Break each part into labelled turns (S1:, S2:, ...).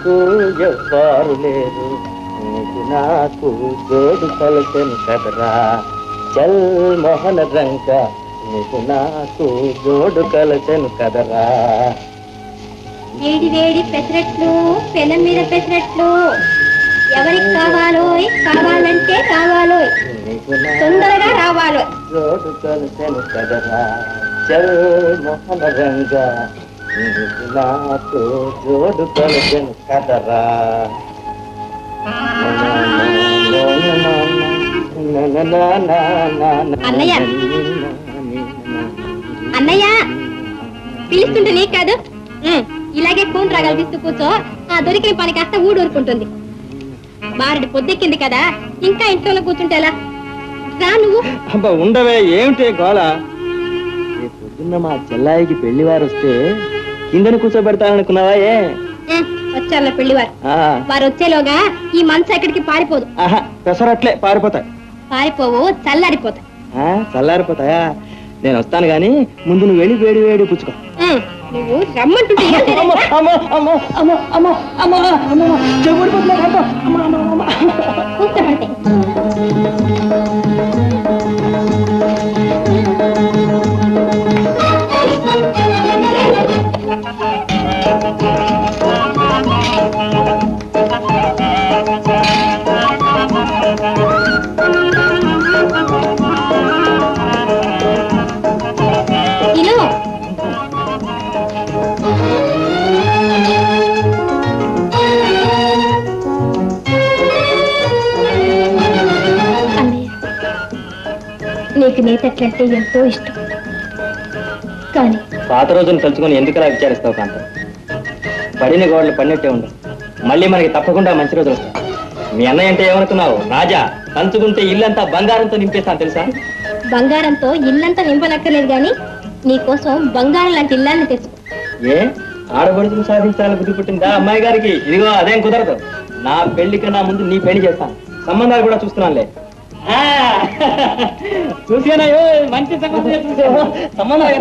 S1: నీకు ఎవ్వరు లేరు, నీకు నాకు జోడు కలిసెను కదరా చల్ మోహన రంగ, నీకు నాకు జోడు కలిసెను కదరా.
S2: వేడి వేడి పెసరట్లు, పెనం మీద పెసరట్లు, ఎవరికి కావాలో కావాలంటే కావాలో, తొందరగా రావాలో.
S1: జోడు కలిసెను కదరా చల్ మోహన రంగ, నీకు నాకు జోడు కలిసెను కదరా.
S2: అన్నయ్య అన్నయ్య పిలుస్తుంటే నీకు కాదు, ఇలాగే కూన్ రాగలిపిస్తూ కూర్చో, ఆ దొరికిన పని కాస్త ఊడూరుకుంటుంది. బారెడు పొద్దెక్కింది కదా, ఇంకా ఇంట్లో కూర్చుంటే ఎలా? రా నువ్వు.
S1: అబ్బా ఉండవే, ఏమిటి గోళ? పొద్దున్న మా చెల్లాయికి పెళ్లివారు వస్తే కిందను కూర్చోబెడతాననుకున్నావా?
S2: వచ్చారులే పెళ్లివారు. వారు వచ్చేలోగా ఈ మనసు ఎక్కడికి పారిపోదు.
S1: పెసరట్లే పారిపోతాయి.
S2: పారిపోవు, చల్లారిపోతాయి.
S1: చల్లారిపోతాయా? నేను వస్తాను గాని ముందు నువ్వు వెళ్ళి వేడి వేడి పుచ్చుకో.
S2: నువ్వు రమ్మంటుంటే నీకు నేతట్లంటే ఎంతో ఇష్టం, కానీ
S1: పాత రోజులు తలుచుకొని ఎందుకలా విచారిస్తావు కాంతం? పడిన గోడలు పడినట్టే ఉండవు, మళ్ళీ మనకి తప్పకుండా మంచి రోజులు వస్తాయి. మీ అన్నయ్య అంటే ఏమనుకున్నావు? రాజా తలుచుకుంటే ఇల్లంతా బంగారంతో నింపేస్తాను తెలుసా?
S2: బంగారంతో ఇల్లంతా నింపనక్కర్లేదు, గాని నీకోసం బంగారం లాంటి ఇల్లాన్ని తెచ్చుకో.
S1: ఏ ఆడబడుచులు సాధించాలని బుద్ధి పుట్టిందా అమ్మాయి గారికి? ఇదిగో అదేం కుదరదు. నా పెళ్లి కన్నా ముందు నీ పెళ్లి చేస్తాను, సంబంధాలు కూడా చూస్తున్నానులే. చూసానయ్యో, మంచి సంబంధం చూసాను. సంబంధాలు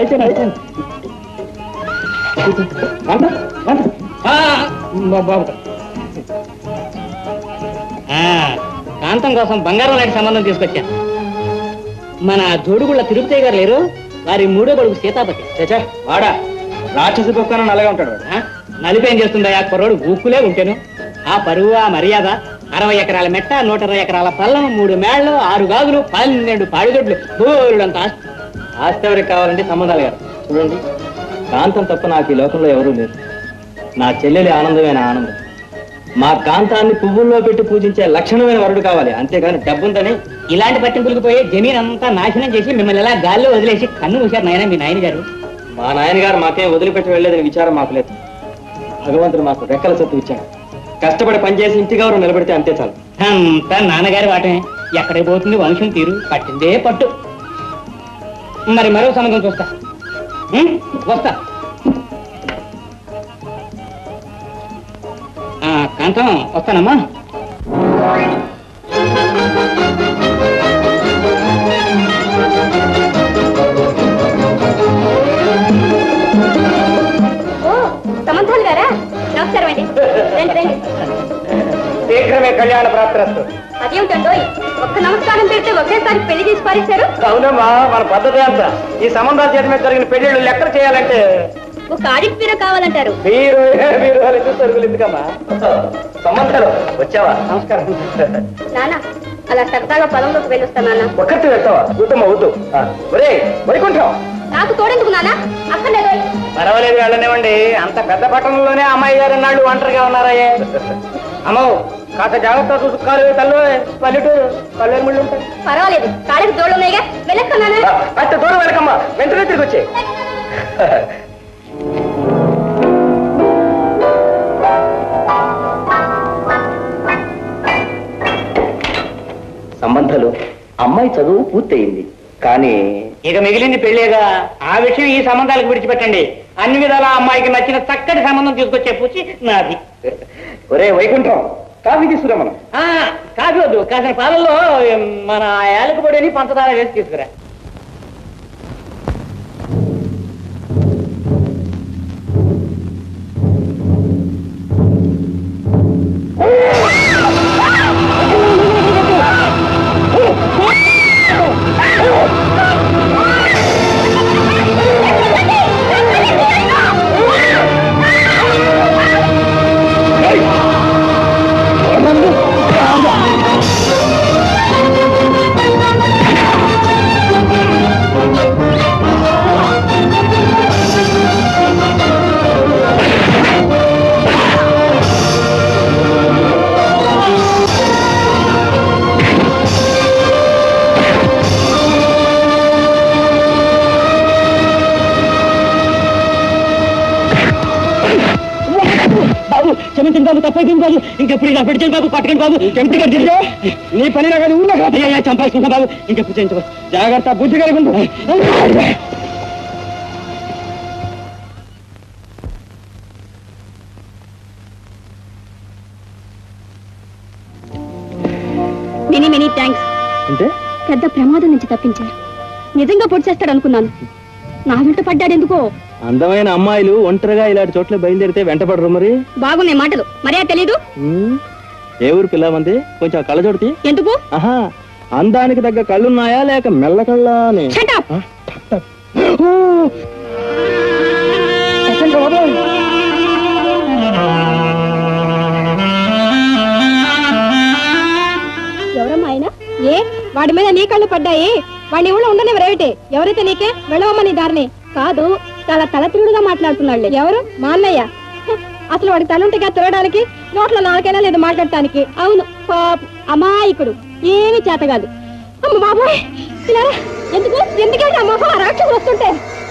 S1: కాంతం కోసం బంగారం లాంటి సంబంధం తీసుకొచ్చాను. మన జోడుగుళ్ళ తిరుపతి గారు లేరు, వారి మూడో కొడుకు సీతాపతి. చచ్చా వాడా రాక్షసి కుక్కన నల్లగా ఉంటాడు. నలిపేం చేస్తుందా ఆ కుర్రోడు? గూక్కులే ఉంటాను. ఆ పరువు, ఆ మర్యాద, 60 ఎకరాల మెట్ట, 120 ఎకరాల పల్లం, 3 మేళ్లు, 6 గాజులు, 12 పాడిదొడ్లు, బోరుడంత ఆస్తి. ఆస్తి ఎవరికి కావాలంటే సంబంధాలు గారు. చూడండి, కాంతం తప్ప నాకు ఈ లోకంలో ఎవరూ లేరు. నా చెల్లెలి ఆనందమైన ఆనందం. మా కాంతాన్ని పువ్వుల్లో పెట్టి పూజించే లక్షణమైన వరుడు కావాలి, అంతేగాని డబ్బుందని ఇలాంటి పట్టింపులకు పోయి జమీన్ అంతా నాశనం చేసి మిమ్మల్ని ఎలా గాల్లో వదిలేసి కన్ను మూశారు నాయన మీ నాయన గారు. మా నాయనగారు మాకేం వదిలిపెట్టి వెళ్ళలేదని విచారం మాకు లేదు. భగవంతుడు మాకు రెక్కల సత్తు ఇచ్చాడు. కష్టపడి పనిచేసి ఇంటి గౌరవం నిలబెడితే అంతే చాలు. అంతా నాన్నగారి వాటమే. ఎక్కడికి పోతుంది వంశం తీరు, పట్టిందే పట్టు. మరి మరో సంబంధం చూస్తా, వస్తా. కాంతం వస్తానమ్మా.
S2: సంబంధాలు గారా? నమస్కారం అండి. రండి రండి.
S1: శీఘ్రమే కళ్యాణ ప్రాప్తిరస్తు.
S2: అదేమిటండో ఒక్క నమస్కారం పెడితే ఒకేసారి పెళ్లి చేసి పారేశారు?
S1: అవునమ్మా, మన పద్ధతి అంతా. ఈ సంబంధాల చేతి మీద జరిగిన పెళ్లిళ్ళు లెక్కలు చేయాలంటే
S2: ఒక ఆడిట్ పీర కావాలంటారు.
S1: మీరు సరుకులు ఎందుకమ్మా? సంబంధాలు వచ్చావా? నమస్కారం
S2: నాన్న, అలా సరదాగా పొలంలోకి వెళ్ళొస్తా నాన్న.
S1: ఒక్కటి వెళ్తావా? వద్దమ్మా వద్దు. ఒరే వైకుంఠం,
S2: నాకు తోడెందుకు నాన్న? అక్కర్లేదు.
S1: పర్వాలేదు వెళ్ళనివ్వండి. అంత పెద్ద పట్టణంలోనే అమ్మాయి గారు నాళ్ళు ఒంటరిగా ఉన్నారాయే. అమ్మో, కాస్త జాగ్రత్త చూసు. కాలు తల్లు, పల్లెటూరు కళ్ళు ముళ్ళు ఉంటాయి.
S2: పర్వాలేదు, కాళ్ళకి తోడు ఉన్నాయిగా, వెళ్ళొస్తున్నాను.
S1: అంత దూరం వెళ్ళకమ్మా, వెంటనే తిరిగి వచ్చే. సంబంధాలు అమ్మాయి చదువు పూర్తయింది, కానీ ఇక మిగిలింది పెళ్లేగా. ఆ విషయం ఈ సంబంధాలకు విడిచిపెట్టండి. అన్ని విధాలా అమ్మాయికి నచ్చిన చక్కటి సంబంధం తీసుకొచ్చే పూచి నాది. ఒరే వైకుంఠం, కాఫీ తీసుకురా. మనం కాఫీ వద్దు, కాసిన పాలల్లో మన యాలకుపొడిని పంచదార వేసి తీసుకురా. బాబు తప్పైపోయింది బాబు. ఇంకెప్పుడు ఇలా పెట్టండి బాబు, పట్టకండి బాబు. నీ పని కాదు ఊళ్ళో కాదు. చంపేసుకుంటా బాబు, ఇంకెప్పుడు చేయించు. జాగ్రత్త, బుద్ధి కలిగి ఉండు.
S2: Many many thanks.
S1: అంటే
S2: పెద్ద ప్రమాదం నుంచి తప్పించారు. నిజంగా పొడి చేస్తాడు అనుకున్నాను. నా వెంట పడ్డాడు ఎందుకో.
S1: అందమైన అమ్మాయిలు ఒంటరిగా ఇలాంటి చోట్ల బయలుదేరితే వెంటపడరు మరి.
S2: బాగున్నాయి మాటలు, మరే తెలీదు.
S1: ఏ ఊరు పిల్లమంది? కొంచెం కళ్ళ చూడతి.
S2: ఎందుకు?
S1: ఆహా, అందానికి తగ్గ కళ్ళున్నాయా లేక మెల్ల కళ్ళా అని. ఎవరమ్మా ఆయన? ఏ వాడి మీద నీ కళ్ళు పడ్డాయి? వాడిని ఊళ్ళో ఉండనివరేమిటి? ఎవరైతే నీకే వెళ్ళవమ్మా నీ దారిని. కాదు, చాలా తలతిరుడుగా మాట్లాడుతున్నాడు. ఎవరు? మా అన్నయ్య. అసలు వాడికి తలుంటిగా తిరగడానికి, నోట్లో నాలుకైనా లేదు మాట్లాడటానికి. అవును, అమాయకుడు, ఏమీ చేత కాదు. అమ్మ బాబోయ్, ఎందుకు ఎందుకంటే అమ్మ రాక్షసులు వస్తుంటే.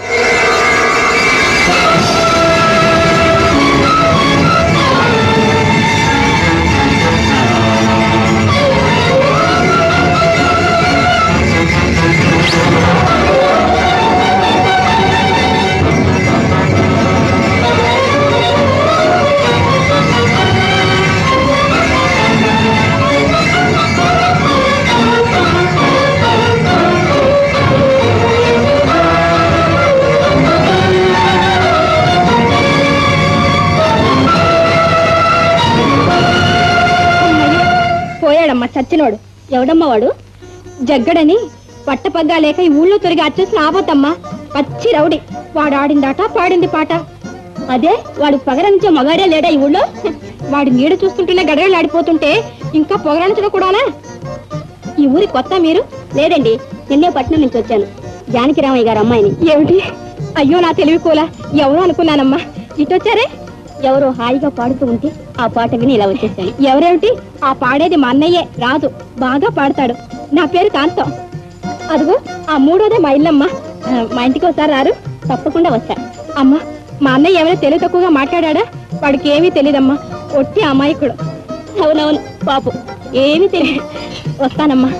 S1: పోయాడమ్మా చచ్చినోడు. ఎవడమ్మా వాడు? జగ్గడని పట్టపగ్గా లేక ఈ ఊళ్ళో తిరిగి అచ్చేసిన ఆపోతమ్మా. పచ్చి రౌడి. వాడు ఆడిందాట, పాడింది పాట. అదే వాడు పొగరంచే మగాడే లేడా ఈ ఊళ్ళో? వాడి నీడ చూస్తుంటేనే గడగడలు ఆడిపోతుంటే ఇంకా పొగరంచడం కూడానా? ఈ ఊరి కొత్త మీరు? లేదండి, నిన్నే పట్నం నుంచి వచ్చాను. జానకిరామయ్య గారు అమ్మాయిని. ఏమిటి? అయ్యో నా తెలివి కూలా, ఎవరో అనుకున్నానమ్మా. ఇటొచ్చారే? ఎవరో హాయిగా పాడుతూ ఉంటే ఆ పాట విని ఇలా వచ్చేసాను. ఎవరేమిటి? ఆ పాడేది మా అన్నయ్యే, రాజు. బాగా పాడతాడు. నా పేరు కాంతం. అదిగో ఆ మూడోదే మా ఇల్లమ్మ. మా ఇంటికి ఒకసారి రారు? తప్పకుండా వస్తా. అమ్మా, మా అన్నయ్య ఎవరో తెలివి తక్కువగా మాట్లాడా? వాడికి ఏమీ తెలియదమ్మా, ఒట్టి అమాయకుడు. అవునవును పాపం, ఏమీ తెలియదు. వస్తానమ్మా.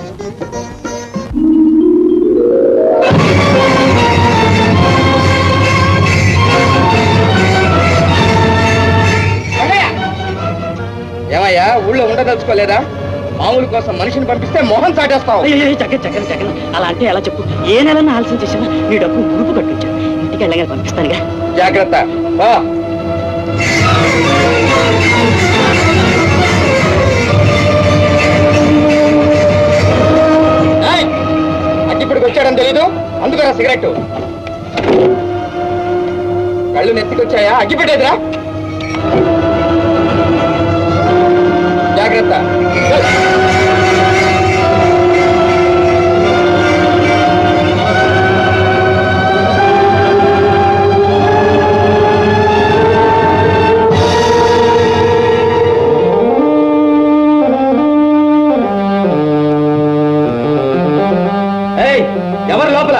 S3: ఏమయ్యా, ఊళ్ళో ఉండదలుచుకోలేదా? మామూలు కోసం మనిషిని పంపిస్తే మోహన్ చాటేస్తావు.
S1: చక్కన అలా అంటే ఎలా చెప్పు? ఏ నెలన్నా ఆలస్యం చేసినా నీ డబ్బు మురుపు కట్టించాను. ఇంటికి వెళ్ళగా పంపిస్తానుగా.
S3: జాగ్రత్త. అగ్గిపుడికి వచ్చాడని తెలీదు, అందుకరా సిగరెట్. కళ్ళు నెత్తికొచ్చాయా? అగ్గిపెట్టేదిరా. జాగ్రత్త. ఎవరు లోపల?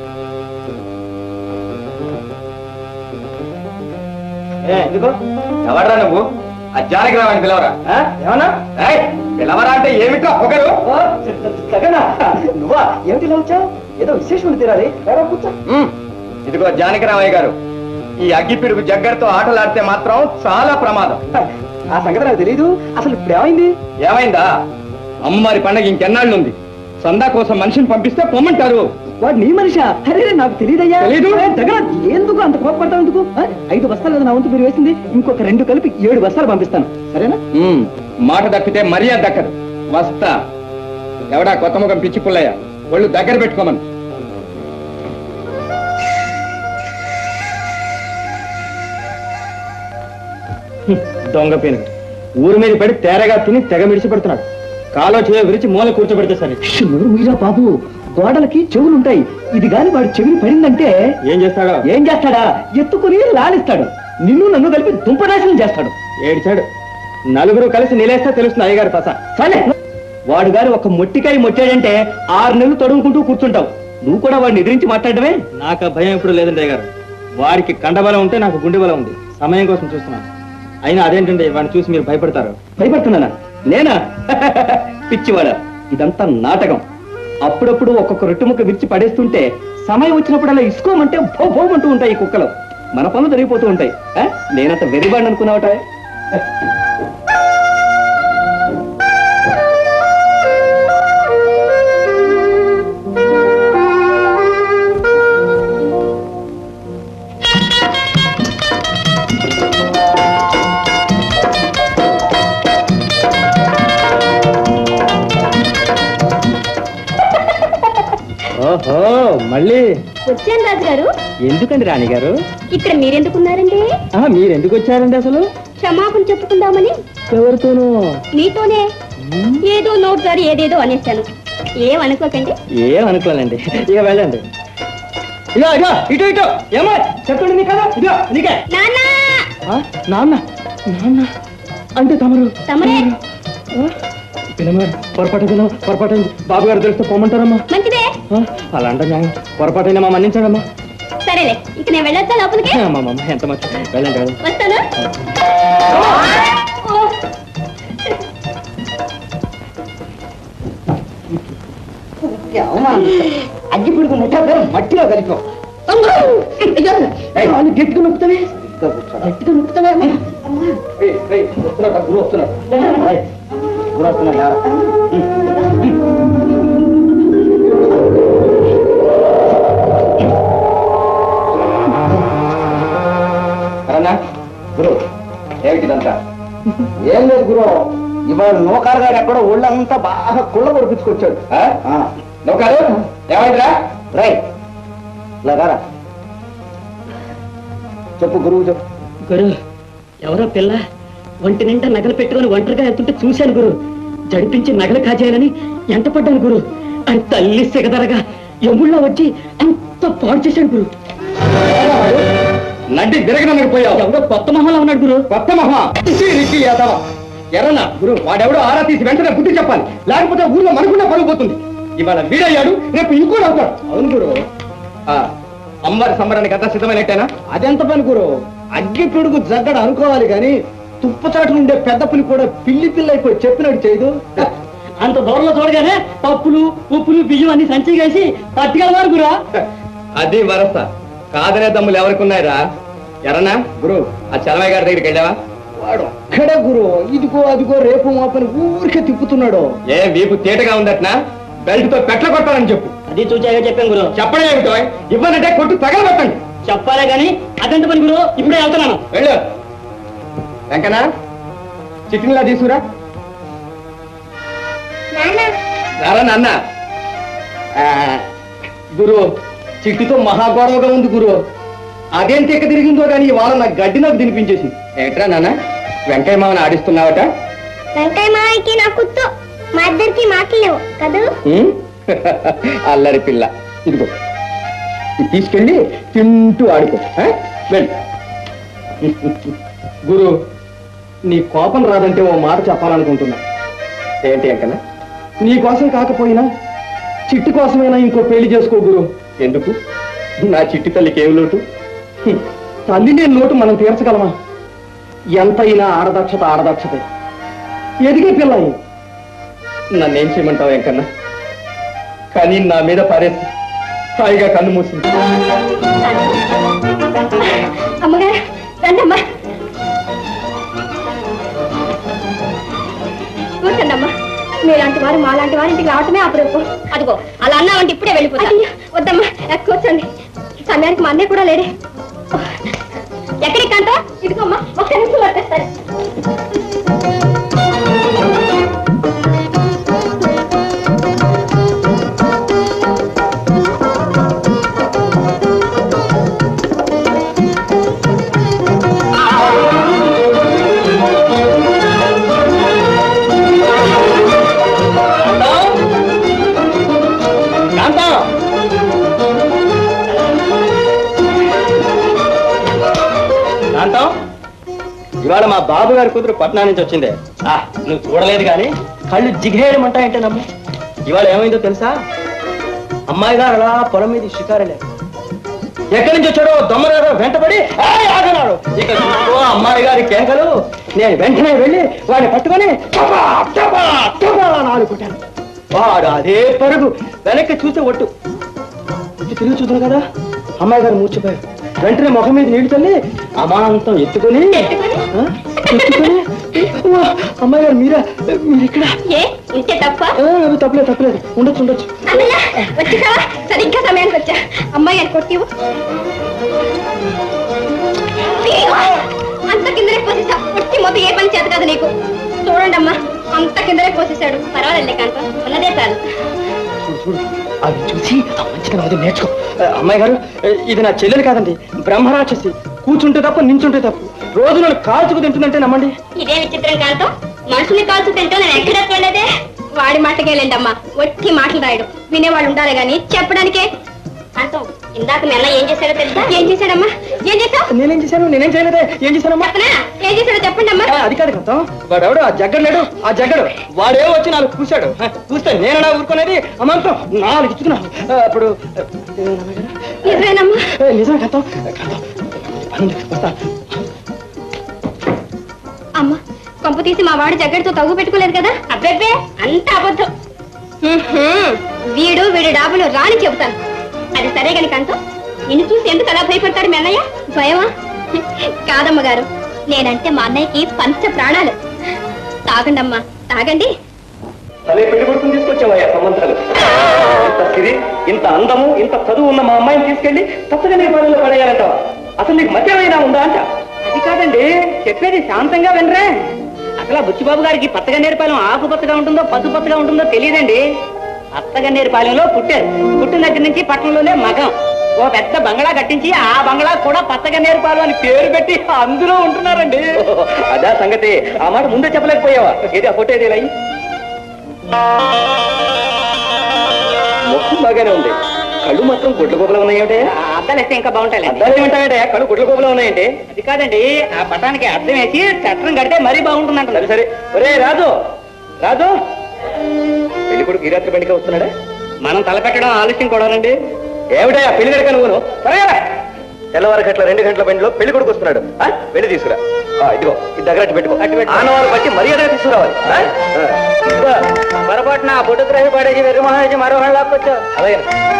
S3: ఎందుకు? ఎవడరా నువ్వు? ఆ జానకిరామని పిలవరా. ఏమన్నా? పిలవరా అంటే ఏమిటో ఒకరు. నువ్వా? ఏమిటి ఇలా వచ్చావు? ఏదో విశేషం తీరాలి. ఇదిగో జానకిరామయ్య గారు, ఈ అగ్గిపిడుగు జగ్గరతో ఆటలాడితే మాత్రం చాలా ప్రమాదం. ఆ సంగతి నాకు తెలీదు. అసలు ఇప్పుడు ఏమైంది? ఏమైందా? అమ్మవారి పండగ ఇంకెన్నాళ్ళు ఉంది. సందా కోసం మనిషిని పంపిస్తే పొమ్మంటారు. వాడు నీ మనిషా? అరే నాకు తెలియదయ్యా. తెలీదు? ఎందుకు అంత కోపడతావు? ఎందుకు? 5 బస్తాలు కదా నా వంతు మీరు వేసింది. ఇంకొక 2 కలిపి 7 బస్తాలు పంపిస్తాను, సరేనా? మాట దక్కితే మర్యాద దక్కదు. వస్తా. ఎవడా కొత్త ముఖం పిచ్చి పుల్లయ్య, ఒళ్ళు దగ్గర పెట్టుకోమను. దొంగ పీనుగు ఊరి మీద పడి తేరగా తిని తెగ మిడిచి పెడుతున్నాడు. కాలో చేయ విరిచి మూల కూర్చోబెడితే సరే. మీరా బాబు, గోడలకి చెవులుంటాయి. ఇది గాని వాడు చెవిని పడిందంటే ఏం చేస్తాడా? ఎత్తుకుని లాలిస్తాడు. నిన్ను నన్ను కలిపి దుంపనాశనం చేస్తాడు. ఏడిచాడు. నలుగురు కలిసి నిలేస్తే తెలుస్తుంది అయ్యగారి పస. సరే, వాడు గారు ఒక మొట్టికాయ మొట్టాడంటే 6 నెలలు తొడుగుకుంటూ కూర్చుంటావు. నువ్వు కూడా వాడిని ఎదిరించి మాట్లాడమే. నాకు భయం ఎప్పుడు లేదండి అయ్యగారు. వాడికి కండబలం ఉంటే నాకు గుండె బలం ఉంది. సమయం కోసం చూస్తున్నాను. అయినా అదేంటండి వాడిని చూసి మీరు భయపడతారు. భయపడుతున్నానా? నేనా? పిచ్చివాడ, ఇదంతా నాటకం. అప్పుడప్పుడు ఒక్కొక్క రొట్టెముక్క విరిచి పడేస్తుంటే సమయం వచ్చినప్పుడల్లా ఇసుకోమంటే భోమంటూ ఉంటాయి ఈ కుక్కలు. మన పనులు జరిగిపోతూ ఉంటాయి. నేనంత వెరివాడిని అనుకున్నావట. ఓహో, మళ్ళీ
S2: వచ్చాను రాజుగారు.
S3: ఎందుకండి రాణిగారు?
S2: ఇక్కడ మీరెందుకున్నారండి?
S3: మీరెందుకు వచ్చారండి అసలు?
S2: క్షమాపణ చెప్పుకుందామని.
S3: ఎవరితోనూ?
S2: మీతోనే. ఏదో నోట్ గారు ఏదేదో అనేశాను. ఏమనుకోకండి.
S3: ఏమనుకోలేండి, ఇక వెళ్ళండి. ఇగో ఇగో ఇటు ఇటు. ఏమో చెప్పండి. నీ కదా ఇగో నీకే.
S2: నాన్న
S3: నాన్న నాన్న అంటే తమరు?
S2: తమరే.
S3: పొరపాటు బాబు గారు తెలిస్తే పోమంటారమ్మా.
S2: మంచిదే.
S3: అలా అంటే పొరపాటైనా మా మన్నించడమ్మా.
S2: సరేలే, ఇక నేను వెళ్ళొచ్చా లోపలికి?
S3: ఎంత మంచి. వెళ్ళండి వెళ్ళండి.
S2: వస్తాను.
S3: అగ్గి పిడుగు ముఠా మట్టిలో కలిపావు. గట్టిగా నొక్కుతావే. గట్టిగా నొక్కుతావే. వస్తున్నాడు గురు, వస్తున్నాడు. గురు వస్తున్నాడు. గురు ఏమిటిదంతా? ఏం లేదు గురు, ఇవాళ నౌకారు గారు ఎక్కడో ఒళ్ళంతా బాగా కుళ్ళ పొడిపించుకొచ్చాడు. నౌకారు ఏమైందిరా? రై లాగారా చెప్పు గురువు, చెప్పు.
S1: గురు, ఎవరో పిల్ల ఒంటి నిండా నగలు పెట్టుకుని ఒంటరిగా వెళ్తుంటే చూశాను గురు. జడిపించి నగలు కాజేయాలని ఎంట పడ్డాను గురు. అని తల్లి సిగదరగా ఎముళ్ళ వచ్చి అంత పాడు చేశాడు గురు.
S3: నడ్డి విరగనపోయావు.
S1: ఎవరో కొత్త మొహంలో ఉన్నాడు గురు.
S3: కొత్త మొహ ఎర్రనా గురు? వాడెవడో ఆరా తీసి వెంటనే బుద్ధి చెప్పాలి, లేకపోతే ఊర్లో మనకుండా పడిపోతుంది. ఇవాళ వీడయ్యాడు, రేపు ఇంకోటి అవుతాడు. అవును గురు. అమ్మవారి సంబరానికి అంతా సిద్ధమైనట్టేనా? అదెంత పని గురు, అగ్గి పిడుగు జగ్గడ అనుకోవాలి గాని తుప్పచాటు నుండే పెద్ద పులి కూడా పిల్లి పిల్ల అయిపోయి చెప్పినట్టు చేయదు.
S1: అంత దూరంలో చూడగానే పప్పులు ఉప్పులు బియ్యం అన్ని సంచి వేసి పట్టుకెళ్ళవారు గురా.
S3: అది వరస కాదనే దమ్ములు ఎవరికున్నాయిరా? ఎరనా గురు, ఆ చలమయ్య గారి దగ్గరికి వెళ్ళావా? వాడు అక్కడే గురు, ఇదిగో అదిగో రేపు మాపని ఊరికే తిప్పుతున్నాడు. ఏ వీపు తేటగా ఉందట్నా? బెల్ట్ తో పెట్ల కొట్టాలని చెప్పు.
S1: అది చూచాగా చెప్పాను గురు.
S3: చెప్పడం ఏమిటో? ఇవ్వనంటే కొట్టు తగలబెట్టండి.
S1: చెప్పాలే గాని అదెంత పని గురు. ఇప్పుడే వెళ్తున్నాను.
S3: వెళ్ళు. వెంకనా చికెన్లా తీసుకురా. రారా నాన్న. గురు, చిట్టుతో మహాగౌరవగా ఉంది గురు. అదేం తెక్క తిరిగిందో కానీ ఇవాళ నాకు గడ్డి నాకు తినిపించేసింది. ఏట్రా నాన్న, వెంకయ్య మామని ఆడిస్తున్నావట?
S2: వెంకయ్య మామకి నాకు మా ఇద్దరికి మాటలేవు కదా.
S3: అల్లరి పిల్ల, ఇదిగో తీసుకెళ్ళి తింటూ ఆడుకో. వెళ్ళు. గురు, నీ కోపం రాదంటే ఓ మాట చెప్పాలనుకుంటున్నా. ఏంటి అంకనా? నీ కోసం కాకపోయినా చిట్టి కోసమైనా ఇంకో పెళ్లి చేసుకో గురు. ఎందుకు? నా చిట్టి తల్లికి ఏం లోటు? తల్లి లేని లోటు మనం తీర్చగలమా? ఎంతైనా ఆడదక్షత ఆడదక్షతే. ఎదిగే పిల్ల నన్నేం చేయమంటావు వెంకన్నా? కానీ నా మీద పారేసి హాయిగా కన్ను మూసింది.
S2: అమ్మగారు రండమ్మా, కూర్చోండమ్మా. మీలాంటి వారు మాలాంటి వారి ఇంటికి రావటమే అప్పుడు. అదిగో అలా అన్నావంటే ఇప్పుడే వెళ్ళిపోతా. వద్దమ్మా, కూర్చోండి. సమయానికి మా అన్నయ్య కూడా లేడే. ఎక్కడికి అంట? ఇదిగోమ్మా, ఒక నిమిషం వచ్చేస్తారు.
S3: ఇవాళ మా బాబు గారి కూతురు పట్నా నుంచి వచ్చిందే. నువ్వు చూడలేదు కానీ కళ్ళు జిగేయమంటాయంటే నమ్ము. ఇవాళ ఏమైందో తెలుసా? అమ్మాయి గారు అలా పొలం మీద షికారలేదు. ఎక్కడి నుంచి వచ్చాడో దొమ్మరారో వెంటబడి ఆగనాడు. ఇక చూసుకో అమ్మాయి గారి కేకలు. నేను వెంటనే వెళ్ళి వాడిని పట్టుకొని ఆడుకుంటాను. వాడు అదే పరుగు. వెనక్కి చూస్తే ఒట్టు తిరిగి చూద్దాం కదా, అమ్మాయి గారు మూర్చిపోయారు. వెంటనే ముఖం మీద నీళ్లు చల్లి అమాంతం ఎత్తుకొని అమ్మాయి గారు మీరు ఇక్కడ తప్పలేదు ఉండొచ్చు.
S2: సరిగ్గా సమయానికి వచ్చా. అమ్మాయి గారు కొట్టివు అంత కిందనే పోసేసా. కొట్టి మొత్తం ఏ పని చేత కాదు నీకు. చూడండి అమ్మా, అంత కిందనే పోసేసాడు. పర్వాలేదు కాంతం, ఉన్నదే చాలు.
S3: చూడు అవి చూసి మంచిగా అది నేర్చుకో. అమ్మాయి గారు, ఇది నా చెల్లెలు కాదండి, బ్రహ్మరాక్షసి. కూర్చుంటే తప్ప నించుంటే తప్పు. రోజు నన్ను కాల్చుకు తింటుందంటే నమ్మండి.
S2: ఇదే విచిత్రం కాంతం, మనుషుల్ని కాల్చు తింటూ నేను ఎక్కడా చూడలేదే. వాడి మాటకేలేండి అమ్మా, ఒట్టి మాటలు రాయడం. వినేవాళ్ళు ఉండాలి గాని చెప్పడానికే. కాంతం, ఇందాక మీ అన్న ఏం చేశాడో తెలుసా? ఏం చేశాడమ్మా? ఏం చేశావు?
S3: నేనేం చేయలేదే. ఏం చేశానమ్మా?
S2: ఏం చేశాడో చెప్పండి అమ్మా.
S3: అది కాదు కాంతం, వాడెవడు ఆ జగ్గడు లేడు. ఆ జగ్గడు వాడే వచ్చి నాలుగు కూర్చాడు. కూస్తే నేనడా ఊరుకునేది? అమ్మంతం 4 ఇచ్చుకున్నాను. అప్పుడు
S2: నిజమేనమ్మా?
S3: నిజమే కాంతం. వస్తా
S2: అమ్మా. కొంపు తీసి మా వాడు జగ్గడితో తగ్గు పెట్టుకోలేదు కదా? అబ్బే అంత అబద్ధం. వీడి డాబులు రాని చెబుతాను. అది సరే గని కాంతం, నిన్ను చూసి ఎందుకు అలా భయపడతాడు మీ అన్నయ్య? భయమా? కాదమ్మ గారు, నేనంటే మా అన్నయ్యకి పంచ ప్రాణాలు. తాగండి అమ్మా, తాగండి.
S3: పెళ్లి కొడుకుని తీసుకొచ్చావయ్యా సంబంధాలు. ఇంత సిరి, ఇంత అందము, ఇంత చదువు ఉన్న మా అమ్మాయిని తీసుకెళ్లి తప్పగా నీ పనుల్లో పడేయాలంటావా? అసలు నీకు మధ్యమైనా ఉందా అంట?
S1: అది కాదండి, చెప్పేది శాంతంగా వినరే. అసలు బుచ్చిబాబు గారికి పచ్చగన్నేరుపాలెం ఆకుపచ్చగా ఉంటుందో పసుపచ్చగా ఉంటుందో తెలియదండి. పచ్చగన్నేరుపాలెంలో పుట్టారు. పుట్టిన దగ్గర నుంచి పట్టణంలోనే మగం. ఓ పెద్ద బంగళా కట్టించి ఆ బంగళా కూడా పచ్చగన్నేరుపాలెం అని పేరు పెట్టి అందులో ఉంటున్నారండి.
S3: అదా సంగతి. ఆ మాట ముందే చెప్పలేకపోయావా? ఏది ఆ ఫోటో ఏది ఇలా మొత్తం బాగానే ఉంది. కళ్ళు మాత్రం గుడ్ల గోపులో ఉన్నాయంటే.
S1: అద్దాలు వేస్తే ఇంకా బాగుంటాయి.
S3: అద్దాలు ఏమంటాయంటే కళ్ళు గుడ్ల గోపులో ఉన్నాయంటే.
S1: అది కాదండి, ఆ పటానికి అద్దం వేసి చట్టం కడితే మరీ బాగుంటుందంట.
S3: సరే సరే. ఒరే రాజు, పెళ్లి కొడుకు ఈ రాత్రి బండిగా వస్తున్నాడా?
S1: మనం తలపెట్టడం ఆలస్యం కూడానండి.
S3: ఏమిటయా పెళ్లి గడక నువ్వును? సరేగా తెల్లవారు గంటల 2 గంటల బండిలో పెళ్లి కొడుకు వస్తున్నాడు. వెళ్ళి తీసుకురా. ఇదిగో ఇది దగ్గర పెట్టుకో. ఆనవాళ్ళు బట్టి మర్యాదగా తీసుకురావాలి.
S1: పొరపాటున బొడ్డుగ్రహి పడేసి వెర్రి మహారాజు మరో లాక్కొచ్చా.
S3: అలాగే.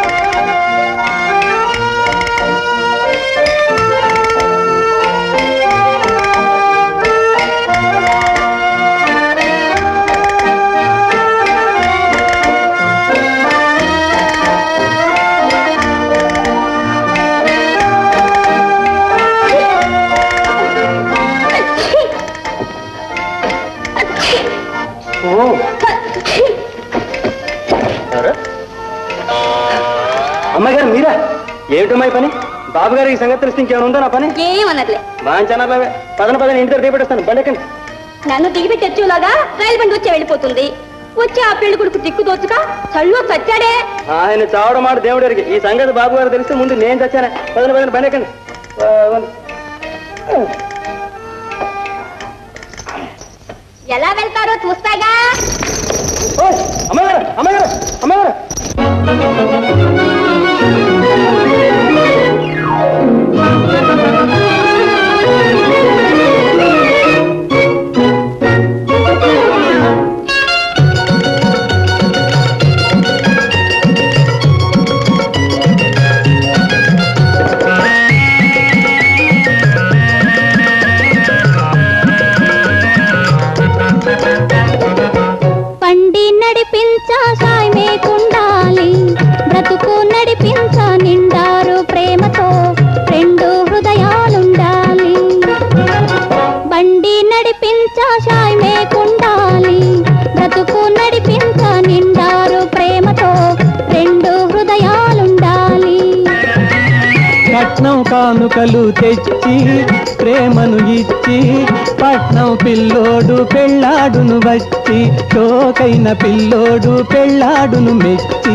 S3: అమ్మాయి గారు మీరా? ఏమిటమ్మాయి పని? బాబు గారికి సంగతి తెలిసి ఇంకేమైనా ఉందా నా పని?
S2: ఏమన్నట్లే.
S3: బాగా పదని ఇంటి దగ్గర దిగబెట్టేస్తాను. బండెక్కండి.
S2: నన్ను దిగిపెట్టి వచ్చేలాగా రైలు బండి వచ్చి వెళ్ళిపోతుంది. వచ్చి ఆ పెళ్లి కొడుకు దిక్కు దోచుక చల్లు చచ్చాడే.
S3: ఆయన చావడం మాట దేవుడికి. ఈ సంగతి బాబు గారు తెలిస్తే ముందు నేను చచ్చానే. పదని బండెక్కండి.
S2: ఎలా వెళ్తారో చూస్తాగా.
S3: అమ్మగారు అమ్మగారు అమ్మగారు
S4: పండి నడిపించా సాయమే కుండాలి, బ్రతుకు నడిపించా నిండారు ప్రేమతో 2 హృదయాలుండాలి. బండి నడిపించా సాయమే కుండాలి, బ్రతుకు నడిపించా నిండారు ప్రేమతో 2 హృదయాలుండాలి.
S5: కట్నం కానుకలు తెచ్చి ప్రేమను ఇచ్చి పట్నం పిల్లోడు పెళ్ళాడును వచ్చి, చోకైన పిల్లోడు పెళ్ళాడును మెచ్చి.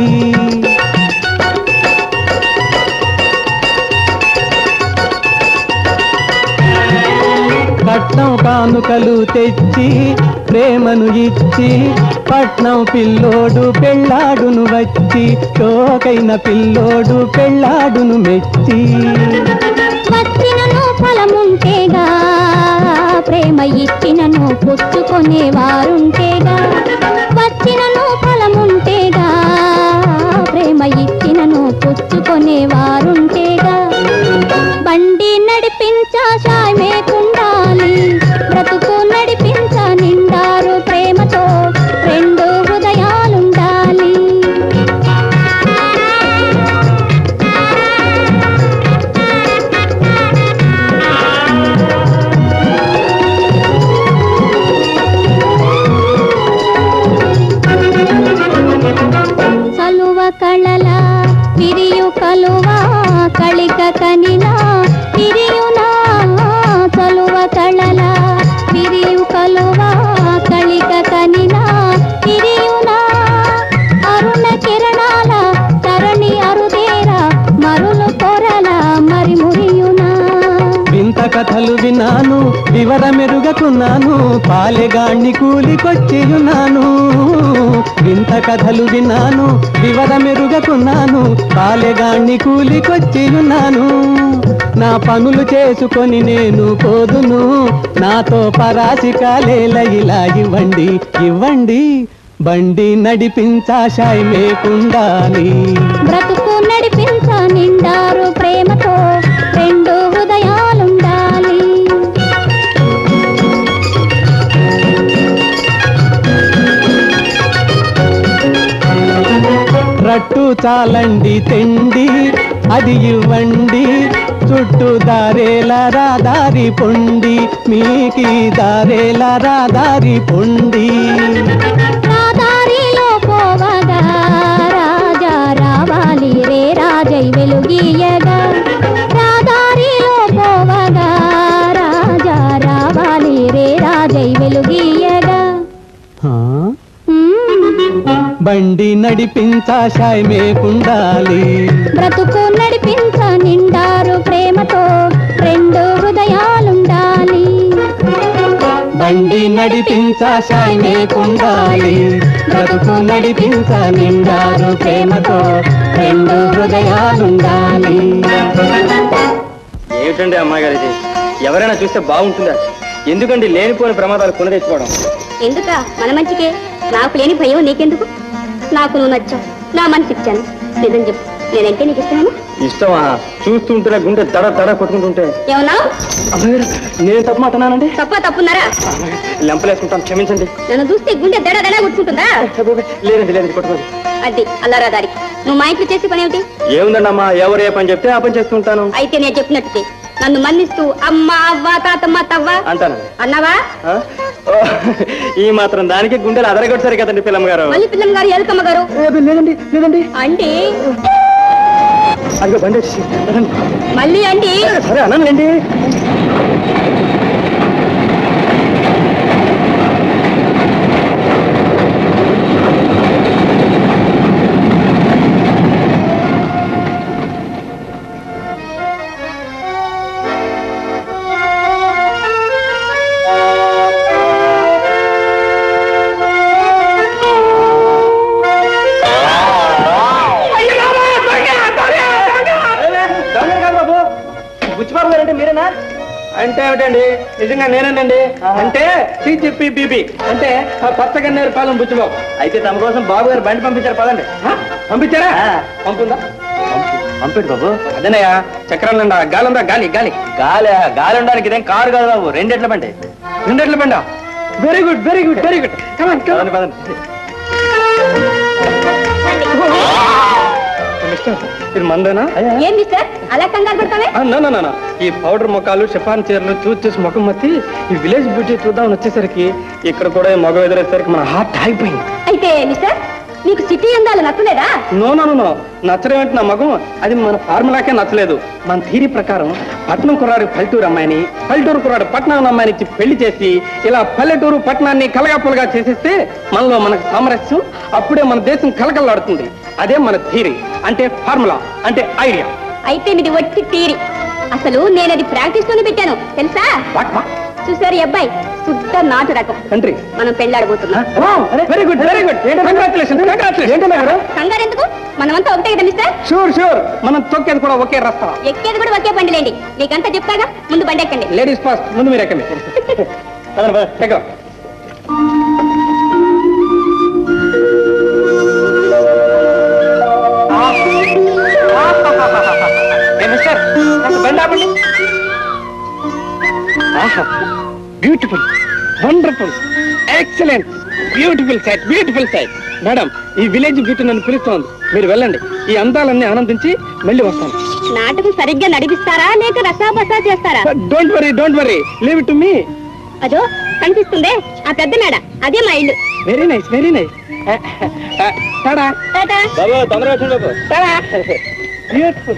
S5: కట్నం కానుకలు తెచ్చి ప్రేమను ఇచ్చి పట్నం పిల్లోడు పెళ్ళాడును వచ్చి చోకైన పిల్లోడు పెళ్ళాడును మెచ్చి
S4: వచ్చినను ఫలముంటేగా ప్రేమ ఇచ్చినను పుచ్చుకొనేవారుంటేగా వచ్చినను ఫలముంటేగా ప్రేమ ఇచ్చినను పుచ్చుకొనేవారుంటేగా బండి నడిపించా సాయమేకుండాలి బ్రతుకు నడిపించా నిండారు ప్రేమతో రెండు హృదయాలుండాలి సలువ కళల విరియు కలువ కళిక కనిలా విరియునా సలువ కళల విరియు కలువ కళిక కనిలా విరియునా అరుణ కిరణాల తరణి అరుదేరా మరులు కొరల మరి మురియునా
S5: వింత కథలు విన్నాను వివరమెరుగకున్నాను పాలెగాణ్ణి కూలికొచ్చియున్నాను వింత కథలు విన్నాను వివరమెరుగకున్నాను పాలెగాణ్ణి కూలికొచ్చియున్నాను నా పనులు చేసుకొని నేను పోదును నాతో పరాసికాలేల ఇలా ఇవ్వండి ఇవ్వండి బండి నడిపించా సాయమేకుండాలి
S4: బ్రతుకు నడిపించా నిండారు ప్రేమతో రెండు హృదయాలుండాలి
S5: రట్టు చాలండి తెండి అది ఇవ్వండి చుట్టూ దారేల రాదారి పొండి మీకి దారేల రాదారి పొండి
S4: రాదారిలో పోవగా రాజా రావాలి రే రాజై వెలుగీయగా రాదారిలో పోవగా రాజా రావాలి రే రాజై వెలుగీయగా
S5: బండి నడిపించా సాయమేకుండాలి
S4: బ్రతుకు నడిపించా నిండారు ప్రేమతో రెండు హృదయాలుండాలి
S5: బండి నడిపించా సాయమేకుండాలి బ్రతుకు నడిపించా నిండారు ప్రేమతో రెండు హృదయాలుండాలి.
S3: ఏమిటండి అమ్మాయి గారు ఇది? ఎవరైనా చూస్తే బాగుంటుందా? ఎందుకండి లేనిపోని ప్రమాదాలు కొని తెచ్చుకోవడం?
S2: ఎందుక మన మంచికే. నాకు లేని భయం నీకెందుకు? నాకు నువ్వు నచ్చావు, నా మనసు ఇచ్చాను. నిజం చెప్పు, నేనంటే నీకు ఇష్టమేనా?
S3: ఇష్టమా? చూస్తుంటే గుండె దడ దడ కొట్టుకుంటుంటే.
S2: ఏమన్నా?
S3: నేను తప్పు మాట్లాడానండి.
S2: తప్పున్నారా?
S3: లెంపలేసుకుంటాను, క్షమించండి.
S2: నన్ను చూస్తే గుండె దడ దడ కొట్టుకుంటుందా?
S3: లేదండి లేదండి, కొట్టుకోండి.
S2: అది అల్లారా దారి. నువ్వు మా ఇంట్లో చేసే పని ఏమిటి?
S3: ఏముందండి అమ్మా, ఎవరు ఏ పని చెప్తే ఆ పని చేస్తుంటాను.
S2: అయితే నేను చెప్పినట్టు నన్ను మన్నిస్తూ అమ్మ అవ్వ తాతమ్మ తవ్వ
S3: అంటానండి.
S2: అన్నావా?
S3: ఈ మాత్రం దానికి గుండెలు అదరగొట్టారు కదండి పిల్లమ్మ గారు.
S2: మళ్ళీ పిల్లమ్మ గారు ఎలుకమ్మ గారు
S3: లేదండి లేదండి
S2: అంటే
S3: అదిగో బండి వచ్చి
S2: మళ్ళీ అండి.
S3: సరే అనండి. మీరేనా? అంటే ఏమిటండి? నిజంగా నేనేనండి. అంటే చెప్పి బీబీ అంటే పచ్చగన్నేరు పాలెం బుచ్చిబాబు. అయితే తమ కోసం బాబు గారు బండి పంపించారు. పదండి. పంపించారా? పంపుందా? పంపిడు బాబు. అదేనయ్యా, చక్రాలు నిండా గాలుందా? గాలి గాలి గాలి గాలి ఉండడానికి ఇదేం కారు కాదు బాబు, రెండెట్ల బండి. రెండెట్ల బండా? Very good very good very good. పదండి పదండి. ఇది మందేనా?
S2: ఏం మిస్టర్ అలా కంగారు పడతావే?
S3: ఈ పౌడర్ మొక్కలు షిఫాన్ చీరలు చూసి ముఖం మత్తి ఈ విలేజ్ బ్యూటీ చూద్దామని వచ్చేసరికి ఇక్కడ కూడా మగ ఎదురేసరికి మన హార్ట్ ఆగిపోయింది.
S2: అయితే మిస్టర్ నీకు సిటీ అందాలు నచ్చలేదా?
S3: నో నచ్చడం ఏంటి నా మగం? అది మన ఫార్ములాకే నచ్చలేదు. మన థీరీ ప్రకారం పట్నం కుర్రాడు పల్లెటూరు అమ్మాయిని, పల్లెటూరు కుర్రాడు పట్నం అమ్మాయిని ఇచ్చి పెళ్లి చేసి ఇలా పల్లెటూరు పట్టణాన్ని కలగాపులుగా చేసేస్తే మనలో మనకు సామరస్యం, అప్పుడే మన దేశం కలకలాడుతుంది. అదే మన థీరీ అంటే ఫార్ములా అంటే ఐడియా.
S2: అయితే మీది వచ్చి థీరీ. అసలు నేను అది ప్రాక్టీస్ తోనే పెట్టాను తెలుసా? చూసారు ఈ అబ్బాయి శుద్ధ నాటు రకం
S3: కంట్రీ
S2: మనం పెళ్ళాడబోతున్నాం.
S3: వెరీ గుడ్ వెరీ గుడ్
S2: కంగారు ఎందుకు? మనమంతా ఒకటే కదా మిస్టర్.
S3: షూర్ మనం తొక్కేది కూడా ఒకే రస్తా,
S2: ఎక్కేది కూడా ఒకే బండిలేండి. నీకంతా చెప్తాగా, ముందు బండి ఎక్కండి.
S3: లేడీస్ ఫస్ట్, ముందు మీరు ఎక్కండి. Beautiful, wonderful, excellent, beautiful sight. Madam, ఈ విలేజ్ బ్యూటీ నన్ను పిలుస్తోంది. మీరు వెళ్ళండి, ఈ అందాలన్నీ ఆనందించి మళ్ళీ వస్తాను.
S2: నాటకం సరిగ్గా నడిపిస్తారా లేక రసాబసా చేస్తారా?
S3: Don't worry, leave it to me.
S2: అదో కనిపిస్తుందే ఆ పెద్ద మేడ, అదే మా ఇల్లు.
S3: Very nice. Tada
S2: tata.
S1: బాబు తొందరగా వచ్చింది బాబు.
S3: టాడా. బ్యూటిఫుల్.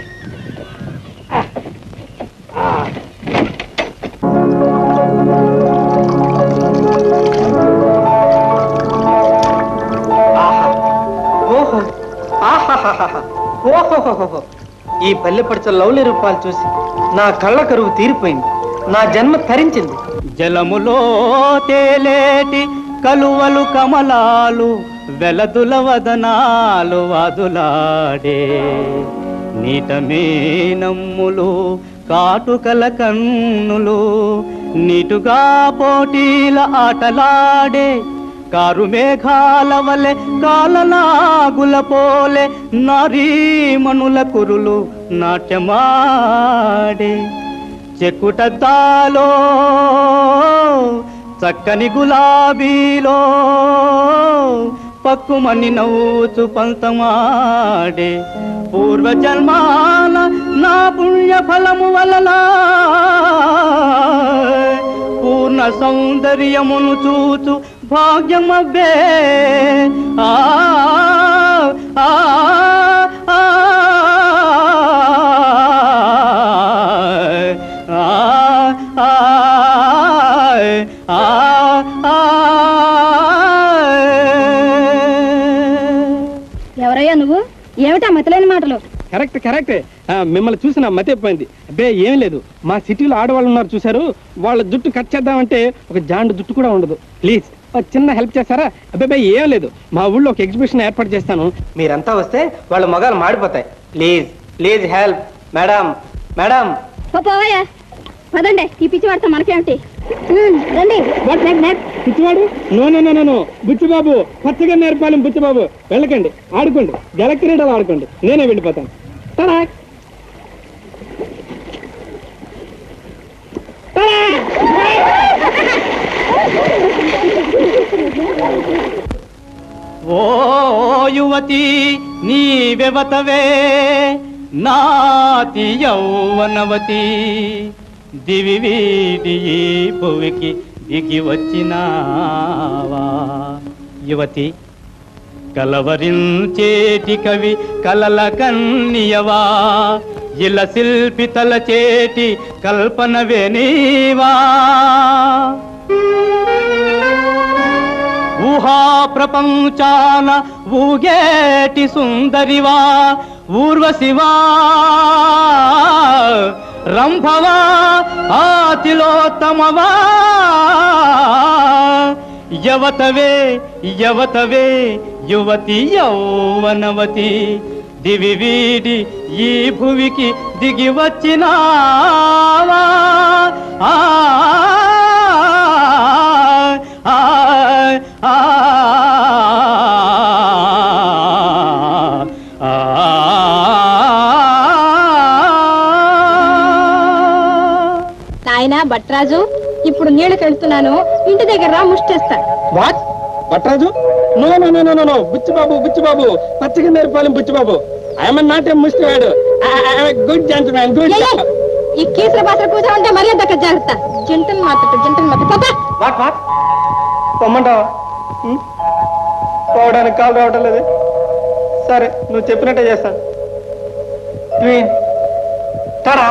S3: ఓహో, ఈ పల్లెపడిచ లవ్లీ రూపాలు చూసి నా కళ్ళ కరువు తీరిపోయింది, నా జన్మ తరించింది.
S5: జలములో తేలేటి కలువలు కమలాలు వెలదుల వదనాలు వాదులాడే నీటమే నమ్ములు కాటుకల కన్నులు నీటుగా పోటీల ఆటలాడే కారు మేఘాల వలె కాలనాగుల పోలే నారీమణుల కురులు నాట్యమాడే చెక్కుటద్దాలో చక్కని గులాబీలో పక్కుమని నవ్వుచు పంతమాడే పూర్వజన్మాల నా పుణ్య ఫలము వలన పూర్ణ సౌందర్యమును చూచు భాగ్యమవ్వే. ఆ ఆ ఆ
S2: ఎవరయ్యా నువ్వు? ఏమిటా మతలేని మాటలు?
S3: కరెక్ట్. మిమ్మల్ని చూసి నా మతి అయిపోయింది. అబ్బే ఏం లేదు, మా సిటీలో ఆడవాళ్ళు ఉన్నారు చూసారు, వాళ్ళ జుట్టు కట్ చేద్దామంటే ఒక జాండు జుట్టు కూడా ఉండదు. ప్లీజ్ చిన్న హెల్ప్ చేస్తారా? అబ్బాయి ఏం లేదు, మా ఊళ్ళో ఒక ఎగ్జిబిషన్ ఏర్పాటు చేస్తాను, మీరంతా వస్తే వాళ్ళ మొగాలు మాడిపోతాయి. Please help madam.
S2: పోవయ్యా, పదండి. ఈ పిచ్చి వాడితో మనకేమిటి? రండి.
S3: పిచ్చివాడు? నో, బుచ్చిబాబు, పచ్చగా నేర్పాలి బుచ్చిబాబు. వెళ్ళకండి, ఆడుకోండి, జల క్రీడలు ఆడుకోండి, నేనే వెళ్ళిపోతాను.
S5: ఓ యువతి నీవెవతవే నాతి యౌవనవతి దివి వీడి ఈ భువికి దిగి వచ్చినావా యువతి కలవరించేటి కవి కలల కన్నియవా ఇల శిల్పి తలచేటి కల్పనవే నీవా ఊహా ప్రపంచాన ఊగేటి సుందరివా ఊర్వశివా రంభవా ఆతిలోత్తమవా యవతవే యువతి యౌవనవతి దివి వీడి ఈ భువికి దిగి వచ్చినావా
S2: నాయనా భట్రాజు, ఇప్పుడు నీళ్ళకి వెళ్తున్నాను, ఇంటి దగ్గర రా, ముష్టేస్తా.
S3: వాట్ భట్రాజు? నో, బుచ్చిబాబు, పచ్చగా నేర్పాలి బుచ్చిబాబు. ఐఎమ్ నాట్ ఏ ముష్టివాడు, గుడ్ జెంటిల్‌మ్యాన్, గుడ్.
S2: ఈ కీసర పాత్ర కూర్చో ఉంటే మరీ దగ్గర జాగ్రత్త. జంటలు మాట్లాడు.
S3: వాట్ పొమ్మంటావా? పోవడానికి కాలు రావటం లేదు. సరే, నువ్వు చెప్పినట్టే చేస్తాను. తారా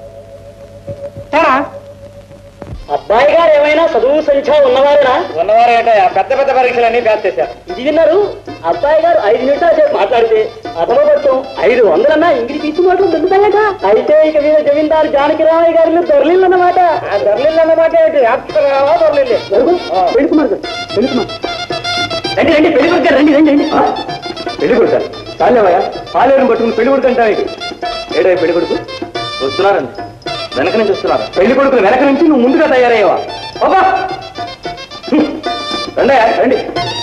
S1: అబ్బాయి గారు ఏమైనా చదువు సంఖ్య ఉన్నవారేనా?
S3: ఉన్నవారేట పెద్ద పరీక్షలన్నీ పాస్ చేశారు.
S1: ఇది విన్నారు? అబ్బాయి గారు 5 నిమిషాల సేపు మాట్లాడితే అదమబట్టం 500 ఇంగిడి తీసి మాటలు దొరుకుతాయట. అయితే ఇక మీద జమీందారు జానకిరామయ్య గారిని దొరలిల్లు అన్నమాట. దొరలిల్లు అన్నమాట దొరలిల్లే. పెళ్లికుమార్ గారు, పెళ్లికుమార్ రండి రండి, పెళ్లి కొడుకు రండి రండి రండి. పెళ్లి కొడుకు చాలేవయ్యా, పాలేరుని పట్టుకుని పెళ్లి కొడుకు అంటావు. ఏడే పెళ్లి కొడుకు వస్తున్నారండి, వెనక నుంచి వస్తున్నారు. పెళ్లి కొడుకు వెనక నుంచి నువ్వు ముందుగా తయారయ్యావా? బాబా రండి రండి.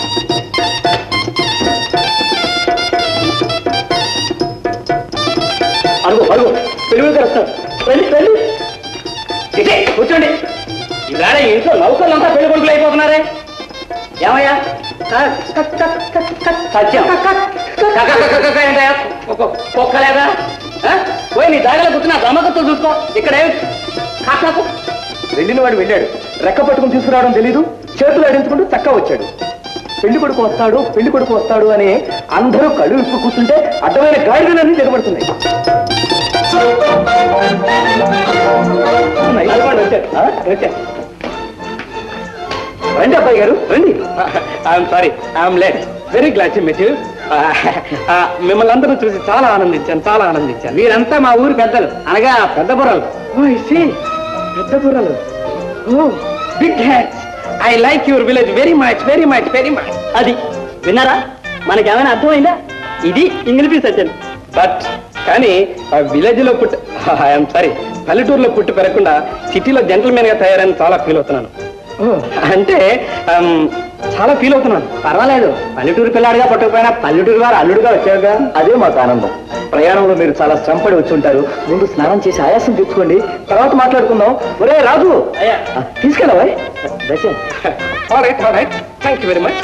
S1: అడుగు అడుగు, పెళ్లి కొడుకు వస్తారు. రండి రండి, కూర్చోండి. ఈవేళ ఇంట్లో నౌకర్లంతా పెళ్లి కొడుకులు అయిపోతున్నారే. ఏమయ్యా సత్యం ఒక్కలేదా? పోయి నీ దాగలో కూర్చున్నా గమ్మకత్తో చూసుకో. ఇక్కడేం కాకు. వెళ్ళిన వాడు వెళ్ళాడు, రెక్క పట్టుకుని తీసుకురావడం తెలీదు, చేతులు అడించుకుంటూ చక్క వచ్చాడు. పెళ్లి కొడుకు వస్తాడు, పెళ్లి కొడుకు వస్తాడు అని అందరూ కళ్ళు విప్పు కూర్చుంటే అడ్డమైన గాడిదలన్నీ దిగబడుతున్నాయి. వచ్చారు రండి అబ్బాయి గారు రండి. I'm sorry, I'm late. Very glad to meet you. మిమ్మల్ని అందరూ చూసి చాలా ఆనందించాను, చాలా ఆనందించాను. మీరంతా మా ఊరు పెద్దలు, అనగా పెద్ద బుర్రలు. పెద్ద బుర్రలు, big hats. I like your village very much very much very much. అది విన్నారా? మనకేమైనా అర్థమైందా? ఇది ఇంగ్లీష్ సత్యం. బట్ కానీ విలేజ్ లో పుట్టి, ఐఎమ్ సారీ, పల్లెటూరులో పుట్టి పెరగకుండా సిటీలో జెంటల్మెన్ గా తయారని చాలా ఫీల్ అవుతున్నాను. అంటే చాలా ఫీల్ అవుతున్నాను. పర్వాలేదు, పల్లెటూరు పిల్లాడిగా పట్టకపోయినా పల్లెటూరు వారు అల్లుడుగా వచ్చారుగా, అదే మాకు ఆనందం. ప్రయాణంలో మీరు చాలా శ్రమపడి వచ్చి ఉంటారు. ముందు స్నానం చేసి ఆయాసం తెచ్చుకోండి, తర్వాత మాట్లాడుకుందాం. ఒరే రాజు, తీసుకెళ్ళవా? Thank you very much.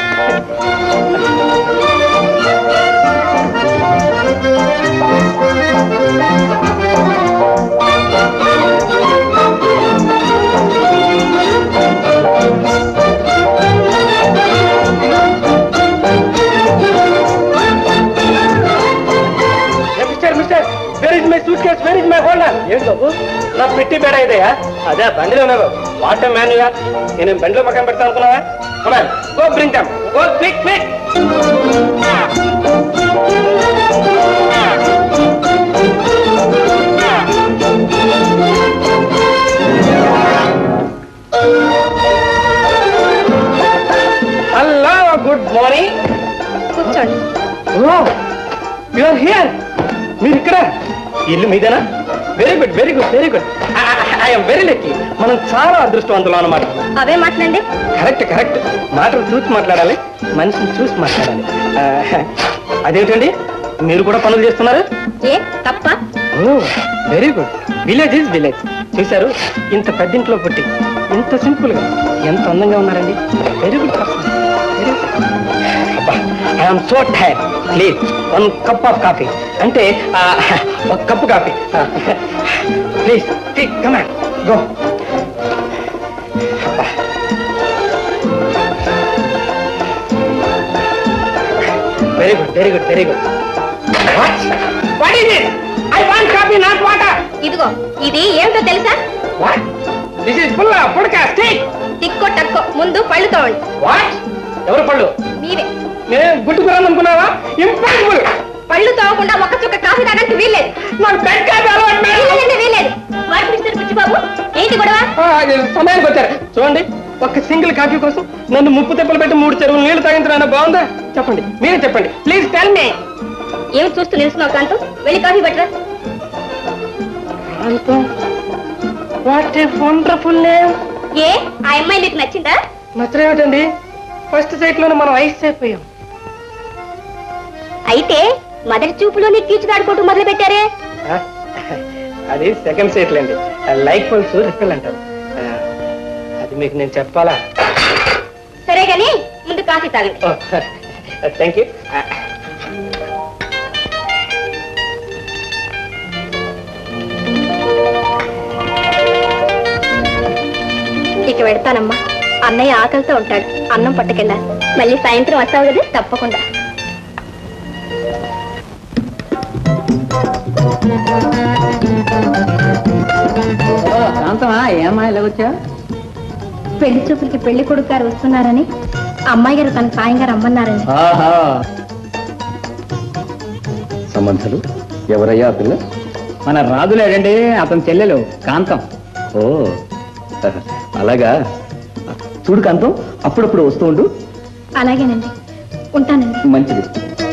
S1: నా పెట్టి బేడ ఇదయా? అదే బండిలో ఉన్నారు. వాట్ మ్యాన్ గా నేను బండిలో పక్కన పెడతా అనుకున్నావా? Go bring them, go quick quick. Hello, good morning.
S2: కూర్చోండి.
S1: You are here. మీరు ఇక్కడ? ఇల్లు మీదేనా? Very good very good very good. I'm very lucky. మనం చాలా అదృష్టవంతులు అన్నమాట.
S2: అవే మాట్లాడండి.
S1: Correct correct. మాటలు చూసి మాట్లాడాలి, మనిషిని చూసి మాట్లాడాలి. అదేమిటండి, మీరు కూడా పనులు చేస్తున్నారు?
S2: ఏ తప్ప?
S1: Very good. Village is village. చూశారు, ఇంత పెద్దింట్లో పుట్టి ఇంత సింపుల్ గా ఎంత అందంగా ఉన్నారండి. Very good person. Very good. I'm so tired. Please 1 cup of coffee. అంటే 1 cup coffee please. Come on, go. Very good very good very good. What is this? I want coffee not water.
S2: ఇదిగో, ఇది ఏమిటో తెలుసా?
S1: What? This is full పుడక stick.
S2: తిక్కో టక్కో, ముందు పళ్ళు తోవండి.
S1: వాట్? ఎవరు పళ్ళు?
S2: మీరే.
S1: నేను గుట్టుకురాను అనుకున్నావా? ఇంపాసిబుల్.
S2: పళ్ళు తోవకుండా ఒక్క చుక్క కాఫీ తాగడానికి వీల్లేదు.
S1: నాకు బెడ్ కాఫీ అలవాటు.
S2: వీల్లేదు. వాట్ మిస్టర్ బుచ్చిబాబు, ఏంటి గొడవ?
S1: సమయానికి వచ్చారు. చూడండి, ఒక్క సింగిల్ కాఫీ కోసం నన్ను ముప్పు తెప్పలు పెట్టి 3 చెరువులు నీళ్లు తాగించడం బాగుందా? చెప్పండి, మీరే చెప్పండి ప్లీజ్ టెల్ మీ.
S2: ఏమి చూస్తూ నిలుస్తున్నావు కాంతం? వెళ్ళి కాఫీ పట్టరా.
S1: Kantham? What a wonderful name.
S2: ఏ, ఆ అమ్మాయి మీకు నచ్చిందా?
S1: నచ్చలేమిటండి, ఫస్ట్ సైట్ లోనే మనం ఐస్ అయిపోయాం.
S2: అయితే మొదటి చూపులోనే కీచుదాడుకోవటం మొదలు పెట్టారే?
S1: అది సెకండ్ సైట్ లేండి. లైక్ పల్స్ రిపెల్ అంటారు. అది మీకు నేను చెప్పాలా?
S2: సరే కానీ ముందు కాఫీ తాగండి.
S1: Thank you.
S2: ఇక వెళ్తానమ్మా. అన్నయ్య ఆకలితో ఉంటాడు, అన్నం పట్టుకెళ్ళాలి. మళ్ళీ సాయంత్రం వస్తావు కదా? తప్పకుండా.
S1: కాంతమా, ఏమ్మా ఇలా వచ్చా?
S2: పెళ్లి చూపులకి పెళ్లి కొడుకు గారు వస్తున్నారని అమ్మాయి గారు తన సాయం గారు రమ్మన్నారని.
S3: సంబంధాలు? ఎవరయ్యా ఆ పిల్ల?
S1: మన రాజులేడండి, అతని చెల్లెలు కాంతం.
S3: ఓ అలాగా. చూడు కాంతం, అప్పుడప్పుడు వస్తూ ఉండు.
S2: అలాగేనండి, ఉంటానండి.
S3: మంచిది.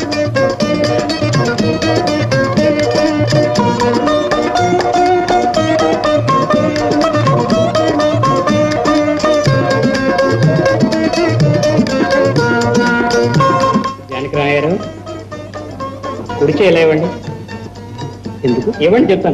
S1: జానకిరామయ్య గారు, కుడిచే ఇలా ఇవ్వండి.
S3: ఎందుకు?
S1: ఇవ్వండి చెప్తాను.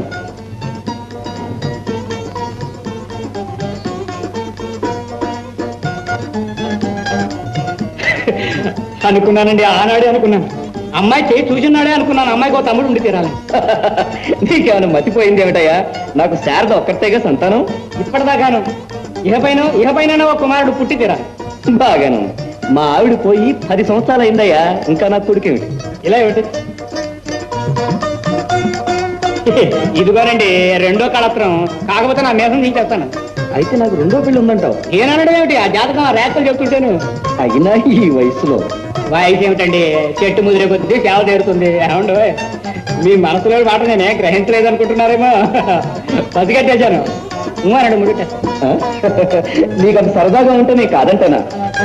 S1: అనుకున్నానండి, ఆనాడే అనుకున్నాను. అమ్మాయి చేయి చూసినాడే అనుకున్నాను, అమ్మాయికి ఒక తమ్ముడు ఉండి తీరాలి.
S3: నీకేమైనా మతిపోయింది ఏమిటయ్యా? నాకు శారద ఒక్కరితేగా సంతానం.
S1: ఇప్పటిదాకాను ఇహపైన ఒక కుమారుడు పుట్టి తీరాలి.
S3: బాగాను. మా ఆవిడ పోయి 10 సంవత్సరాలు అయిందయ్యా, ఇంకా నాకు కొడుకేమిటి?
S1: ఇలా ఏమిటి? ఇదిగోనండి రెండో కళత్రం, కాకపోతే నా మేసం తీసేస్తాను.
S3: అయితే నాకు రెండో పెళ్లి ఉందంటావు?
S1: ఏనడం ఏమిటి? ఆ జాతకం రేఖలు చెప్తుంటాను.
S3: అయినా ఈ వయసులో
S1: వయసు ఏమిటండి, చెట్టు ముదిరే కొద్ది సేవ తీరుతుంది. ఏమండో మీ మనసులో మాట నేనే గ్రహించలేదు అనుకుంటున్నారేమో, పసిగట్టేశాను. అనండి ముడిటేస్తాను.
S3: నీకు అంత సరదాగా ఉంటే నీకు కాదంటనా?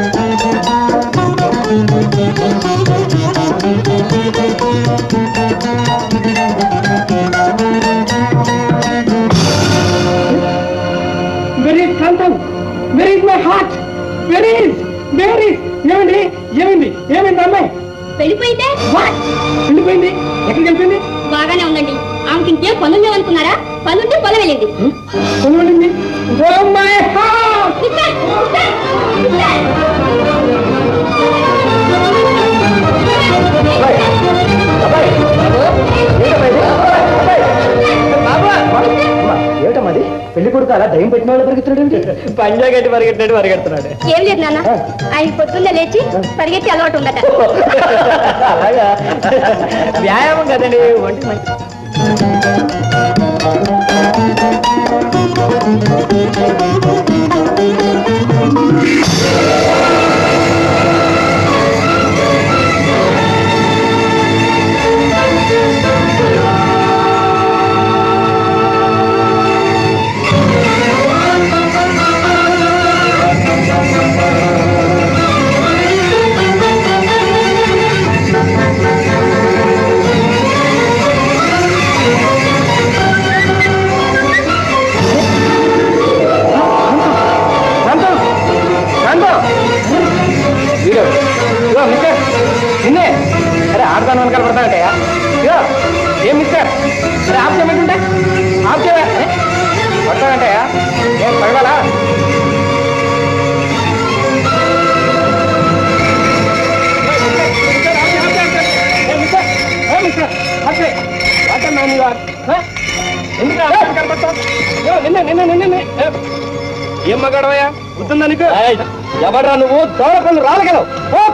S1: ఏమైంది అమ్మాయి?
S2: వెళ్ళిపోయిందే.
S1: వెళ్ళిపోయింది? ఎక్కడికి వెళ్ళిపోయింది?
S2: బాగానే ఉందండి. ఆమెకి ఇంకేం పనులు లేవనుకున్నారా? పనుంటే పొలం వెళ్ళింది.
S1: వెళ్ళింది.
S3: ఏమిటమ్మది? పెళ్లి కొడుకు అలా దయ్యం పెట్టిన వాళ్ళు పరిగెత్తున్నాడు.
S1: పంజాగట్టి పరిగెడుతున్నాడు.
S2: ఏం లేదు నాన్న, ఆయన పొద్దున్నే లేచి పరిగెత్తి అలవాటు ఉందట.
S3: అలాగా?
S1: వ్యాయామం కదండి, ఒంటి మంచి. నిన్నే అరే ఆడదాని వెనకాల పడతానంటయా? ఏం మిస్టర్, అరే ఆప్ చేయమంటుంటే ఆప్ చేయవా? పడతానంటయా? ఏం తగలాలా? ఏం మగాడవయ్యా? గుర్తుందా నీకు? ఎవడ్రా నువ్వు? దోడపల్లి రాలగలవు.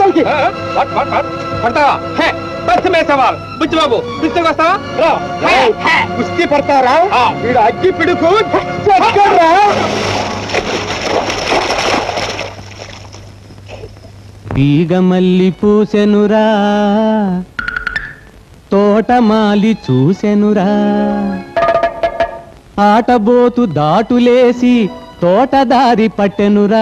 S1: పడతావా? సవాల్ బుచ్చిబాబు, కుస్తీకి వస్తావా? కుస్తీ పడతారా? వీడు అగ్గి పిడుకు
S5: తీగమల్లి పూసెనురా, తోటమాలి చూసెనురా, ఆటబోతు దాటులేసి తోటదారి పట్టెనురా,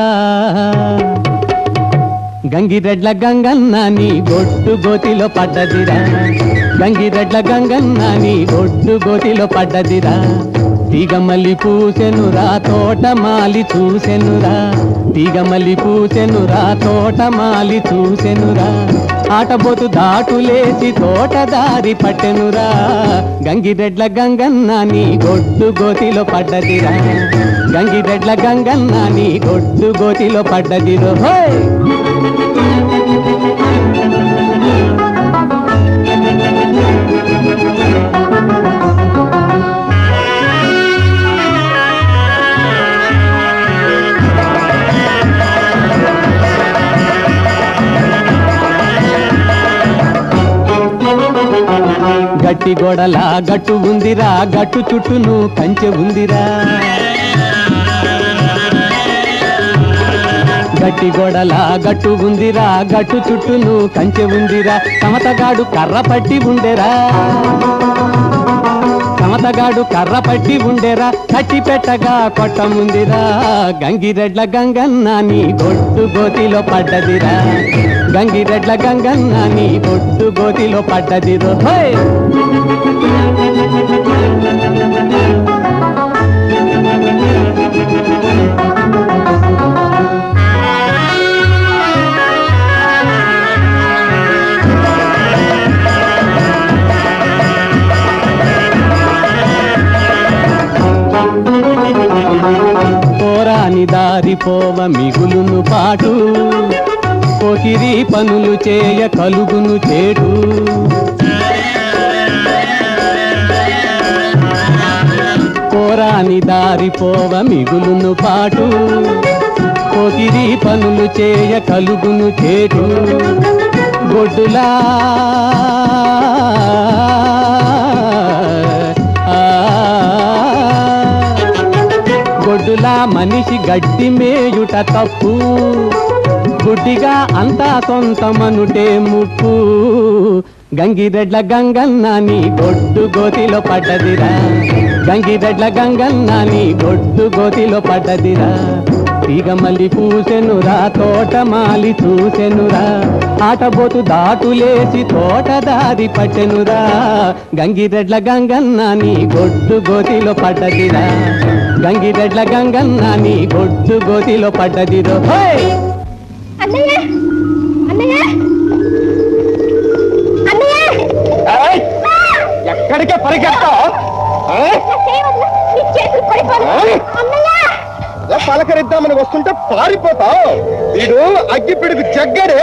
S5: గంగిరెడ్ల గంగన్న నీ గొడ్డు గోతిలో పడ్డదిరా, గంగిరెడ్ల గంగన్న నీ గొడ్డు గోతిలో పడ్డదిరా, తీగమల్లి పూసెనురా, తోటమాలి చూసెనురా, తీగమల్లి పూసెనురా, తోటమాలి చూసెనురా, ఆటబోతు దాటులేసి తోటదారి పట్టెనురా, గంగిరెడ్ల గంగన్న నీ గొడ్డు గోతిలో పడ్డదిరా, గంగిరెడ్ల గంగన్న నీ గొడ్డు గోతిలో పడ్డదిరో. హోయ్ గట్టి గోడల గట్టు ఉందిరా, గట్టు చుట్టూను కంచె ఉందిరా, గట్టి గోడలా గట్టు ఉందిరా గట్టు చుట్టూను కంచె ఉందిరా సమతగాడు కర్ర పట్టి ఉండెరా సమతగాడు కర్ర పట్టి ఉండెరా కట్టి పెట్టగా కొట్టముందిరా గంగిరెడ్ల గంగన్న నీ గొడ్డు గోతిలో పడ్డదిరా గంగిరెడ్ల గంగన్న నీ గొడ్డు గోతిలో పడ్డదిరో పోరాని దారిపోవ మిగులును పాటు పోకిరి పనులు చేయ కలుగును చేటు పోరాని దారిపోవ మిగులును పాటు పోకిరి పనులు చేయ కలుగును చేటు గొడ్డులా గొడ్డులా మనిషి గడ్డి మేయుట తప్పు గుడ్డిగా అంతా సొంతమనుటే ముప్పు గంగిరెడ్ల గంగన్న నీ గొడ్డు గోతిలో పడ్డదిరా గంగిరెడ్ల గంగన్న నీ గొడ్డు గోతిలో పడ్డదిరా తీగ మల్లి పూసెనురా తోటమాలి చూసెనురా ఆటబోతు దాటులేసి తోట దారి పట్టెనురా గంగిరెడ్ల గంగన్న నీ గొడ్డు గోతిలో పడ్డదిరా గంగిరెడ్ల గంగన్న నీ గొడ్డు గోతిలో పడ్డదిరో
S2: అన్నయ్య అన్నయ్య అన్నయ్య
S3: ఎక్కడికే పరిగెత్తావు పలకరిద్దామని వస్తుంటే పారిపోతావు వీడు అగ్గిపిడుగు జగ్గడే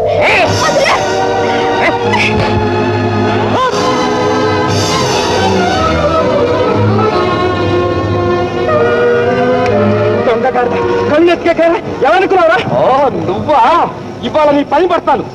S3: కళ్ళెత్తుకే కదా ఎవరనుకున్నావా నువ్వా ఇవాళ నీ పని పడతాను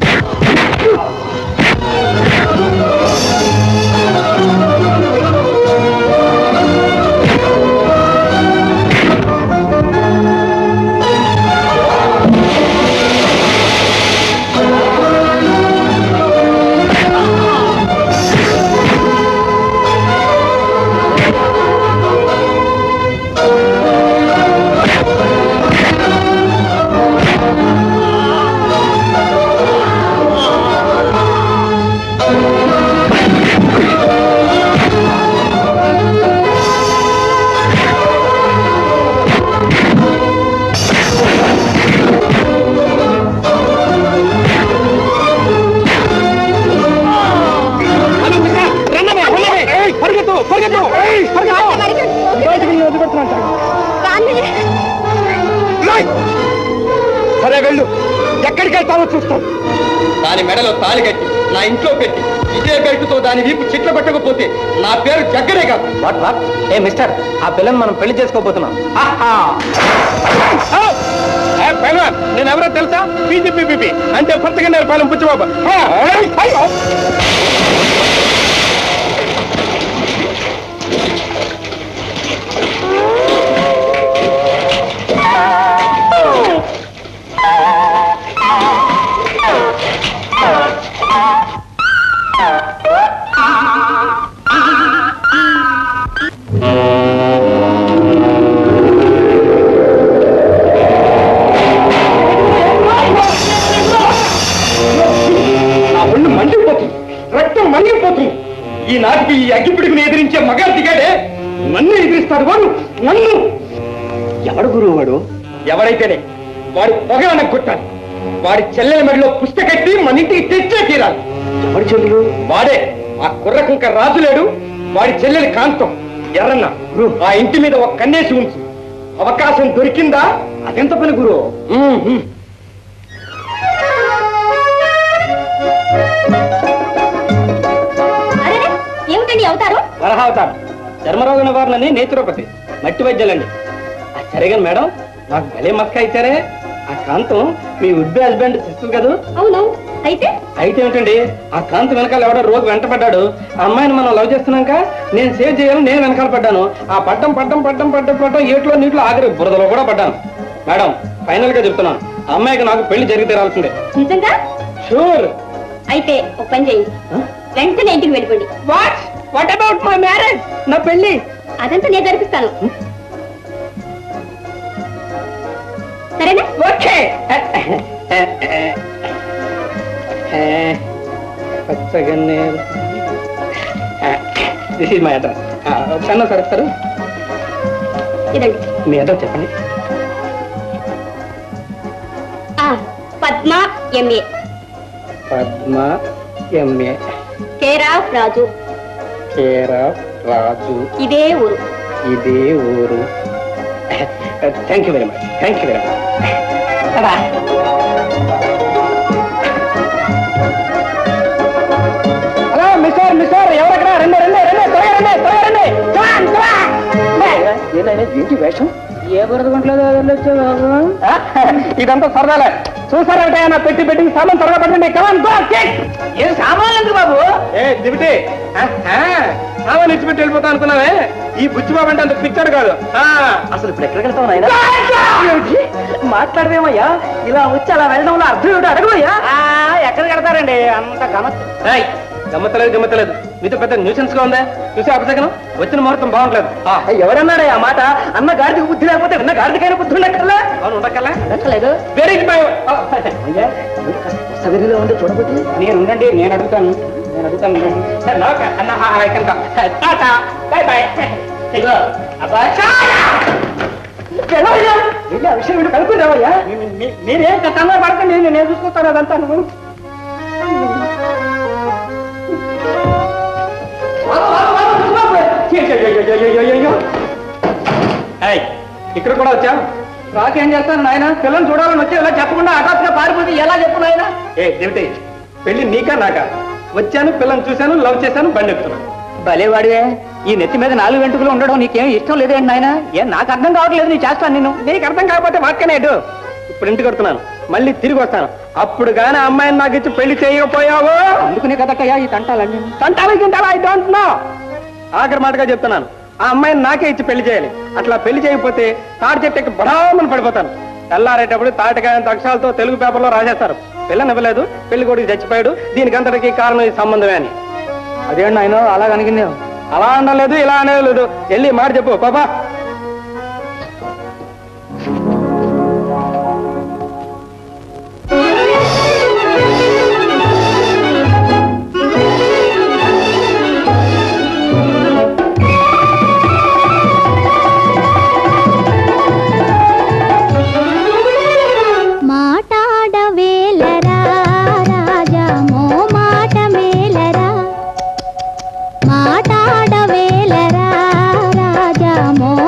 S3: సరే వెళ్ళు ఎక్కడికి వెళ్తావో చూస్తాం దాని మెడలో తాళి కట్టి నా ఇంట్లో పెట్టి ఇదే బెల్టుతో దాని వీపు చిట్ల పట్టకపోతే నా పేరు జగ్గడే కాదు ఏ మిస్టర్ ఆ పిల్లని మనం పెళ్లి చేసుకోబోతున్నాం నేను ఎవరో తెలుసా బీజేపీ అంటే కొత్తగా పాలెం పుచ్చిబాబు ఈనాటికి ఈ అగ్గిపిడుగుని ఎదిరించే మగాడు దిగాడే నన్ను ఎదిరిస్తాడు వాడు నన్ను ఎవడు గురువు వాడు ఎవరైతేనే వాడి పొగలన కొట్టాలి వాడి చెల్లెల మెడలో పుస్తకట్టి మన ఇంటికి తెచ్చే తీరాలి ఎవడి చెల్లెలు వాడే ఆ కుర్రకుంక రాజులేడు వాడి చెల్లెలి కాంతం ఎర్రన్న ఆ ఇంటి మీద ఒక కన్నేసి ఉంచు అవకాశం దొరికిందా అదెంత పని గురువు
S2: ఏమిటండి అవుతారు
S1: వరహావతారు చర్మరోగ నివారణని నేచురోపతి మట్టి వైద్యాలండి సరేగా మేడం నాకు భలే మస్క అయితేనే ఆ కాంతం మీ ఉడ్బి హస్బెండ్ సిస్టర్ కదా
S2: అవును అయితే
S1: ఏమిటండి ఆ కాంతం వెనకాల ఎవడో రోజు వెంట పడ్డాడు ఆ అమ్మాయిని మనం లవ్ చేస్తున్నాక నేను సేవ్ చేయాలని నేను వెనకాల పడ్డాను ఆ పడ్డం ఏట్లో నీటిలో ఆఖరి బురదలో కూడా పడ్డాను మేడం
S3: ఫైనల్ గా చెప్తున్నాను, ఆ అమ్మాయికి నాకు పెళ్లి జరిగి తీరాల్సిందే.
S2: నిజంగా?
S3: షూర్.
S2: అయితే ఒక పని చేయండి, వెంటనే ఇంటికి వెళ్ళిపోండి.
S1: What about my marriage? నా పెళ్లి
S2: అదంతా నేను జరిపిస్తాను, సరేనా?
S1: ఓకే. పచ్చగన్నేరు. This is my address. ఒకసారి సార్ వస్తారు.
S2: ఇదండి.
S1: మీ అడ్రస్ చెప్పండి.
S2: Padma MA.
S1: Padma MA.
S2: Care of Raju.
S1: Care of Raju.
S2: ఇదే ఊరు.
S1: ఇదే ఊరు. Thank you very much. Thank you very much. Hello mister mister, ఎవరక్కడ? రండి రండి రండి, త్వరగా రండి త్వరగా రండి. ఏంటి వేషం? ఏ బురదగుంటలేదు. ఇదంతా సరదాలే. చూసారంటే నా పెట్టి పెట్టి సామాన్ త్వరగా పట్టండి. ఏం సామాన్లు ఎందుకు బాబు? ఏ దివిటి, సామాన్ ఇచ్చిపెట్టి వెళ్ళిపోతా అనుకున్నావే? ఈ బుచ్చిబాబు అంటే అంత పిక్చర్ కాదు. అసలు ఇప్పుడు ఎక్కడికి వెళ్తావు నాయన? మాట్లాడదేమయ్యా, ఇలా వచ్చి అలా వెళ్ళడంలో అర్థం ఏమిటో అడగవయ్యా. ఎక్కడికి వెళ్తారండి అంత గమ్మత్తలేదు. మీతో పెద్ద న్యూసెన్స్ గా ఉందా? చూసే అపసగనం వచ్చిన ముహూర్తం బాగుంటలేదు. ఎవరన్నాడే ఆ మాట? అన్న గాడికి బుద్ధి లేకపోతే విన్న గాడికైనా బుద్ధి ఉండక్కర్లే. అవును, ఉండక్కర్లేదు. వెరీ సగరిలో ఉండి చూడబోతే నేను ఉండండి, నేను అడుగుతాను. ఆ విషయం వీళ్ళు కనుక్కుంటావయ్యా. మీరేం కంగారు పడకండి, నేను చూసుకుంటాను అదంతా. ఇక్కడ కూడా వచ్చా? రాకేం చేస్తాను నాయన? పిల్లల్ని చూడాలని వచ్చి ఇలా చెప్పకుండా హఠాత్తుగా పారిపోతే ఎలా చెప్పు నాయన? ఏ దివిటి, పెళ్లి నీకా నాకా? వచ్చాను, పిల్లల్ని చూశాను, లవ్ చేశాను, బండి ఎక్కుతున్నాను. భలేవాడివే, ఈ నెత్తి మీద 4 వెంట్రుకలు ఉండడం నీకేం ఇష్టం లేదేంటి నాయన? ఏం నాకు అర్థం కావట్లేదు, నీ చేస్తాను నేను. నీకు అర్థం కాకపోతే వాక్కనేటు. ఇప్పుడు ఇంటికి వస్తున్నాను, మళ్ళీ తిరిగి వస్తాను. అప్పుడు గానీ అమ్మాయిని నాకు ఇచ్చి పెళ్లి చేయకపోయావు అందుకునే కదక్కయ్యా ఈ తంటాలన్నీ. తంటాలా? I don't know. ఆఖరి మాటగా చెప్తున్నాను, ఆ అమ్మాయిని నాకే ఇచ్చి పెళ్లి చేయాలి. అట్లా పెళ్లి చేయకపోతే తాటి చెట్టుకి బడామని పడిపోతాను. తెల్లారేటప్పుడు తాటికాయంత అక్షరాలతో తెలుగు పేపర్లో రాసేస్తారు, పిల్లనివ్వలేదు, పెళ్లి కొడుకు చచ్చిపోయాడు, దీనికి అంతటికీ కారణం ఈ సంబంధమే అని. అదేంటి ఆయన అలా కనిగిందే? అలా అనలేదు, ఇలా అనలేదు. వెళ్ళి మాట చెప్పు పాపా.
S4: మాటాడవేలరా రాజా మో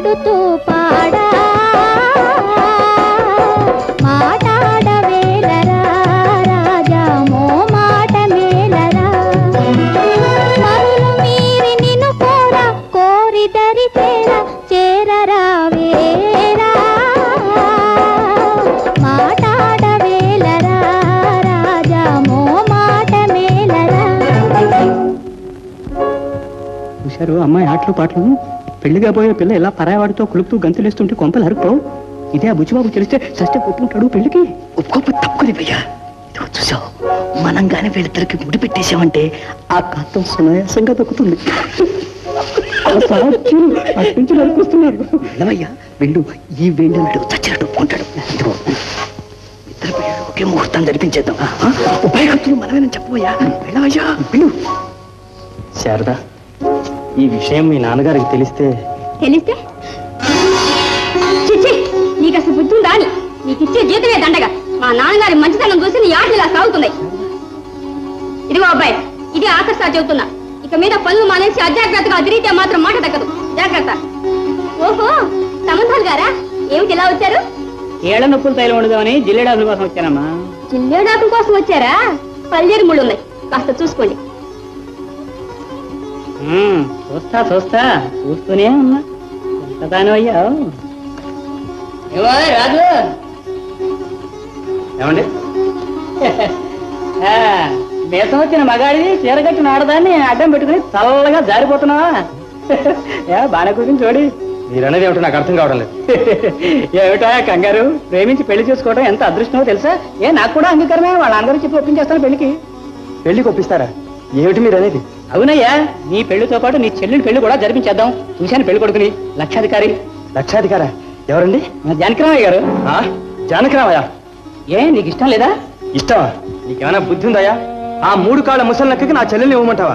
S4: పాడుతూ పాడా మాటాడవేలరా రాజా మో మాట మేలరా మరులు మీరి నిన్ను కోరా కోరి దరి చేరరా వేరా మాటాడవేలరా రాజా మో మాట మేలరా.
S1: చూశారు అమ్మాయి ఆటలు పాటలు? పెళ్లిగా పోయిన పిల్ల ఇలా పరాయవాడితో కులుపుతూ గంతులేస్తుంటే కొంపలు హరుకో. ఇదే ఆ బుచ్చిబాబు తెలిస్తే సస్తే ఒప్పుకుంటాడు పెళ్లికి.
S6: ఒప్పుకోకపోతే తప్పుకుని భయ్యా. ఇదిగో చూసావు, మనం గాని వీళ్ళిద్దరికి ముడి పెట్టేసామంటే ఆ కాంతం సునాయాసంగా దొక్కుతుంది.
S1: అట్నుంచి నరుకొస్తున్నారు.
S6: వెళ్ళవయ్యా, వెళ్ళు. ఈ వేడినట్టు చచ్చినట్టు ఒప్పుకుంటాడు. ఇదిగో ఇద్దరు పిల్లలు ఒకే ముహూర్తం జరిపించేద్దాం. ఉపాయకర్తలు మనమేనని చెప్పబోయా. వెళ్ళవయ్యా, వెళ్ళు.
S1: శారదా, ఈ విషయం మీ నాన్నగారికి తెలిస్తే
S2: చిచ్చి, నీకు అసలు బుద్ధి ఉందా అని నీకు ఇచ్చే జీతమే దండగా మా నాన్నగారి మంచితనం చూసి నీ ఆటలు ఇలా సాగుతున్నాయి. ఇదిగో అబ్బాయి, ఇది ఆఖరిసారి చెబుతున్నా. ఇక మీద పనులు మానేసి అజాగ్రత్తగా తిరిగితే మాత్రం మాట దక్కదు. జాగ్రత్త. ఓహో, సంబంధాలు గారా? ఏమిటి ఇలా వచ్చారు?
S1: ఏళ్ల నొప్పులు తైలం ఉండదామని జిల్లేడాకుల కోసం వచ్చానమ్మా.
S2: జిల్లేడాకుల కోసం వచ్చారా? పల్లేరు ముళ్ళు ఉన్నాయి, కాస్త చూసుకోండి.
S1: చూస్తా చూస్తా చూస్తూనే ఉన్నా. ఎంత దాని అయ్యావు రాజు.
S3: ఏమండి?
S1: మేసం వచ్చిన మగాడిని చీరగట్టిన ఆడదాన్ని అడ్డం పెట్టుకుని చల్లగా జారిపోతున్నావా? బాగా కూర్చుని చూడి.
S3: మీరనేది ఏమిటో నాకు అర్థం కావడం లేదు.
S1: ఏమిటా కంగారు? ప్రేమించి పెళ్లి చేసుకోవడం ఎంత అదృష్టమో తెలుసా? నాకు కూడా అంగీకారమే. వాళ్ళ నాన్నగారు చెప్పి ఒప్పించేస్తాను పెళ్లికి.
S3: పెళ్లికి ఒప్పిస్తారా? ఏమిటి మీరు అనేది?
S1: అవునయ్యా, నీ పెళ్లితో పాటు నీ చెల్లెలి పెళ్లి కూడా జరిపించేద్దాం. చూశాను పెళ్లి కొడుకుని, లక్షాధికారి.
S3: లక్షాధికారా? ఎవరండి?
S1: జానకిరామయ్య గారు.
S3: జానకిరామయ్య?
S1: ఏ నీకు ఇష్టం లేదా?
S3: ఇష్టమా? నీకేమైనా బుద్ధి ఉందయ్యా? ఆ 3 కాళ్ళ ముసలినక్కకి నా చెల్లెల్ని ఇవ్వమంటావా?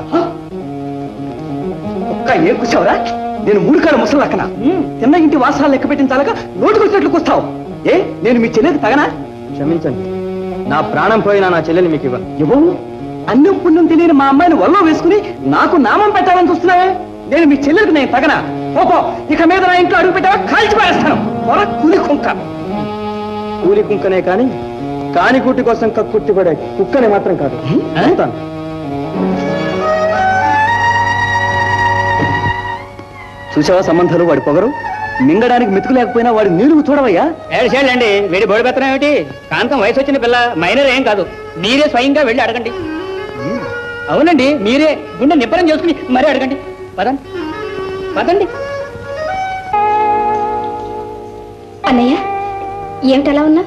S3: ఒక్క ఏం కూర్చోవరా? నేను 3 కాళ్ళ ముసలినక్కనా? తిన్న ఇంటి వాసాలు లెక్క పెట్టించాలక నోటుకొచ్చినట్లు కూస్తావు. ఏ నేను మీ చెల్లెలు తగనా? క్షమించండి, నా ప్రాణం పోయినా నా చెల్లెలు మీకు ఇవ్వవు. అన్నం పుణ్యం తెలియని మా అమ్మాయిని వల్లో వేసుకుని నాకు నామం పెట్టాలని చూస్తున్నావే? నేను మీ చెల్లెలకు నేను తగనా? ఓపో, ఇక మీద నా ఇంట్లో అడుగు పెట్టావా కాల్చి పారేస్తాను. కూలి కుంక. కూలి కుంకనే కానీ కానికూటి కోసం కక్కుర్తిపడే కుక్కనే మాత్రం కాదు. చూసావా సంబంధాలు? వాడి పొగరు మింగడానికి మెతుకు లేకపోయినా వాడి నీళ్లు చూడవయ్యా.
S1: ఏడ్చేళ్ళండి, వీడి బోడి పెత్తనం ఏమిటి? కాంతం వయసు వచ్చిన పిల్ల, మైనర్ ఏం కాదు. మీరే స్వయంగా వెళ్ళి అడగండి. అవునండి, మీరే గుండె నిబ్బరం చేసుకుని మరీ అడగండి. పదండి పదండి.
S2: అన్నయ్య, ఏమిటలా ఉన్నా?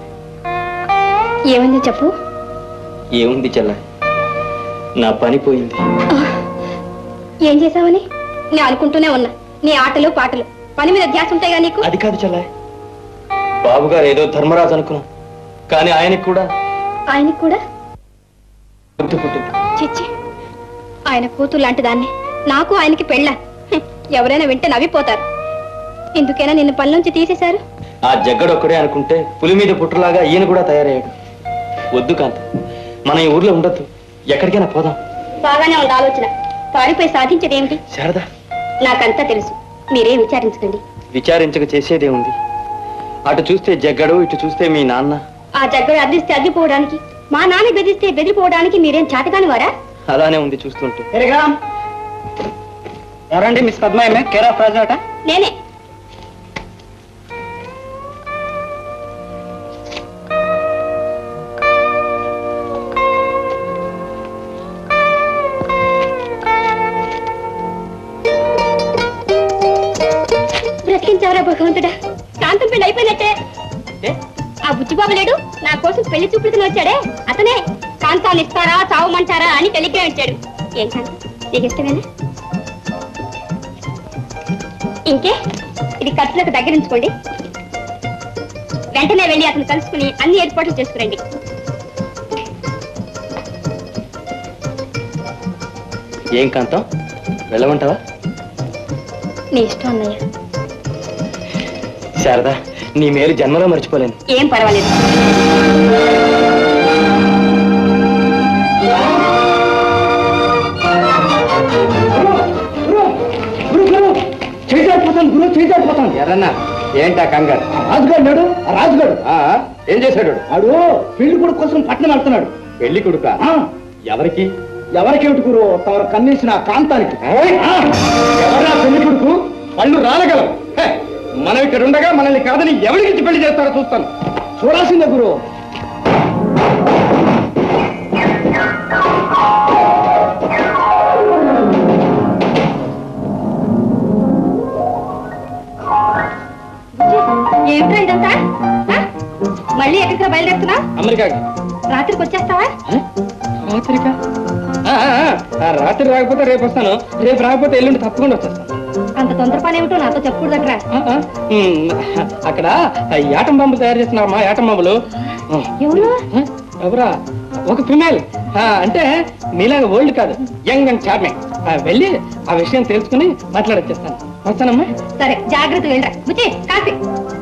S2: ఏమైంది చెప్పు.
S3: ఏముంది చెల్ల, నా పని పోయింది.
S2: ఏం చేసావని? నేను అనుకుంటూనే ఉన్నా. నీ ఆటలు పాటలు, పని మీద ధ్యాస ఉంటాయిగా నీకు.
S3: అది కాదు చెల్ల, బాబు గారు ఏదో ధర్మరాజు అనుకున్నాం, కానీ ఆయనకు కూడా
S2: చిచ్చి, ఆయన కూతురు లాంటి దాన్ని. నాకు ఆయనకి పెళ్ళ. ఎవరైనా వింటే నవ్విపోతారు. ఎందుకైనా నిన్ను పని నుంచి తీసేశారు.
S3: ఆ జగ్గడొక్కడే అనుకుంటే పులి మీద పుట్టులాగా ఈయన కూడా తయారయ్యాడు. వద్దు కాంత, మనం ఈ ఊర్లో ఉండొద్దు, ఎక్కడికైనా పోదాం.
S2: బాగానే ఉంది ఆలోచన. పారిపోయి సాధించేది ఏమిటి?
S3: శారదా,
S2: నాకంతా తెలుసు, మీరే విచారించకండి.
S3: విచారించక చేసేదే ఉంది. అటు చూస్తే జగ్గడు, ఇటు చూస్తే మీ నాన్న.
S2: ఆ జగ్గడు అదిస్తే అదిపోవడానికి, మా నాన్న బెదిరిస్తే బెదిరిపోవడానికి మీరేం చాతకాని వారా?
S3: అలానే ఉంది చూస్తుంటే.
S1: ఎవరండి? మిస్ పద్మ, కేర్ ఆఫ్ రాజాట.
S2: నేనే. బ్రతికించావరా భగవంతుడా. కాంతం పెళ్లి అయిపోయినట్టే. ఆ బుచ్చిబాబు లేడు, నా కోసం పెళ్లి చూపుడుకుని వచ్చాడే, అతనే. కాంతాన్ని ఇస్తారా చావమంటారా అని టెలిగ్రామ్ ఇచ్చాడు. ఏం కాంతం, నీకు ఇష్టమేనా? ఇంకే, ఇది ఖర్చులకు దగ్గరించుకోండి. వెంటనే వెళ్ళి అతను కలుసుకుని అన్ని ఏర్పాట్లు చేసుకురండి.
S3: ఏం కాంతం, వెళ్ళమంటావా?
S2: నీ ఇష్టం అన్నయ్య.
S3: శారదా, నీ మేలు జన్మలో మర్చిపోలేను.
S2: ఏం పర్వాలేదు.
S3: చేయిపోతాను గురు, చేయిపోతాను. ఎరన్నా ఏంటా కంగారు?
S6: రాజుగాడు లేడు, ఆ రాజుగాడు
S3: ఏం చేశాడు?
S6: ఆడు పెళ్లి కొడుకు కోసం పట్నం వెళ్తున్నాడు.
S3: పెళ్లి కొడుక? ఎవరికి?
S6: ఎవరికేమిటి గురు, తమరు కన్నేసిన కాంతానికి.
S3: ఎవరా పెళ్లి కొడుకు? పళ్ళు రాలగలవు. మనం ఇక్కడ ఉండగా మనల్ని కాదని ఎవరికి పెళ్లి చేస్తారో చూస్తాను.
S6: చూడాల్సిందే గురు.
S2: ఏమిట్రా ఇదంతా? మళ్ళీ ఎక్కడికి బయలుదేరుతున్నా?
S3: అమెరికాకి.
S2: రాత్రికి వచ్చేస్తావా?
S3: రాత్రికా? రాత్రి రాకపోతే రేపు వస్తాను, రేపు రాకపోతే ఎల్లుండి తప్పకుండా వచ్చేస్తాను.
S2: అంత తొందర పని ఏమిటో నాతో చెప్పుడు దగ్గర.
S3: అక్కడ యాటం బాంబులు తయారు చేస్తున్నారమ్మా, యాటం బాంబులు.
S2: ఎవరు?
S3: ఎవరా? ఒక ఫిమేల్. అంటే మీలాగా ఓల్డ్ కాదు, యంగ్ అండ్ చార్మింగ్. వెళ్ళి ఆ విషయం తెలుసుకుని మాట్లాడొచ్చేస్తాను. వస్తానమ్మా.
S2: సరే, జాగ్రత్త వెళ్ళరా. బుచ్చి, కాఫీ.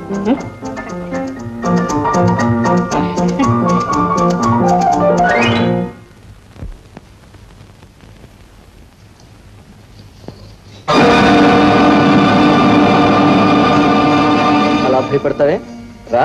S3: అలా భయపడతావే, రా.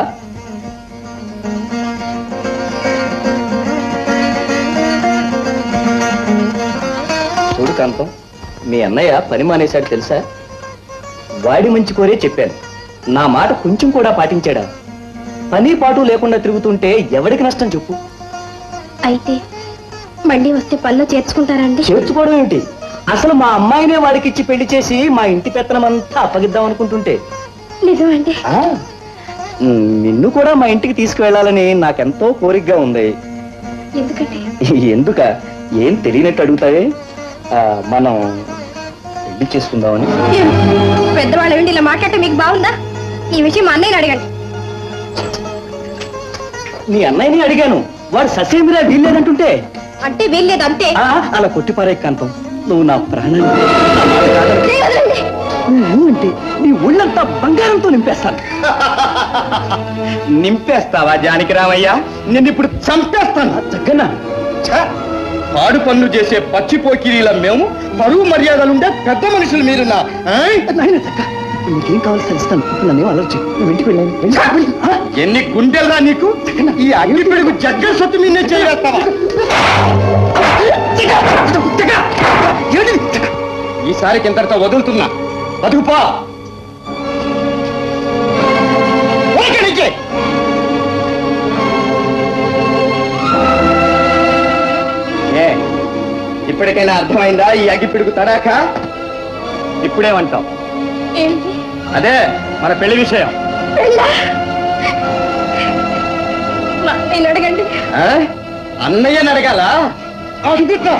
S3: చూడు కాంతం, మీ అన్నయ్య పని మానేశాడు తెలుసా? వాడి మంచి కోరే చెప్పాను, నా మాట కొంచెం కూడా పాటించాడా? పని పాటు లేకుండా తిరుగుతుంటే ఎవరికి నష్టం చెప్పు?
S2: అయితే మళ్ళీ వస్తే పనిలో చేర్చుకుంటారండి?
S3: చేర్చుకోవడం ఏమిటి? అసలు మా అమ్మాయినే వాడికి ఇచ్చి పెళ్లి చేసి మా ఇంటి పెత్తనం అంతా అప్పగిద్దాం అనుకుంటుంటే.
S2: నిజమండి.
S3: నిన్ను కూడా మా ఇంటికి తీసుకువెళ్ళాలని నాకెంతో కోరికగా ఉంది.
S2: ఎందుకంటే?
S3: ఎందుక? ఏం తెలియనట్టు అడుగుతావే. మనం పెళ్లి చేసుకుందామని.
S2: పెద్దవాళ్ళు ఏంటి ఇలా మాట్లాడితే మీకు బాగుందా? ఈ విషయం మా అన్నయ్యని అడగండి.
S3: నీ అన్నయ్యని అడిగాను, వాడు ససేమిరా వీల్లేదంటుంటే.
S2: అంటే వీల్లేదు అంతే.
S3: అలా కొట్టిపారే కాంతం, నువ్వు నా ప్రాణాన్ని. అంటే నీ ఒళ్ళంతా బంగారంతో నింపేస్తాను. నింపేస్తావా జానకి రామయ్య? నిన్ను ఇప్పుడు చంపేస్తాను. చక్కనా పాడు పనులు చేసే పచ్చిపోకిరీల మేము, పరువు మర్యాదలుండే పెద్ద మనుషులు మీరు. నీకేం కావాలి తెలుస్తాను, నన్నేం ఆలోచి. ఇంటికి వెళ్ళాను. ఎన్ని గుండెలరా నీకు? ఈ అగ్ని పిడుగు జగ్గ సొత్తు నిన్నే చేయవేస్తావా? ఈసారికి ఇంతటితో వదులుతున్నా, బతుకుపా. ఇప్పటికైనా అర్థమైందా ఈ అగ్గిపిడుగు తడాక? ఇప్పుడేమంటావు? అదే మన పెళ్లి విషయం.
S2: నేను అడగండి.
S3: అన్నయ్యని అడగాల? అడుగుతా.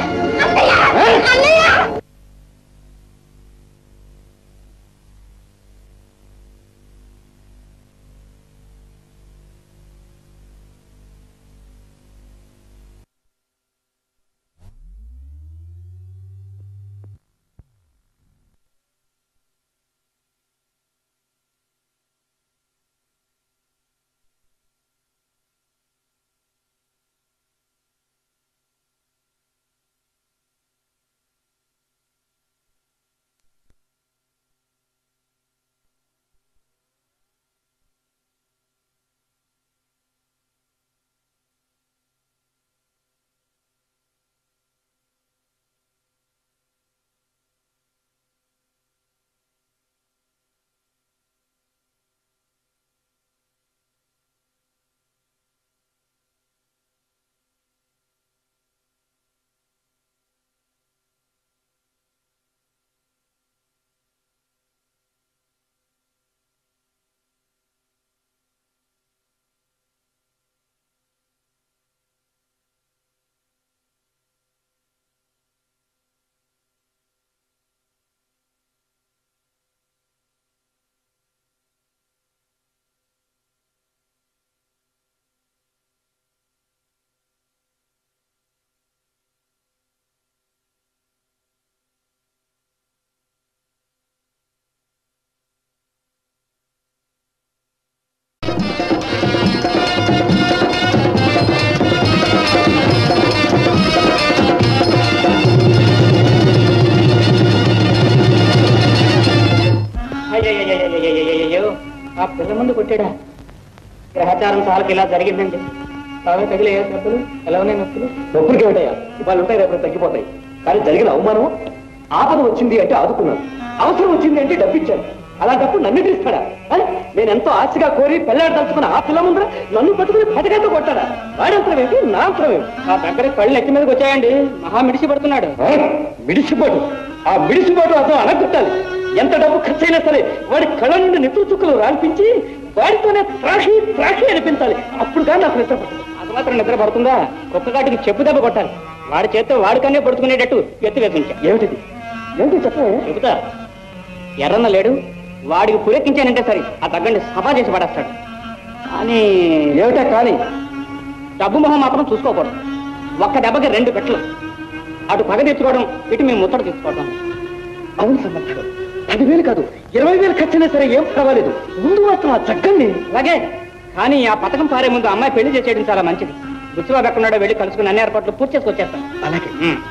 S1: అయ్యో ఆ పిల్ల ముందు కొట్టాడా? గ్రహచారం సార్కి ఇలా జరిగిందండి. బాగా తగిలే డబ్బులు ఎలా ఉన్నాయి నొప్పులు?
S3: నొప్పులకి ఏమిటయ్యా, ఇవాళ ఉంటాయి రేపు తగ్గిపోతాయి. కానీ జరిగిన అవమానం, ఆపద వచ్చింది అంటే ఆదుకున్నాను, అవసరం వచ్చింది అంటే డబ్బిచ్చాను. అలాంటప్పుడు నన్ను తీస్తాడా? నేను ఎంతో ఆశగా కోరి పెళ్ళాడు తలుచుకున్న ఆ పిల్ల ముందర నన్ను పట్టుకుని పథకంతో కొట్టాడా? వాడంతరం ఏంటి, నా అంతరం ఏంటి?
S1: ఆ దగ్గర కళ్ళు ఎక్కి మీదకి వచ్చాయండి. మహా మిడిసి పడుతున్నాడు.
S3: మిడిసిపోటు, ఆ మిడిసిపోటు అతను అనగొట్టాలి. ఎంత డబ్బు ఖర్చు అయినా సరే వాడి కళ్ళ నుండి నిప్పులు చుక్కలు రాల్పించి వాడితోనే త్రాషి త్రాషి అనిపించాలి. అప్పుడు కానీ నాకు నిద్ర పడుతుంది.
S1: అది మాత్రం నిద్ర పడుతుందా? ఒక్కగాటికి చెప్పు దెబ్బ కొట్టాలి. వాడి చేత్తో వాడికనే పడుకునేటట్టు ఎత్తి వేసించా.
S3: ఏమిటిది, ఏమిటి చెప్పే?
S1: చెబుతా. ఎర్రన్న లేడు, వాడికి పురెక్కించానంటే సరే ఆ తగ్గండి సభా చేసి పడేస్తాడు. కానీ
S3: ఏమిటా కానీ?
S1: డబ్బు మొహం మాత్రం చూసుకోకూడదు. ఒక్క దెబ్బకి 2 పెట్టలు. అటు పగ తెచ్చుకోవడం, ఇటు మేము ముత్తడు తీసుకోవడం.
S3: అవును సంబంధం. 10,000 కాదు, 20,000 ఖర్చైనా సరే ఏం పర్వాలేదు. ముందు మాత్రం ఆ జగ్గండి.
S1: అలాగే, కానీ ఆ పథకం పారే ముందు అమ్మాయి పెళ్లి చేసేయడం చాలా మంచిది. బుచ్చిబాబు ఎక్కడున్నాడో వెళ్ళి కలుసుకుని అన్ని ఏర్పాట్లు పూర్తి చేసుకొచ్చేస్తాను.
S3: అలాగే.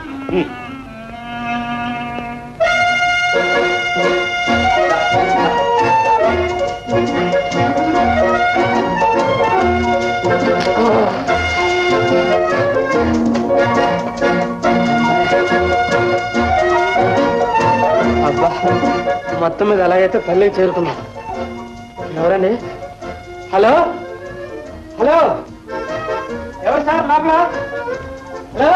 S1: అబ్బా, మొత్తం మీద ఎలాగైతే పల్లెకి చేరుకున్నాం. ఎవరండి? హలో హలో, ఎవరు సార్ లోపల? హలో,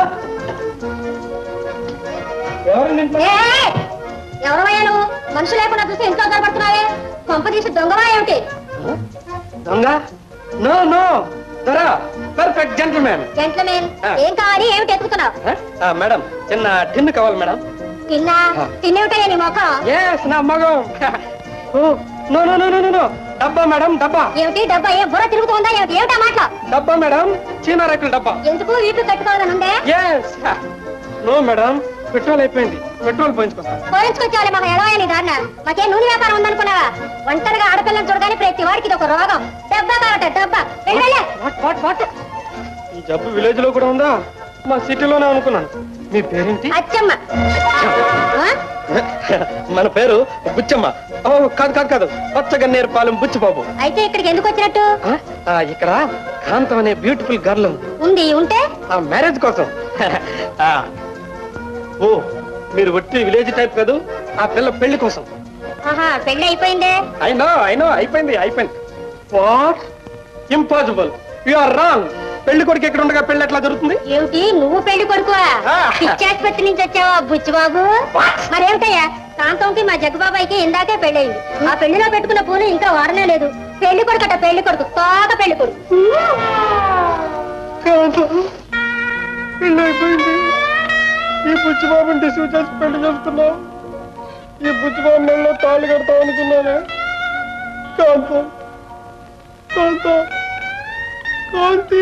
S1: ఎవరండి?
S2: ఎవరమయ్యా నువ్వు? మనుషు లేకుండా చూసి ఇంట్లో దొరపడుతున్నావే. కొంప తీసి దొంగవా ఏమిటి?
S1: దొంగ? నో నో, దొరా, పర్ఫెక్ట్ జెంటిల్మెన్.
S2: జెంట్లమెన్, ఏం కావాలి? ఏమిటి ఎత్తుకుతున్నావు?
S1: మేడం, చిన్న టిన్ను కావాలి మేడం.
S2: తిన్నా? తినేమిటయ్యా నీ మొఖం?
S1: ఎస్, నా మగం. No no no no no, డబ్బా మేడం, డబ్బా.
S2: ఏమిటి డబ్బా? ఏ బుర్ర తిరుగుతుందా ఏమిటి? ఏమిటా మాటలు?
S1: డబ్బా మేడం, చీనా రేకుల డబ్బా.
S2: ఎందుకు వీపు కట్టుకోవాలని ఉండే?
S1: ఎస్. నో మేడం, పెట్రోల్ అయిపోయింది, పెట్రోల్ పోయించుకొస్తాను.
S2: పోయించుకొచ్చేవాళ్ళే మాకు ఎడవయ్య నీ దారిన. మాకేం నూనె వ్యాపారం ఉందనుకున్నావా? ఒంటరిగా ఆడపిల్లని చూడగానే ప్రతి వాడికి ఇది ఒక రోగం. డబ్బా కావట డబ్బా. వెళ్ళలే.
S1: ఈ జబ్బు విలేజ్ లో కూడా ఉందా? మా సిటీలోనే అనుకున్నాను. మీ పేరేంటి?
S2: అచ్చమ్మ.
S1: మన పేరు బుచ్చమ్మ. ఓ కాదు కాదు కాదు, పచ్చగన్నేరు పాలెం బుచ్చిబాబు.
S2: అయితే ఇక్కడికి ఎందుకు వచ్చినట్టు?
S1: ఇక్కడ కాంతం అనే బ్యూటిఫుల్ గర్ల్
S2: ఉంది. ఉంటే
S1: ఆ మ్యారేజ్ కోసం. ఓ, మీరు ఒట్టి విలేజ్ టైప్ కాదు, ఆ పిల్ల పెళ్లి కోసం.
S2: ఆహా, పెళ్లి అయిపోయిందే.
S1: అయినో అయిపోయింది అయిపోయింది. What? Impossible, you are wrong. పెళ్లి కొడుకు ఎక్కడ ఉండగా పెళ్లి ఎట్లా జరుగుతుంది?
S2: ఏమిటి నువ్వు పెళ్లి కొడుకువా? పిచ్చాసుపత్రి నుంచి వచ్చావా బుచ్చిబాబు? మరేమిటయ్యా, కాంతంకి మా జగ్గుబాబాయికి ఇందాకే పెళ్ళయింది. ఆ పెళ్లిలో పెట్టుకున్న పూలు ఇంకా వాడనే లేదు. పెళ్లి కొడుకట, పెళ్లి కొడుకు, తోక పెళ్లి కొడుకు.
S1: పెళ్లి అయిపోయింది. ఈ బుచ్చిబాబుని రిసీవ్ చేసి పెళ్లి చేస్తున్నావు. ఈ బుచ్చిబాబు నెలలో తాళి కడతావు అనుకున్నానే. కాంతం, కాంతం, కాంతి,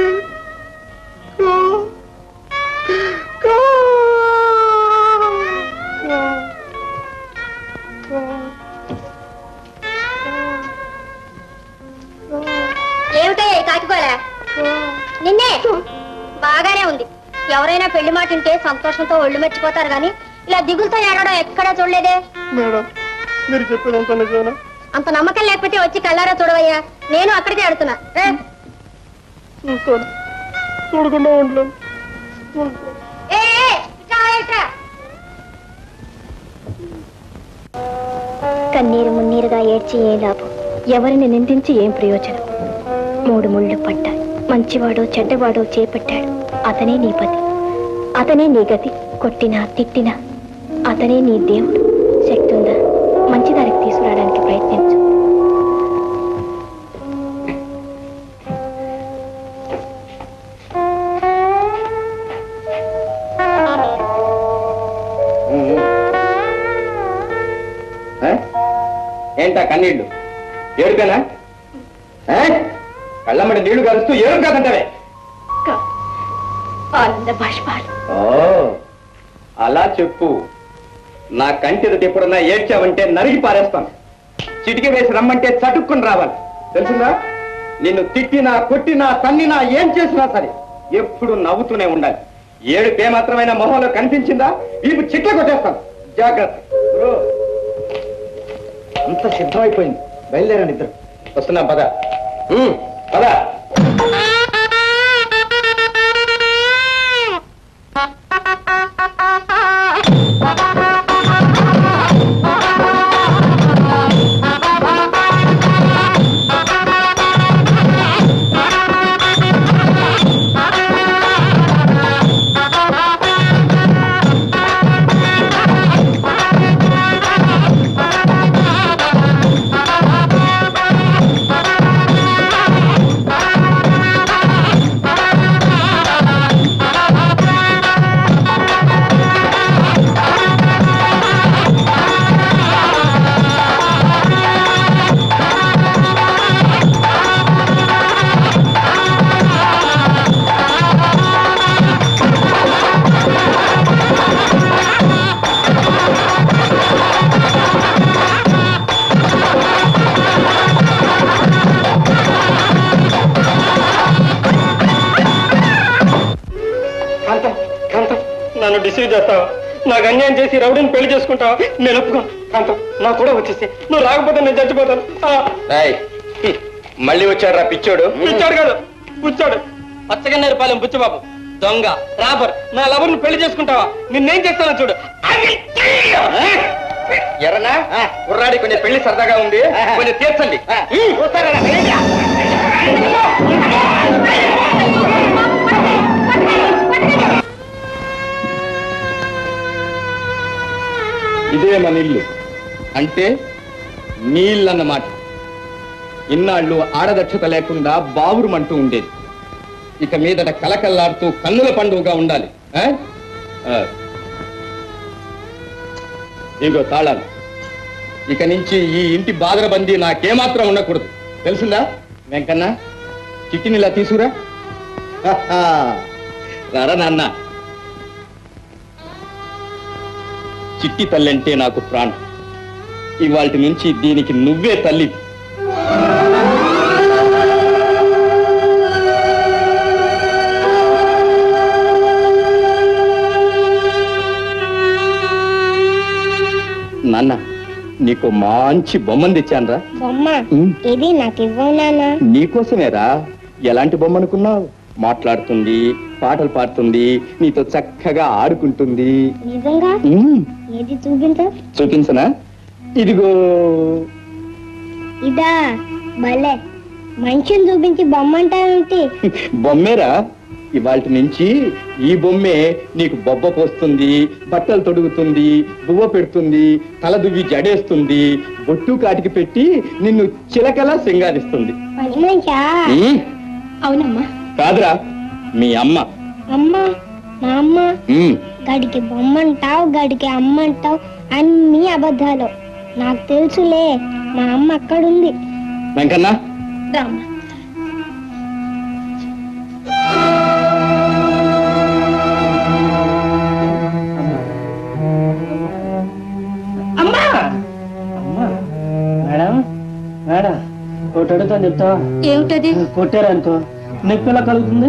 S2: ఏమిటయ్యా ఈ కాకిపోలే? నిన్నే. బాగానే ఉంది. ఎవరైనా పెళ్లి మాట ఉంటే సంతోషంతో ఒళ్ళు మర్చిపోతారు గాని ఇలా దిగులతో ఏడవడం ఎక్కడా చూడలేదే.
S1: మేడం, మీరు చెప్పేదంతా నిజమేనా?
S2: అంత నమ్మకం లేకపోతే వచ్చి కళ్ళారా చూడవయ్యా. నేను అక్కడికే ఆడుతున్నా.
S1: చూస్తాను, చూడకుండా ఉండలేను.
S4: కన్నీరు మున్నీరుగా ఏడ్చి ఏ లాభం? ఎవరిని నిందించి ఏం ప్రయోజనం? 3 ముళ్ళు పడ్డాయి. మంచివాడో చెడ్డవాడో చేపట్టాడు. అతనే నీ పతి, అతనే నీ గతి. కొట్టినా తిట్టినా అతనే నీ దేవుడు. శక్తి ఉందా? మంచిదారికి తీసుకురావడానికి ప్రయత్నించు.
S3: ఏంటా కన్నీళ్లు? ఏడుకనా? కళ్ళమ్మడి నీళ్లు కలుస్తూ ఏడు కాదంటావే?
S4: ఆనంద బాష్పాలు.
S3: ఓ, అలా చెప్పు. నా కంటిది ఎప్పుడన్నా ఏడ్చావంటే నరిగి పారేస్తాను. చిటికి వేసి రమ్మంటే చటుక్కుని రావాలి, తెలుసుందా? నిన్ను తిట్టినా కొట్టినా తన్నినా ఏం చేసినా సరే ఎప్పుడు నవ్వుతూనే ఉండాలి. ఏడుపే మాత్రమైన మొహంలో కనిపించిందా వీపు చిట్ల కొట్టేస్తాను. జాగ్రత్త. అంత సిద్ధమైపోయింది. బయలుదేరండి ఇద్దరు. వస్తున్నాం పద. పద.
S1: నన్ను డిసైడ్ చేస్తావా? నాకు అన్యాయం చేసి రౌడీని పెళ్లి చేసుకుంటావా? నేను ఒప్పుకో. కాంతం నాకు కూడా వచ్చేసి నువ్వు రాకపోతే నేను చచ్చిపోతాను.
S3: మళ్ళీ వచ్చాడు రా పిచ్చోడు.
S1: పిచ్చాడు కాదు, పుచ్చాడు. పచ్చగన్నేరు పాలెం బుచ్చబాబు దొంగ రాబర్. నా లవర్ని పెళ్లి చేసుకుంటావా? నిన్నేం చేస్తానో చూడు.
S3: ఎర్రనా కుర్రాడి కొంచెం పెళ్లి సరదాగా ఉంది, కొంచెం తీర్చండి. ఇదే మన ఇల్లు అంటే నీళ్ళన్నమాట. ఇన్నాళ్ళు ఆడదక్షత లేకుండా బావురుమంటూ ఉండేది. ఇక మీదట కలకల్లాడుతూ కన్నుల పండుగగా ఉండాలి. ఇగో తాళాలు. ఇక నుంచి ఈ ఇంటి బాదరబందీ నాకేమాత్రం ఉండకూడదు, తెలిసిందా? వెంకన్న చిట్టిని ఇలా తీసుకురా. రారా నాన్న. చిట్టి తల్లి అంటే నాకు ప్రాణం. ఇవాల్టి నుంచి దీనికి నువ్వే తల్లి. నాన్న నీకు మంచి బొమ్మను తెచ్చానరా.
S2: బొమ్మ ఇది నాకు ఇవ్వవు నాన్న.
S3: నీకోసమేరా. ఎలాంటి బొమ్మ అనుకున్నావు? మాట్లాడుతుంది, పాటలు పాడుతుంది, నీతో చక్కగా ఆడుకుంటుంది.
S2: నిజంగా? ఏది చూపించు.
S3: చూపించనా? ఇదిగో.
S2: ఇదా? భలే మనిషిని చూపించి బొమ్మ అంటావేంటి?
S3: బొమ్మేరా. ఇవాల్టి నుంచి ఈ బొమ్మే నీకు బొబ్బ పోస్తుంది, బట్టలు తొడుగుతుంది, బువ్వ పెడుతుంది, తల దువ్వి జడేస్తుంది, బొట్టు కాటికి పెట్టి నిన్ను చిలకలా సింగారిస్తుంది.
S2: పని మనిషా? అవునమ్మా.
S3: కాదురా, మీ అమ్మ.
S2: అమ్మ? మా అమ్మ? గడికి బొమ్మ అంటావు, గడికి అమ్మ అంటావు, అన్ని అబద్ధాలు. నాకు తెలుసులే, మా అమ్మ అక్కడుంది.
S3: వెంకన్న
S2: రామ్మ.
S1: అమ్మా అమ్మా. మేడం మేడం ఒకటి అడుగుతాను చెప్తావా?
S2: ఏమిటది?
S1: కొట్టారనుకో నొప్పి ఎలా కలుగుతుంది?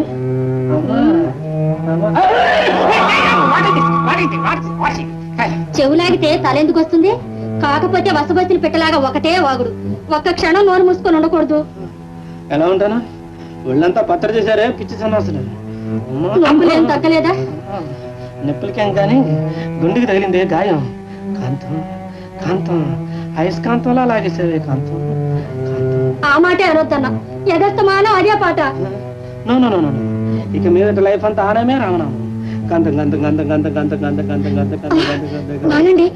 S2: చెవులాగితే తలెందుకు వస్తుంది? కాకపోతే వసబస్సులు పెట్టలాగా ఒకటే వాగుడు. ఒక్క క్షణం నోరు మూసుకొని ఉండకూడదు.
S1: ఎలా ఉంటానా? ఒళ్ళంతా పత్ర చేశారే పిచ్చి సన్నాసులు.
S2: నొప్పులేం తగ్గలేదా?
S1: నొప్పులకేం కానీ గుండెకి తగిలిందే గాయం. కాంతం కాంతం అయస్కాంతంలా లాగేసేవే కాంతం.
S2: ఆ మాట అనొద్దన్నా. ఎగస్తమానం అదే పాట.
S1: No no no. ఇక మీద లైఫ్ అంతా ఆనమే రామనామం. గంధం గంధం గంధం గంధం గంధం గంధం గంధం గంధం గంధం గంధం.
S2: మానండి.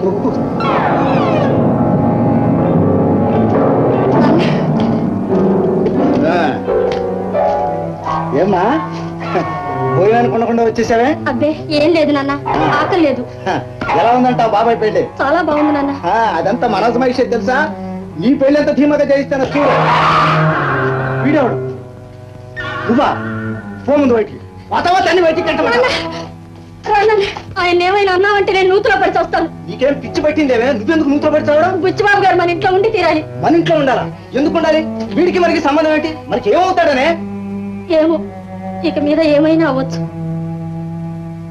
S3: ఏమ్మా భోజనానికి ఉండకుండా వచ్చేసావే?
S2: అబ్బే ఏం లేదు నాన్న, ఆకలి లేదు.
S3: ఎలా ఉందంటావు బాబాయ్ పెళ్లి?
S2: చాలా బాగుంది నాన్న.
S3: అదంతా మనసు మహిషి తెలుసా? నీ పెళ్లి ఎంత ధీమాగా చేయిస్తాను చూడు. వీడేవాడు నువ్వా? ఫోన్ ముందు బయటికి వతవా దాన్ని బయటికి కట్టబడ్డా.
S2: ఆయన ఏమైనా అన్నావంటే నేను నూతులో పడి వస్తాను.
S3: నీకేం పిచ్చి పట్టిందేవే? నువ్వెందుకు నూతులో పడి చావడం?
S2: బుచ్చిబాబు గారు మన ఇంట్లో ఉండి తీరాలి.
S3: మన ఇంట్లో ఉండాలా? ఎందుకు ఉండాలి? వీడికి మనకి సంబంధం ఏంటి? మనకి ఏమవుతాడనే?
S2: ఏమో, ఇక మీద ఏమైనా అవ్వచ్చు.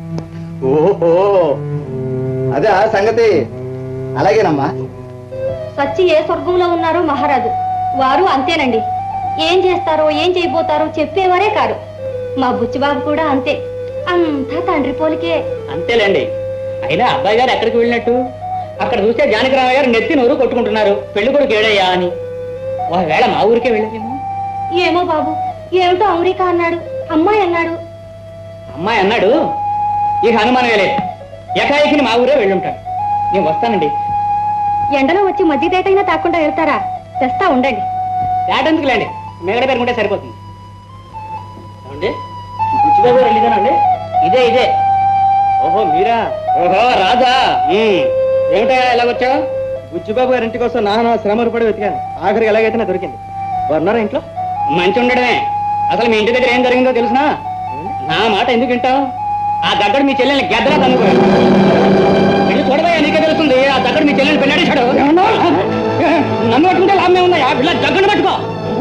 S3: ఓహో అదే సంగతి. అలాగేనమ్మా.
S2: సచ్చి ఏ స్వర్గంలో ఉన్నారో మహారాజు వారు అంతేనండి. ఏం చేస్తారో ఏం చేయబోతారో చెప్పేవారే కారు. మా బుచ్చిబాబు కూడా అంతే, అంతా తండ్రి పోలికే.
S1: అంతేలేండి. అయినా అబ్బాయి గారు ఎక్కడికి వెళ్ళినట్టు? అక్కడ చూస్తే జానకిరామయ్య గారు నెత్తి నోరు కొట్టుకుంటున్నారు పెళ్లి కొడుకు ఏడయ్యా అని. ఒకవేళ మా ఊరికే వెళ్ళేమో.
S2: ఏమో బాబు, ఏమిటో అమెరికా అన్నాడు, అమ్మాయి అన్నాడు.
S1: అమ్మాయి అన్నాడు, ఇక అనుమానమే లేదు. ఎకాయికిని మా ఊరే వెళ్ళుంటాడు. నేను వస్తానండి.
S2: ఎండలో వచ్చి మధ్య తేటైనా తాకుండా వెళ్తారా? తెస్తా ఉండండి.
S1: తేటెందుకు లేండి, మేగడ పెరుగుంటే సరిపోతుంది. ఏమండి, బుచ్చిబాబు గారు వెళ్ళిదానండి? ఇదే ఇదే. ఓహో మీరా? ఓహో రాజా. ఏమిటా ఎలాగొచ్చావు? బుచ్చిబాబు గారి ఇంటి కోసం నాన్న శ్రమలు పడి వెతికాను. ఆఖరికి ఎలాగైతే దొరికింది. ఉన్నారా ఇంట్లో? మంచి ఉండడమే. అసలు మీ ఇంటి దగ్గర ఏం జరిగిందో తెలుసునా? నా మాట ఎందుకు వింటావు? ఆ దగ్గర మీ చెల్లెల్ని గెద్దలా తన్నుకోడు. వెళ్ళి చూడబోయా, నీకే తెలుస్తుంది. ఆ దగ్గర మీ చెల్లెల్ని పెళ్ళాడేశాడు. నన్ను పట్టుకుంటే లాభమే ఉన్నాయా? ఇలా దగ్గర పట్టుకో.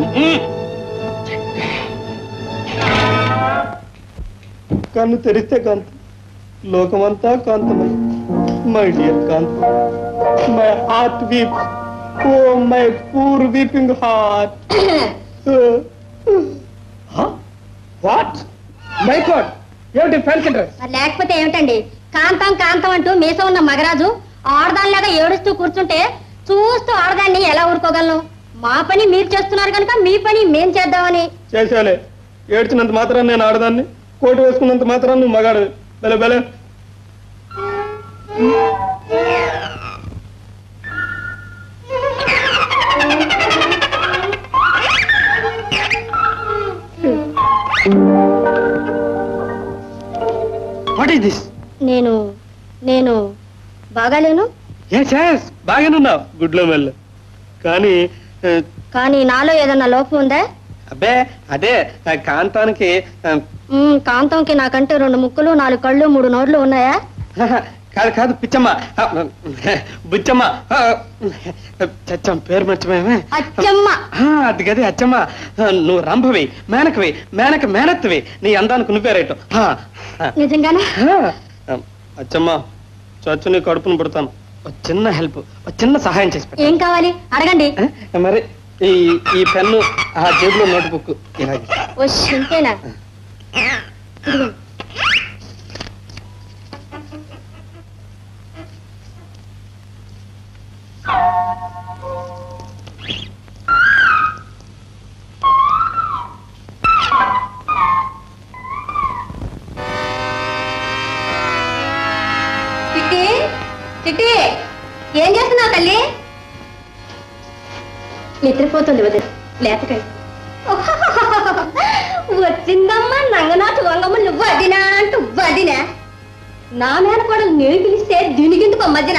S3: కన్ను తెరిస్తే కాంతం, లోకమంతా కాంతమై. My dear Kantham, my heart weep, oh my poor weeping heart. What my god, ఏమిటి ఫ్యాన్సీ డ్రెస్?
S2: లేకపోతే ఏమిటండి, కాంతం కాంతం అంటూ మీసం ఉన్న మగరాజు ఆడదానిలాగా ఏడుస్తూ కూర్చుంటే చూస్తూ ఆడదాన్ని ఎలా ఊరుకోగలను? మా పని మీరు చేస్తున్నారు కనుక మీ పని మేం చేద్దామని.
S3: చేసేలే, ఏడ్చినంత మాత్రం నేను ఆడదాన్ని, కోటు వేసుకున్నంత మాత్రం నువ్వు మగాడు. బెలే బెలే. What is this?
S2: నేను బాగాలేను.
S3: బాగానున్నావు, గుడ్లో మెల్ల.
S2: కానీ నాలో ఏదన్నా లోపం ఉందా?
S3: అబ్బే అదే, కాంతానికి
S2: కాంతంకి నాకంటే 2 ముక్కులు 4 కళ్ళు 3 నోర్లు ఉన్నాయా?
S3: కాదు కాదు పిచ్చమ్మ, బుచ్చమ్మ, చచ్చమ్మ పేరు మర్చిపోయామే.
S2: అచ్చమ్మ.
S3: అది గది అచ్చమ్మ. నువ్వు రంభవి, మేనకవి, మేనక మేనత్వి. నీ అందానికి నువ్వే రేటు.
S2: నిజంగానే?
S3: అచ్చమ్మ, చచ్చు నీ కడుపును పుడతాను. ఒక చిన్న హెల్ప్, ఒక చిన్న సహాయం చేసి పెట్టు.
S2: ఏం కావాలి అడగండి.
S3: మరి ఈ పెన్ను, ఆ జేబులో నోట్బుక్ ఇలాగే.
S2: ఇంతేనా? చిట్టి చిట్టి, ఏం చేస్తున్నావు తల్లి? నిద్రపోతుంది వదిలి, లేతకాయ. వచ్చిందమ్మా నంగనాచు వంగమ్మ, నువ్వు వదినా అంటూ వదినా. నా మేనకోడలు నేను పిలిస్తే దీనికెందుకు మధ్యన?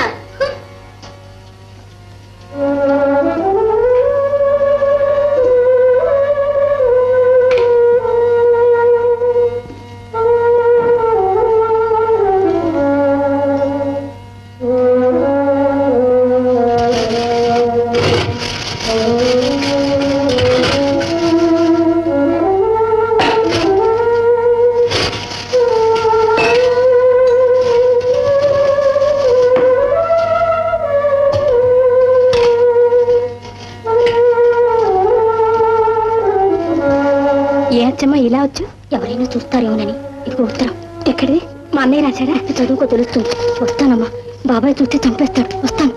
S2: ఇలా వచ్చు, ఎవరైనా చూస్తారేమోనని. ఇదిగో ఉత్తరం. ఎక్కడిది? మా అన్నయ్య రాశాడా? చదువుకో తెలుస్తుంది. వస్తానమ్మా, బాబాయ్ చూస్తే చంపేస్తాడు. వస్తాను.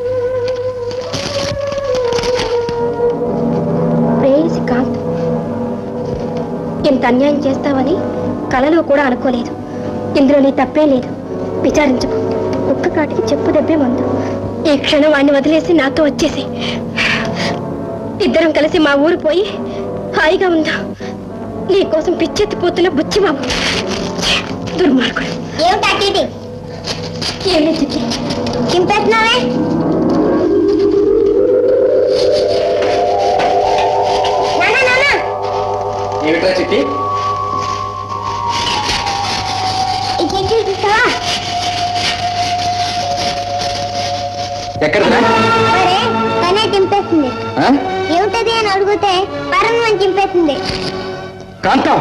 S2: ప్రేయసి కాంత్, ఇంత అన్యాయం చేస్తావని కలలో కూడా అనుకోలేదు. ఇందులో నీ తప్పే లేదు. విచారించకు. ఒక్క కాటికి చెప్పు దెబ్బే మందు. ఈ క్షణం వాడిని వదిలేసి నాతో వచ్చేసి ఇద్దరం కలిసి మా ఊరు పోయి హాయిగా ఉందా. నీ కోసం పిచ్చెత్తిపోతున్న బుచ్చిబాబు దుర్మార్గుడు. ఏమి చిట్టి చింపేస్తున్నావే?
S3: ఏమిట్రా చిట్టి? ఎక్కడ
S2: తనే చింపేస్తుంది. ఏమిటది అని అడిగితే పరమని చింపేస్తుంది.
S3: కాంతం,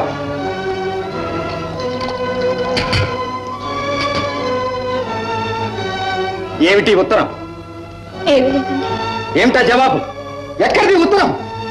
S3: ఏమిటి ఉత్తరం?
S2: ఏమి లేదండి,
S3: ఏమిటా జవాబు? ఎక్కడిది ఉత్తరం?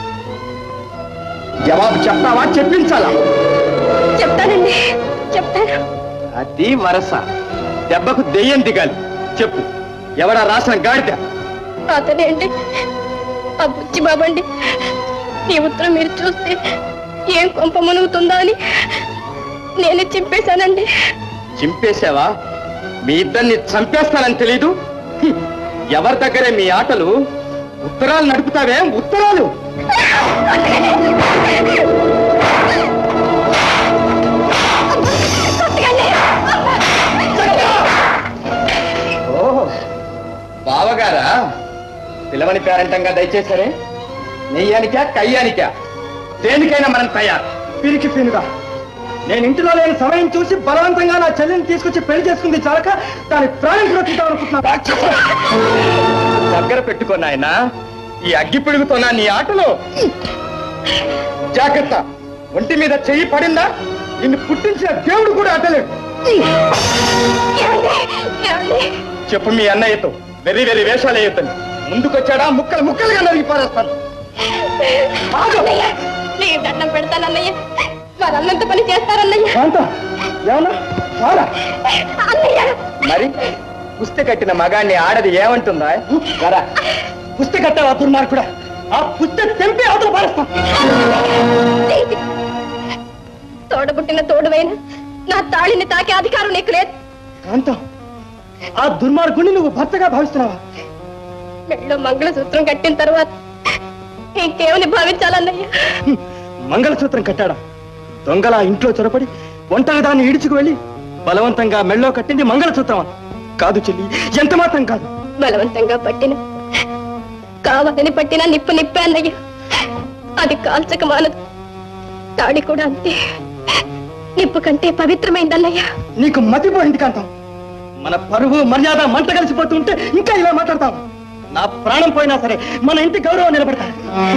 S3: జవాబు చెప్తావా చెప్పించాలా?
S2: చెప్తానండి, చెప్తాను.
S3: అది వరస. దెబ్బకు దెయ్యం దిగాలి. చెప్పు, ఎవడా రాసిన గాడిద?
S2: అతనే అండి, ఆ బుచ్చి బాబండి. ఈ ఉత్తరం మీరు చూస్తే ఏం కొంప మునుగుతుందా అని నేనే చింపేశానండి.
S3: చింపేశావా? మీ ఇద్దరిని చంపేస్తానని తెలీదు? ఎవరి దగ్గరే మీ ఆటలు? ఉత్తరాలు నడుపుతావే, ఉత్తరాలు! ఓహో, బావగారా? పిలవని పేరంటంగా దయచేసరే. నెయ్యానికా కయ్యానికా దేనికైనా మనం తయారు. పిరికి పినుగా నేను ఇంటిలో లేని సమయం చూసి బలవంతంగా నా చెల్లిని తీసుకొచ్చి పెళ్లి చేసుకుంది చాలక దాని ప్రాణం రక్షిద్దాం అనుకుంటున్నా. దగ్గర పెట్టుకున్నా ఆయన. ఈ అగ్గి పిడుగుతున్నా నీ ఆటలో. జాగ్రత్త, ఒంటి మీద చెయ్యి పడిందా నిన్ను పుట్టించిన దేవుడు కూడా అడ్డలేడు. చెప్పు మీ అన్నయ్యతో వెర్రి వెర్రి వేషాలు వేయొద్దని. ముందుకొచ్చాడా ముక్కలు ముక్కలుగా నరిగి పారేస్తాను.
S2: దండం పెడతానన్నయ్య, వారన్నంత పని చేస్తారన్నయ్య.
S3: మరి పుస్తె కట్టిన మగాన్ని ఆడది ఏమంటుందా? కదా పుస్తె కట్టావా దుర్మార్గుడా? ఆ పుస్తె తెంపి అవతల పారేస్తా.
S2: తోడబుట్టిన తోడువైన నా తాళిని తాకే అధికారం నీకు లేదు.
S3: కాంతం, ఆ దుర్మార్గుడిని నువ్వు భర్తగా భావిస్తున్నావా?
S2: మెళ్ళో మంగళసూత్రం కట్టిన తర్వాత ఇంకేమని భావించాలన్నయ్య?
S3: మంగళసూత్రం కట్టాడా? దొంగలా ఇంట్లో చొరపడి ఒంటరి దాన్ని ఈడ్చుకు వెళ్ళి బలవంతంగా మెళ్ళో కట్టింది మంగళసూత్రమా? కాదు చెల్లి, ఎంత మాత్రం కాదు.
S2: బలవంతంగా పట్టిన, కావాలని పట్టిన నిప్పు నిప్పే అన్నయ్య. అది కాల్చక మానదు. తాడి కూడా అంతే, నిప్పు కంటే పవిత్రమైందన్నయ్య.
S3: నీకు మతిపోయింది కాంతం. మన పరువు మర్యాద మంట కలిసిపోతుంటే ఇంకా ఇలా మాట్లాడతాం. నా ప్రాణం పోయినా సరే మన ఇంటి గౌరవం నిలబడతాను.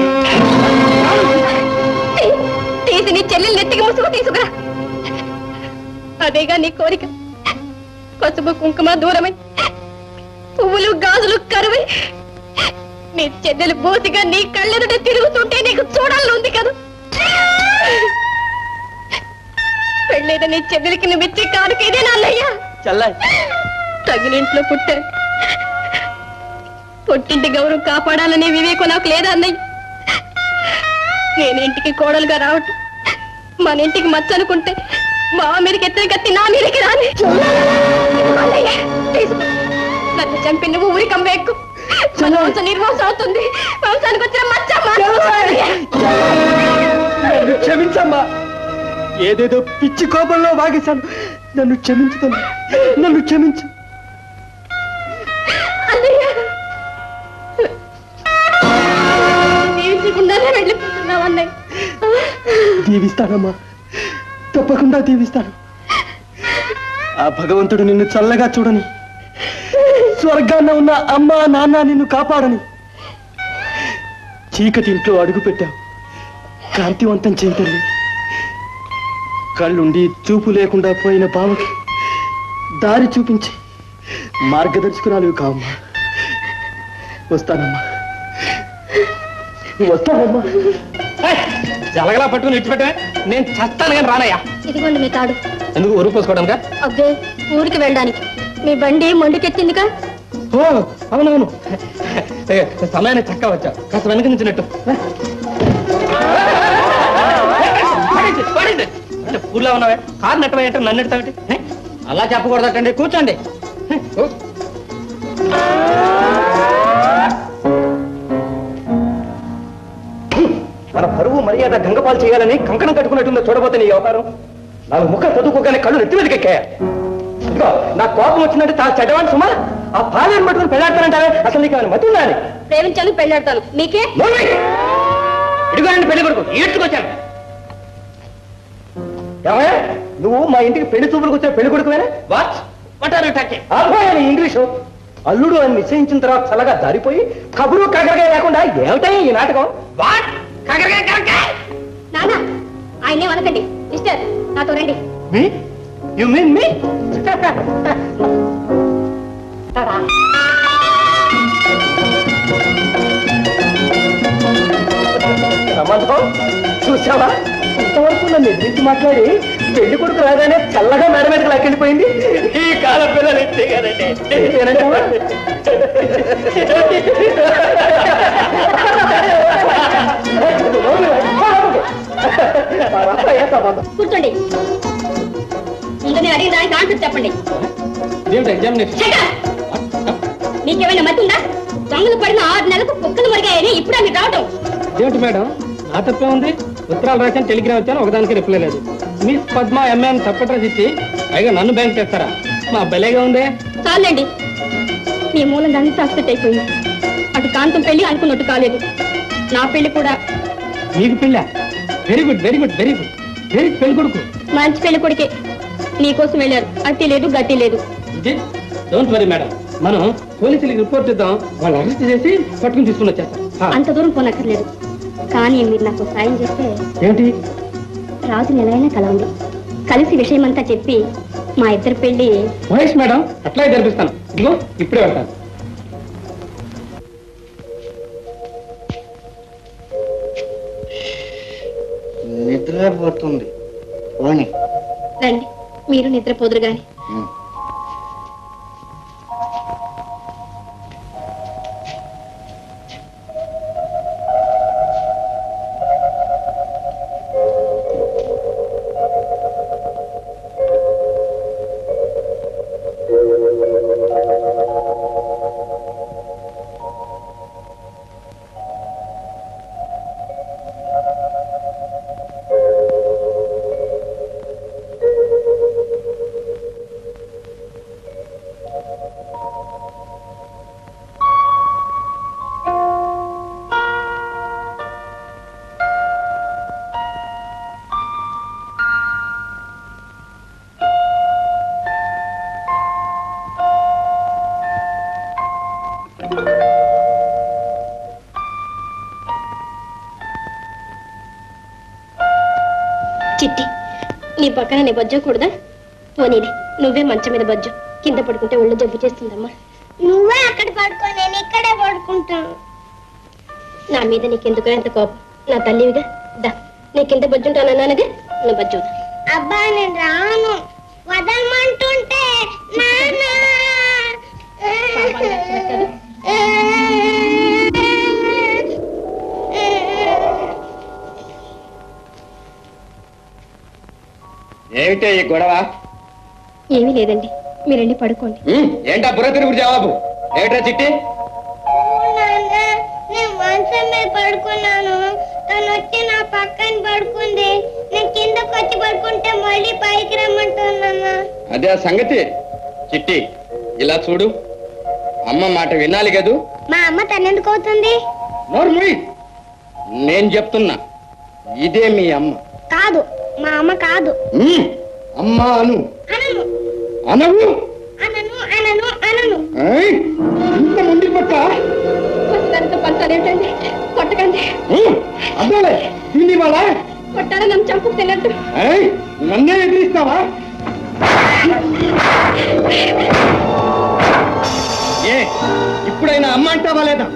S2: తీసి నీ చెల్లెలు నెత్తికి ముసుగు తీసుకురా. అదేగా నీ కోరిక. పసుపు కుంకుమ దూరమై, పువ్వులు గాజులు కరువై, నీ చెల్లెలు బోసిగా నీ కళ్ళెదుట తిరుగుతుంటే నీకు చూడాలని ఉంది కదా. పెళ్ళైన నీ చెల్లెలికి నువ్వు ఇచ్చే కానుక ఇదేనా అన్నయ్య? తగినింట్లో పుట్టాను. పుట్టింటి గౌరవం కాపాడాలనే వివేకం నాకు లేదా అన్నయ్య? నేనింటికి కోడలుగా రావటం మన ఇంటికి మచ్చ అనుకుంటే మా మీదకి ఎత్తిన కత్తి నా మీదకి రాని. నన్ను చంపి నువ్వు ఊరి కమ్మేక్కు. నిర్వాసం అవుతుంది. వంశానికి వచ్చిన మచ్చ.
S3: క్షమించమ్మా, ఏదేదో పిచ్చి కోపంలో వాగేశాను. నన్ను క్షమించుతాను, నన్ను క్షమించు.
S2: వెళ్ళిపోతున్నావన్నయ్య.
S3: దీవిస్తానమ్మా, తప్పకుండా దీవిస్తాను. ఆ భగవంతుడు నిన్ను చల్లగా చూడని, స్వర్గాన్న ఉన్న అమ్మ నాన్న నిన్ను కాపాడని. చీకటి ఇంట్లో అడుగు పెట్టావు, కాంతివంతం చేయతల్లి. కళ్ళుండి చూపు లేకుండా పోయిన బావకి దారి చూపించి మార్గదర్శకురాలు కావమ్మా. వస్తానమ్మా, వస్తానమ్మా. జలగలా పట్టుకుని ఇచ్చిపెట్టా. నేను చస్తాను కానీ రానయ్యా.
S2: ఇదిగోండి మీ తాడు.
S3: ఎందుకు ఊరు పోసుకోవడానికి?
S2: అబ్బే, ఊరికి వెళ్ళడానికి. మీ బండి మొండికెత్తిందిగా.
S3: ఓ అవునవును, సమయాన్ని చక్క వచ్చా. కాస్త వెనక నుంచినట్టు. ఊర్లో ఉన్నావే, కారు నెట్టమంటే నన్ను నెడతావేంటి? అలా చెప్పకూడదటండి. కూర్చోండి. మన పరువు మర్యాద గంగపాలు చేయాలని కంకణం కట్టుకున్నట్టుందో చూడబోతే నీ వ్యవహారం. నాకు ముఖం చదువుకోగానే కళ్ళు నెత్తి మీదకెక్కాయా? ఇదిగో నా కోపం వచ్చినట్టు చాలా చెడ్డవాడి సుమా. ఆ పాలేరు పట్టుకుని పెళ్ళాడతానంటావే, అసలు నీకు ఏమైనా మతి ఉందా అని?
S2: ప్రేమించాను, పెళ్ళాడతాను. మీకే
S3: ఇదిగోనండి పెళ్లి కొడుకు ఈడ్చుకొచ్చాను. ఏమయ్యా, నువ్వు మా ఇంటికి పెళ్లి చూపులకు వచ్చే పెళ్లి కొడుకువేనా? What English. అల్లుడు అని నిశ్చయించిన తర్వాత చల్లగా దారిపోయి కబురు కాకరకాయ లేకుండా ఏమిటాయి ఈ నాటకం? వాట్
S2: నానా, ఆయనే అనకండి. మిస్టర్, నాతో రండి.
S3: మీ యు మీన్ మీ? సంబంధం చూసావా? ఇంతవరకు నన్ను ఎదిరించి మాట్లాడి పెళ్లి కొడుకు రాగానే చల్లగా మేడ మీదకి లాక్కెళ్ళిపోయింది. ఈ కాలం పిల్లలు ఇంతే కదండి.
S2: కూర్చోండి. ముందు నేను అడిగిన దానికి ఆన్సర్ చెప్పండి. మీకేమైనా మతుందా? దొంగలు పడిన 6 నెలలకు కుక్కలు మరిగాయని ఇప్పుడు మీరు రావటం
S1: ఏమిటి మేడం? నా తప్పే ఉంది. ఉత్తరాలు రాశాను, టెలిగ్రామ్ వచ్చాను, ఒకదానికి రిప్లై లేదు. మిస్ పద్మ ఎంఏ అని తప్పట్రా ఇచ్చి పైగా నన్ను బ్యాంక్ చేస్తారా? మా బలేగా ఉందే.
S2: చాలండి, మీ మూలంగా అంతా అప్సెట్ అయిపోయింది. అటు కాంతం పెళ్లి అనుకున్నట్టు కాలేదు, నా పెళ్లి కూడా.
S1: మీకు పెళ్ళా? Very good very good very good. Very పెళ్లి కొడుకు
S2: మంచి పెళ్లి కొడుకే. నీకోసం వెళ్ళారు, అట్టి లేదు గట్టి లేదు.
S1: డోంట్ వరీ మేడం, మనం పోలీసులకి రిపోర్ట్ ఇద్దాం, వాళ్ళు అరెస్ట్ చేసి పట్టుకుని తీసుకుని వచ్చేస్తారు.
S2: అంత దూరం పోనక్కర్లేదు, కానీ మీరు నాకు సాయం చేస్తే.
S1: ఏంటి?
S2: రాజుని ఎలా అయినా కలవండి, కలిసి విషయమంతా చెప్పి మా ఇద్దరు పెళ్లి.
S1: మహేష్ మేడం, అట్లా జరిపిస్తాను. ఇదిగో ఇప్పుడే వెళ్తాను.
S6: నిద్రపోతుంది.
S2: రండి, మీరు నిద్రపోదురు గాని. చిట్టి, నీ పక్కన నీ బజ్జకూడదా? పోనీది, నువ్వే మంచం మీద బజ్జు. కింద పడుకుంటే ఒళ్ళు జబ్బు చేస్తుందమ్మా.
S7: నువ్వే అక్కడ పడుకో, నేను ఇక్కడే పడుకుంటాను.
S2: నా మీద నీకెందుకు ఎంత కోపం? నా తల్లివిగా దా, నీ కింద బజ్జుంటానన్నానుగా, నువ్వు బజ్జు.
S7: అబ్బా నేను రాను, వదలమంటుంటే నాన్న.
S3: ఏమిటే ఈ గొడవ?
S2: ఏమీ లేదండి, మీరండి పడుకోండి.
S3: ఏంటా బుర్ర తిరుగుడు జవాబు? ఏమిటా చిట్టి?
S7: నేను మంచం మీద పడుకున్నాను, తను వచ్చి నా పక్కన పడుకుంది. నేను కిందకు వచ్చి పడుకుంటే మళ్ళీ పైకి రమ్మంటున్నా.
S3: అదే ఆ సంగతి. చిట్టి, ఇలా చూడు, అమ్మ మాట వినాలి కదూ.
S7: మా అమ్మ తనెందుకు అవుతుంది?
S3: నేను చెప్తున్నా, ఇదే మీ అమ్మ
S7: కాదు, మా అమ్మ కాదు.
S3: అమ్మ అను.
S7: అనను
S3: అనవు.
S7: అనను అనను అనను.
S3: ఇంత ముందు పక్క
S2: పంచాలేంటండి? కొట్టకండి.
S3: అదే తిండి వాళ్ళ
S2: కొట్టాలని నన్ను చంపు తిన్నట్టు.
S3: నన్నే ఎదిరిస్తావా? ఏ ఇప్పుడైనా అమ్మ అంటావా లేదా?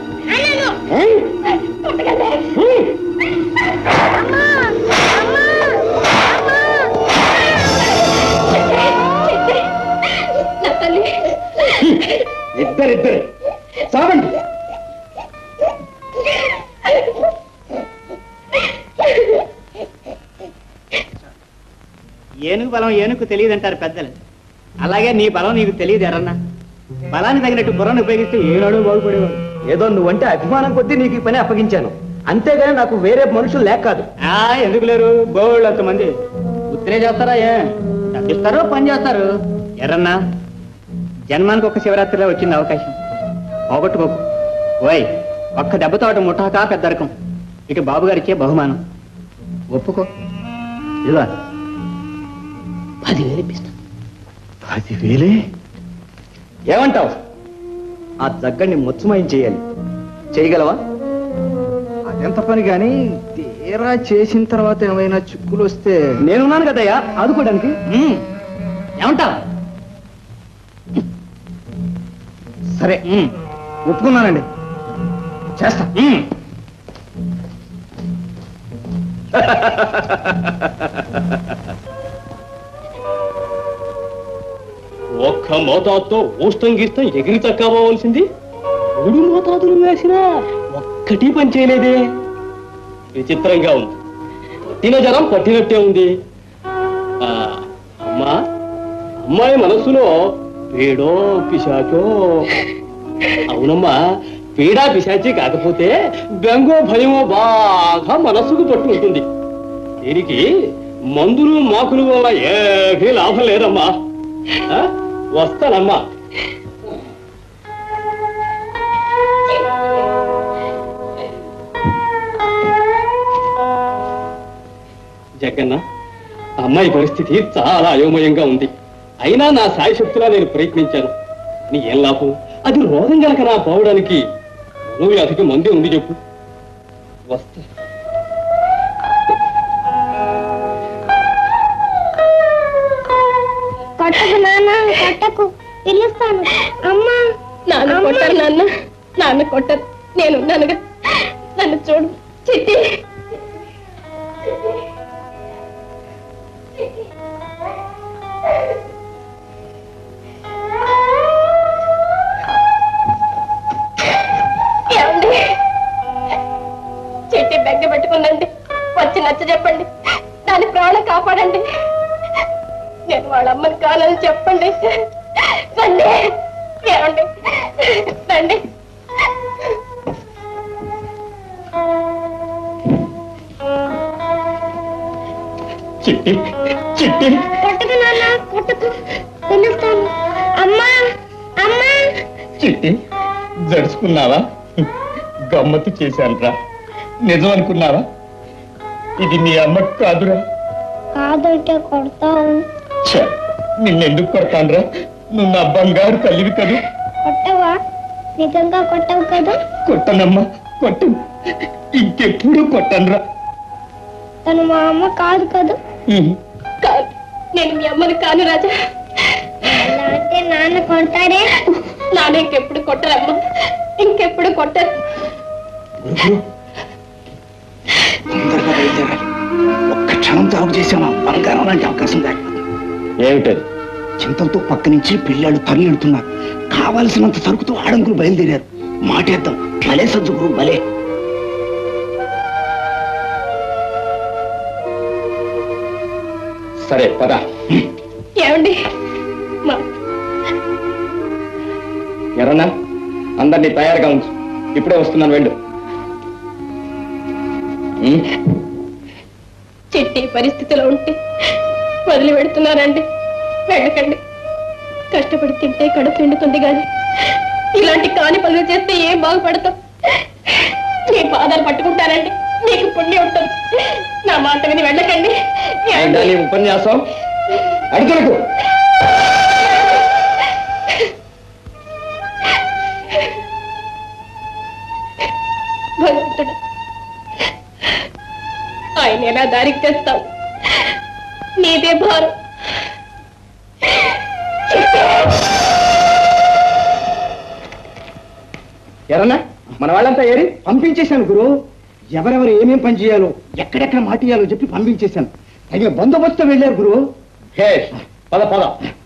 S3: ఇద్దరిద్దరు చావండి.
S1: ఏనుగు బలం ఏనుగు తెలియదంటారు పెద్దలు. అలాగే నీ బలం నీకు తెలియదు ఎరన్నా. బలాన్ని తగినట్టు బుర్రను ఉపయోగిస్తే ఏనాడో బాగుపడేవాడు.
S3: ఏదో నువ్వంటే అభిమానం కొద్దీ నీకు ఈ పని అప్పగించాను, అంతేగాని నాకు వేరే మనుషులు లేక కాదు.
S1: ఎందుకు లేరు? బోళ్ళంత మంది ఉత్తరే చేస్తారా? డబ్బిస్తారో పని చేస్తారు. ఎరన్నా, జన్మానికి ఒక శివరాత్రిలో వచ్చింది అవకాశం, పోగొట్టుకోకు. ఓయ్, ఒక్క దెబ్బతో అటు ముఠాకా పెద్దరకం, ఇటు బాబు గారిచ్చే బహుమానం ఒప్పుకో. ఇలా 10,000 ఇప్పిస్తా.
S3: 10,000? ఏమంటావు? ఆ జగ్గడిని ముచ్చమయం చేయాలి. చేయగలవా?
S6: అదెంత పని గాని, తీరా చేసిన తర్వాత ఏమైనా చిక్కులు వస్తే
S3: నేనున్నాను కదయ్యా ఆదుకోవడానికి.
S1: ఏమంటావు?
S6: సరే, ఒప్పుకున్నానండి, చేస్తా.
S5: ఒక్క మోతాదుతో ఊష్టం గీష్టం ఎగిరి తక్కవలసింది 3 మోతాదులు వేసినా ఒక్కటి పని చేయలేదే. విచిత్రంగా ఉంది. పట్టిన జ్వరం పట్టినట్టే ఉంది. అమ్మా, అమ్మాయి మనస్సులో పీడో పిశాచో. అవునమ్మా, పీడా పిశాచి కాకపోతే బెంగో భయమో బాగా మనస్సుకు పట్టు ఉంటుంది. దీనికి మందులు మాకులు వల్ల ఏమీ లాభం లేదమ్మా. వస్తానమ్మా. జగన్న, అమ్మాయి పరిస్థితి చాలా అయోమయంగా ఉంది. అయినా నా సాయశక్తులా నేను ప్రయత్నించాను. నీ ఏం లాభం? అది రోగం గనక నా పోవడానికి మనోవ్యాధికి మందే ఉంది. చెప్పు. వస్తా.
S7: కొట్టకు నాన్న, కొట్టకు, పిలుస్తాను. అమ్మా.
S2: నాన్న కొట్టారు నాన్న, నాన్న కొట్టారు. నేనున్నానుగా, నన్ను చూడు. చిట్టి, చెట్టి బెగ్గ పెట్టుకుందండి. వచ్చి నచ్చ చెప్పండి, దాని ప్రాణం కాపాడండి. నేను వాళ్ళ అమ్మని కానని చెప్పండి. రండి, ఏమండి, రండి.
S5: చిట్టి, చిట్టి.
S7: కొట్టకు నాన్న, కొట్టకు, పిలుస్తాను. అమ్మా, అమ్మా.
S3: చిట్టి, జడుచుకున్నావా? గమ్మత్తు చేశానురా. నిజం అనుకున్నావా? ఇది మీ అమ్మకు కాదురా.
S7: కాదంటే కొడతావు.
S3: నిన్నెందుకు కొడతానురా? నువ్వు నా బంగారు తల్లివి కదూ.
S7: కొట్టవా? నిజంగా కొట్టవు కదా?
S3: కొట్టనమ్మా, కొట్టు. ఇంకెప్పుడు కొట్టనురా.
S7: తను మా అమ్మ కాదు కదా?
S2: కాదు, నేను మీ అమ్మని కాను రాజా.
S7: అలా అంటే నాన్న కొడతాడే.
S2: నాన్న ఇంకెప్పుడు కొట్టరమ్మా, ఇంకెప్పుడు కొట్టరు.
S6: తొందరగా బయలుదేరాలి. ఒక్క క్షణం తాగు చేసామా బంగారం లాంటి అవకాశం లేకపోతే.
S3: ఏమిటది?
S6: చింతలతో పక్క నుంచి పిల్లలు తరలిడుతున్నారు. కావాల్సినంత సరుకుతో ఆడంకులు బయలుదేరారు. మాటేద్దాం. భలే సజ్జుగురు, భలే.
S3: సరే పద.
S2: ఏమండి,
S3: ఎరన్నా, అందరినీ తయారుగా ఉంచు. ఇప్పుడే వస్తున్నాను, వెళ్ళు.
S2: చిట్టి పరిస్థితిలో ఉంటే వదిలి పెడుతున్నారండి. వెళ్ళకండి. కష్టపడి తింటే కడుపు నిండుతుంది కానీ ఇలాంటి కాని పనులు చేస్తే ఏం బాగుపడతాం. మీ పాదాలు పట్టుకుంటారండి, మీకు పుణ్యం ఉంటుంది. నా మాట విని వెళ్ళకండి.
S3: నీ ఉపన్యాసం అడుగులకు.
S2: భగవంతుడు, ఆయన ఎలా దారికి తెస్తావు? నీదే భారం.
S3: ఎరన్నా, మన వాళ్ళంతా ఏరి పంపించేశాను గురు. ఎవరెవరు ఏమేం పని చేయాలో, ఎక్కడెక్కడ మాటియాలో చెప్పి పంపించేశాను. తగిన బందోబస్తు వెళ్ళారు గురు. పద పద.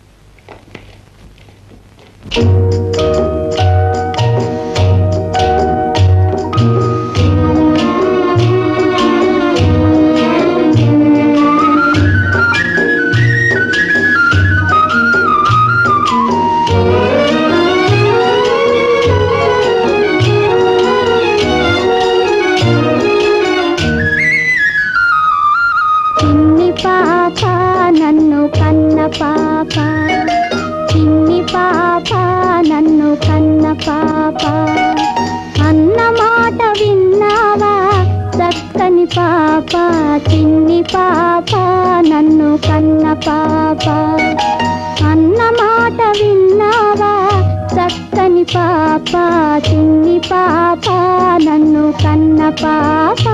S4: చిన్ని పాప నన్ను కన్న పాప, అన్న మాట విన్నావా చక్కని పాప, చిన్ని పాప నన్ను కన్న పాప, అన్న మాట విన్నావా చక్కని పాప, చిన్ని పాప నన్ను కన్న పాప.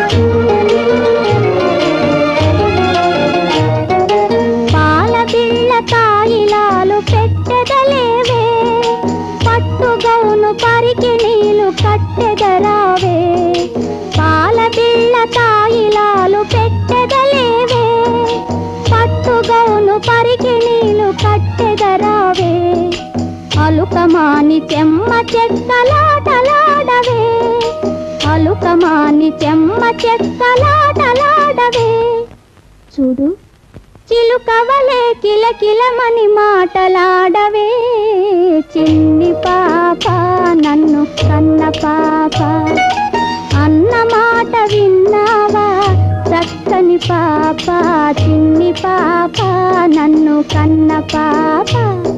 S4: పాల బిళ్ళ
S8: తాయిలాలు పెట్టెదలేవే పట్టుగౌను పరికి నీళ్ళు కట్టెదరావే పాల బిళ్ళ తాయిలాలు పెట్టెదలేవే పట్టుగౌను పరికి నీళ్ళు కట్టెదరావే అలుకమాని చెమ్మ చెక్కలాటలాడవే అలుకమాని చెమ్మ చెక్కలాటలాడవే చూడు చిలుకవలే కిలకిలమని మాటలాడవే చిన్ని పాప నన్ను కన్న పాప అన్న మాట విన్నావా చక్కని పాప చిన్ని పాప నన్ను కన్న పాప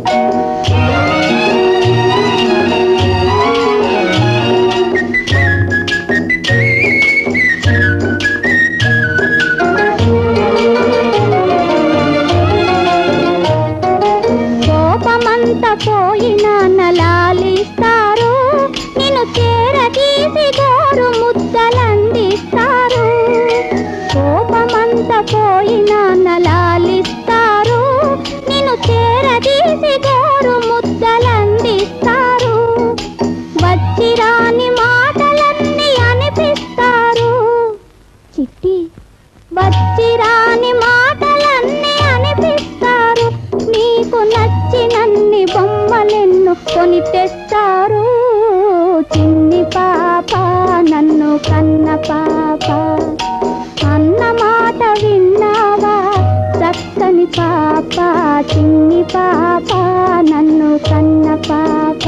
S8: కోపమంత పోయినా నలాలిస్తారు నిన్ను చేరదీసి గోరు ముద్దలందిస్తారు కోపమంత పోయినా నలాలిస్తారు నిన్ను చేరదీసి గోరు ముద్దలందిస్తారు వచ్చిరాని మాటలన్నీ అనిపిస్తారు చిట్టి వచ్చిరాని మాటలన్నీ అనిపిస్తారు నీకు నచ్చినన్ని బొమ్మలెన్ను కొని తెస్తారు చిన్ని పాప నన్ను కన్న పాప అన్న మాట విన్నావా చక్కని పాప చిన్ని పాప నన్ను కన్న పాప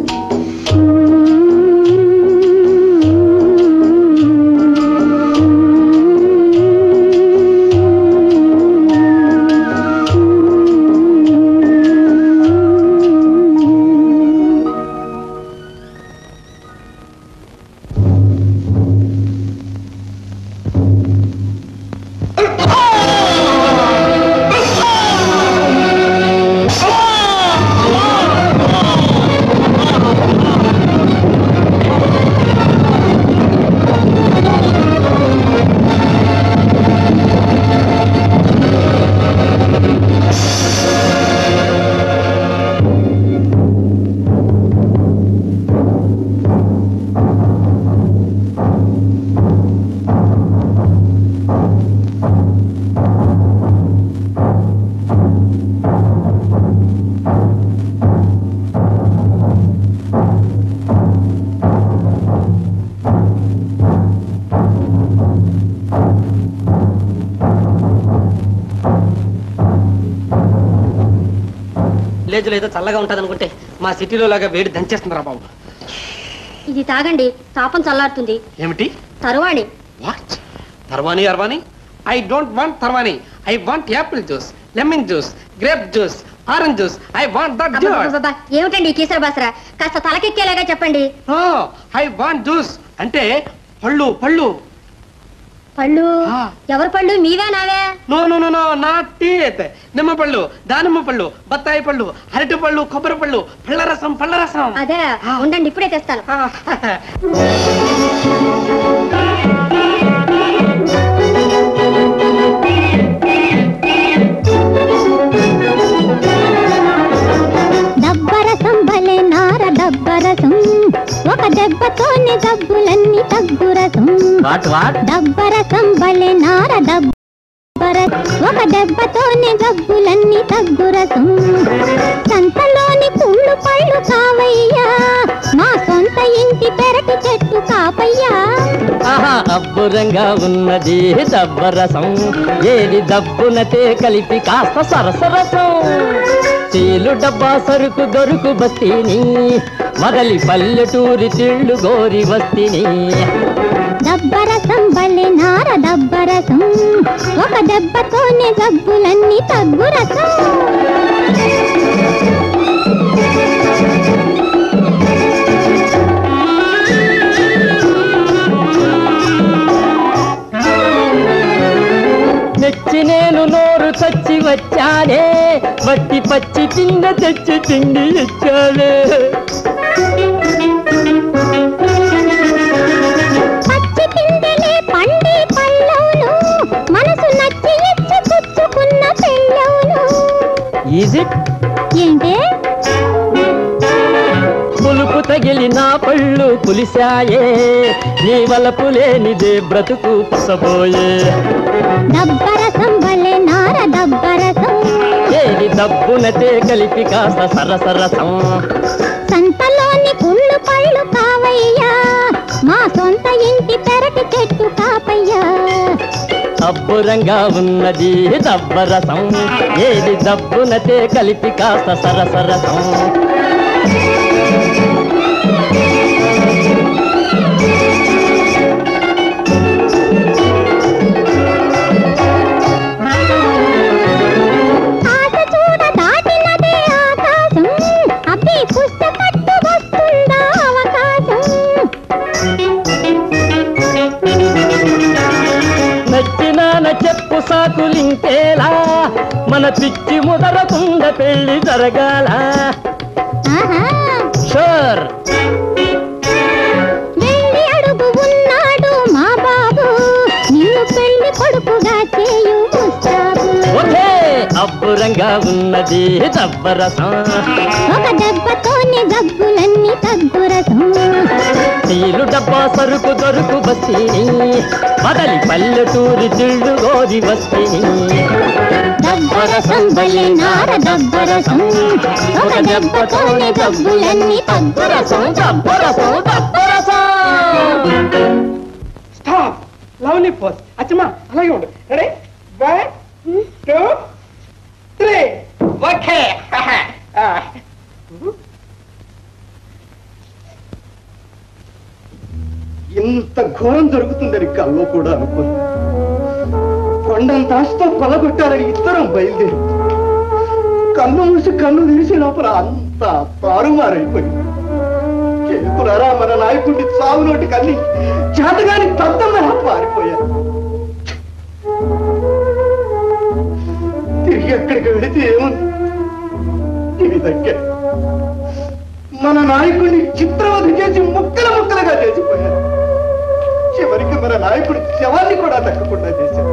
S1: విలేజ్లో ఏదో చల్లగా ఉంటుంది అనుకుంటే మా సిటీలో లాగా వేడి దంచేస్తుందిరా బాబు.
S2: ఇది తాగండి తాపం చల్లారుతుంది.
S1: ఏమిటి
S2: తరువాణి?
S1: వాట్ తర్వాణి అర్వాణి? ఐ డోంట్ వాంట్ తర్వాణి. I want apple juice, lemon juice, grape juice, orange juice. I want that juice.
S2: ఏమిటండి కీసర బాసరా, కాస్త తలకెక్కేలాగా చెప్పండి.
S1: ఐ వాంట్ జ్యూస్ అంటే పళ్ళు పళ్ళు
S2: పళ్ళు. ఎవరి పళ్ళు, మీవే నావే?
S1: No no no no not teeth. నిమ్మ పళ్ళు, దానిమ్మ పళ్ళు, బత్తాయి పళ్ళు, అరటి పళ్ళు, కొబ్బరి పళ్ళు, పళ్ళరసం పళ్ళరసం.
S2: అదే ఉండండి ఇప్పుడే తెస్తాను.
S8: డబ్బరసం భలే నార డబ్బరసం, ఒక దెబ్బతోనే జబ్బులన్నీ తగ్గురసం. డబ్బరసం భలే నార డబ్బరసం, ఒక దెబ్బతోనే జబ్బులన్నీ తగ్గురసం. సంతలోని పుళ్ళు పళ్ళు కావయ్యా, మా సొంత ఇంటి పెరటి చెట్టు కాపయ్యా.
S5: అబ్బురంగా ఉన్నది దబ్బరసం, ఏది దబ్బునతే కలిపి కాస్త సరసరసం. చీలు డబ్బా సరుకు దొరుకు బస్తీని, వదలి పల్లెటూరి తిళ్ళు గోరి వస్తీని.
S8: దబ్బరసం భలే నార దబ్బరసం, ఒక దెబ్బతోనే జబ్బులన్నీ తగ్గురసం.
S5: మెచ్చి నేను నోరు చచ్చి వచ్చానే, వట్టి పచ్చి తిండ తెచ్చి తిండి ఇచ్చానే.
S8: పచ్చి తిండిలే పండి పల్లవులు, మనసు నచ్చి ఇచ్చి పుచ్చుకున్న పెళ్ళవులు.
S5: Is it?
S8: ఏంటే
S5: పులుపు తగిలిన పళ్ళు పులిసాయే, నీ వలపు లేనిదే బ్రతుకు పసబోయే.
S8: దబ్బరసం వలె నార దబ్బరసం,
S5: ఏది దబ్బునతే కలిపి కాస్త సరసరసం.
S8: సంతలోని కుళ్ళు పళ్ళు కావయ్యా, మా సొంత ఇంటి పెరటి చెట్టు కాపయ్యా.
S5: అబ్బురంగా ఉన్నది దబ్బరసం, ఏది దబ్బునతే కలిపి కాస్త సరసరసం.
S8: ఆశ చూడ దాటినదే ఆకాశం, అబ్బి పుస్తకట్టు వస్తుందా అవకాశం.
S5: నచ్చినాన చెప్పు సాకులింకేలా, మన పిచ్చి ముదరకుండ పెళ్లి జరగాల.
S8: ఆహా
S5: షూర్.
S8: వెళ్ళి అడుగు ఉన్నాడు మా బాబు, నిన్ను పెళ్లి కొడుకుగా చేయు ముస్తాబు.
S5: ఓకే, అబ్బురంగా ఉన్నది దబ్బరసం,
S8: ఒక దెబ్బతోనే జబ్బులన్నీ తగ్గురసం.
S5: సీలు డబ్బా సరుకు దొరుకు బస్తీని, బదలి పల్లెటూరి తిళ్ళు గోది వస్తీని.
S8: దబ్బరసం వలె నార దబ్బరసం, ఒక దెబ్బతోనే జబ్బులన్నీ తగ్గురసం.
S5: దబ్బరసం దబ్బరసం.
S3: స్టాప్. Lovely pose. అచ్చమ్మా అలాగే ఉండు. రెడీ? 1 2 3. ఓకే. ఇంత ఘోరం జరుగుతుందని కల్లో కూడా అనుకోను. కొండంత ఆశతో కొలగొట్టాలని ఇద్దరం బయలుదేరి కన్ను మూసి కన్ను తీసి లోపల అంత తారుమారైపోయింది. చేతులారా మన నాయకుడిని చావు నోటి కన్ని చేతగాని తద్దమ్మ పారిపోయారు. తిరిగి ఎక్కడికి వెళితే ఏముంది? ఇవి దగ్గర మన నాయకుడిని చిత్రవధ చేసి ముక్కల ముక్కలుగా చేసిపోయారు. చివరికి మన నాయకుడి శవాన్ని కూడా దక్కకుండా చేశారు.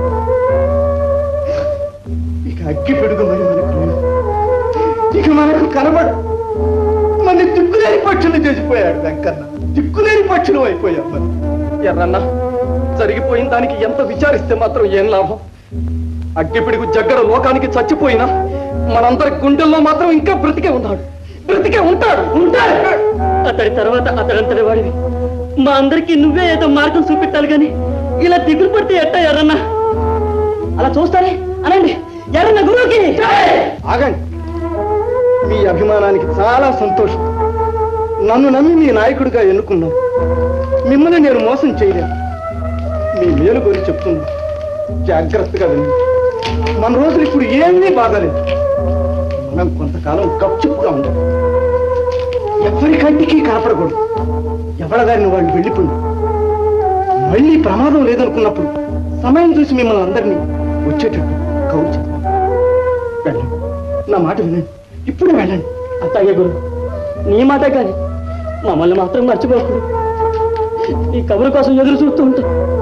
S3: ఇక అగ్గి పిడుగు మరి మనకు లేదు. ఇక మనకు కనబడు. మన దిక్కులేని పక్షులు చేసిపోయాడు వెంకన్న. దిక్కులేని పక్షులు అయిపోయాం మనం. ఎర్రన్నా, జరిగిపోయిన దానికి ఎంత విచారిస్తే మాత్రం ఏం లాభం? అగ్గిపిడుగు జగ్గర లోకానికి చచ్చిపోయినా మనందరి గుండెల్లో మాత్రం ఇంకా బ్రతికే ఉన్నాడు. బ్రతికే ఉంటాడు.
S1: అతడి తర్వాత అతడంతటి వాడివి. మా అందరికి నువ్వే ఏదో మార్గం చూపెట్టాలి గాని ఇలా దిగులు పడితే ఎట్టా ఎర్రన్నా? అలా చూస్తారే అనండి. ఎర్రన్న గురువుకి
S3: ఆగండి. మీ అభిమానానికి చాలా సంతోషం. నన్ను నమ్మి మీ నాయకుడిగా ఎన్నుకున్నారు. మిమ్మల్ని నేను మోసం చేయలేను. మీ మేలు గురించి చెప్తున్నా, జాగ్రత్తగా వినండి. మన రోజులు ఇప్పుడు ఏమీ బాగాలేదు. మనం కొంతకాలం గప్చుప్పుగా ఉండాలి. ఎవరి కంటికి కాపాడకూడదు. ఎవరిదారిని వాళ్ళు వెళ్ళిపోయింది. మళ్ళీ ప్రమాదం లేదనుకున్నప్పుడు సమయం చూసి మిమ్మల్ని అందరినీ వచ్చేటట్టు కౌరు చేస్తాను. వెళ్ళండి, నా మాట వినండి. ఇప్పుడు వెళ్ళండి.
S1: అత్తయ్య గురు, నీ మాట కానీ మమ్మల్ని మాత్రం మర్చిపోకూడదు. నీ కబురు కోసం ఎదురు చూస్తూ ఉంటా.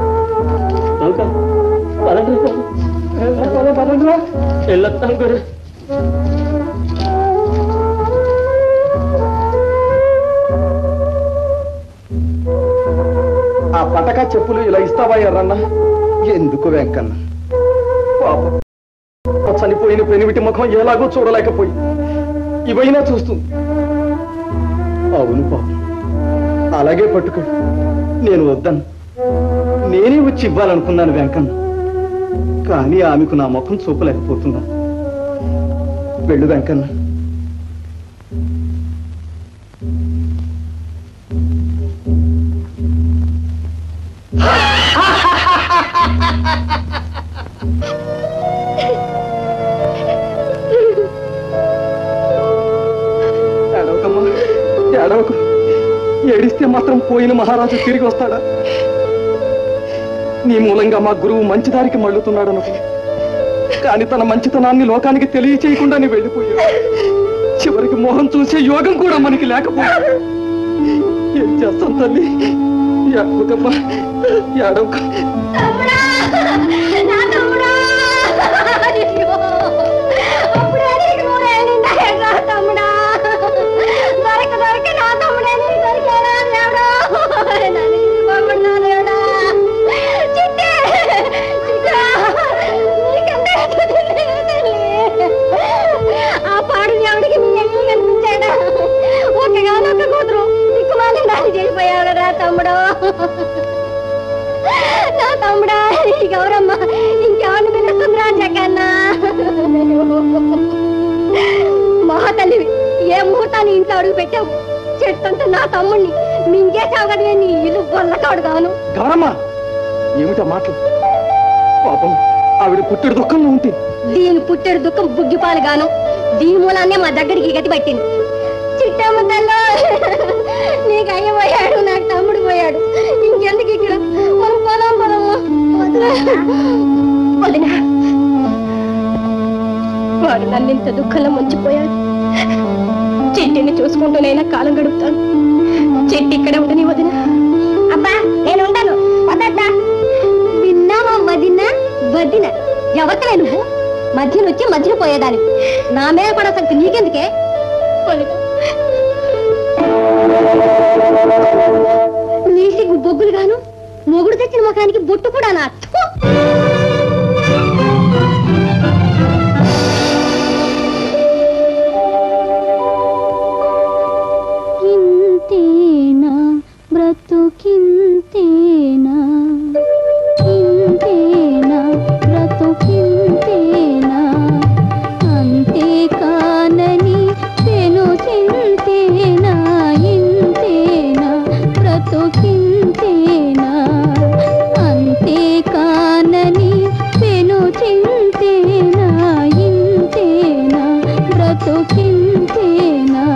S1: వెళ్ళొస్తాను గురు.
S3: ఆ పటకా చెప్పులు ఇలా ఇస్తావా ఎర్రన్నా? ఎందుకు వెంకన్న? పాపం చనిపోయిన పెనివిటి ముఖం ఎలాగో చూడలేకపోయి ఇవైనా చూస్తుంది. అవును పాపం, అలాగే పట్టుకోడు. నేను వద్దాను. నేనే వచ్చి ఇవ్వాలనుకున్నాను వెంకన్న. కానీ ఆమెకు నా ముఖం చూపలేకపోతున్నాను. వెళ్ళు వెంకన్న. ఏడవకమ్మా, ఏడవకు. ఏడిస్తే మాత్రం పోయిన మహారాజు తిరిగి వస్తాడా? నీ మూలంగా మా గురువు మంచిదారికి మళ్ళుతున్నాడు అనుకో. కానీ తన మంచితనాన్ని లోకానికి తెలియచేయకుండా నీ వెళ్ళిపోయాడు. చివరికి మోహం చూసే యోగం కూడా మనకి లేకపోయాడు. ఏం చేస్తాం తల్లి? ఏడవకమ్మా, ఏడవక.
S2: నా తమ్ముడా! అయ్యో! అప్పుడే నీకు మహాతల్లివి ఏ ముహూర్తాన్ని ఇంట్లో అడుగు పెట్టావు? చెట్టంతా నా తమ్ముణ్ణి మింగేసావు కదా నీ ఇల్లు గొల్లకాడు కాను.
S3: గౌరమ్మ ఏమిటా మాటలు? పాపం ఆవిడ పుట్టెడు దుఃఖంలో ఉంటే
S2: దీని పుట్టెడు దుఃఖం బుగ్గిపాలు గాను. దీని మూలాన్నే మా దగ్గరికి గతి పట్టింది. చిట్టమ్మ తల్లో నీకు అయ్య పోయాడు, నాకు తమ్ముడు పోయాడు. ఇంకెందుకు ఇక్కడ మనం పొలం పొలము వదినా. వాడు నన్ను ఇంత దుఃఖంలో ముంచిపోయాడు. చెట్టిని చూసుకుంటూనైనా కాలం గడుపుతాను. చెట్టు ఇక్కడ ఉండని వదిన. అబ్బా నేను ఉండను వదద్దా. విన్నావా వదిన? వదిన ఎవరికలే నువ్వు? మధ్యన వచ్చి మధ్యన పోయేదాన్ని. నా మీద కూడా సంగతి నీకెందుకే? నీకు బొగ్గులు గాను, మొగుడు తెచ్చిన ముఖానికి బొట్టు కూడా నా.
S8: ఇంతేనా బ్రతుకింతేనా, ఇంతేనా బ్రతుకింతేనా, అంతే కానని పెను చింతేనా, ఇంతేనా బ్రతుకింతేనా, అంతే కానని పెను చింతేనా, ఇంతేనా బ్రతుకింతేనా.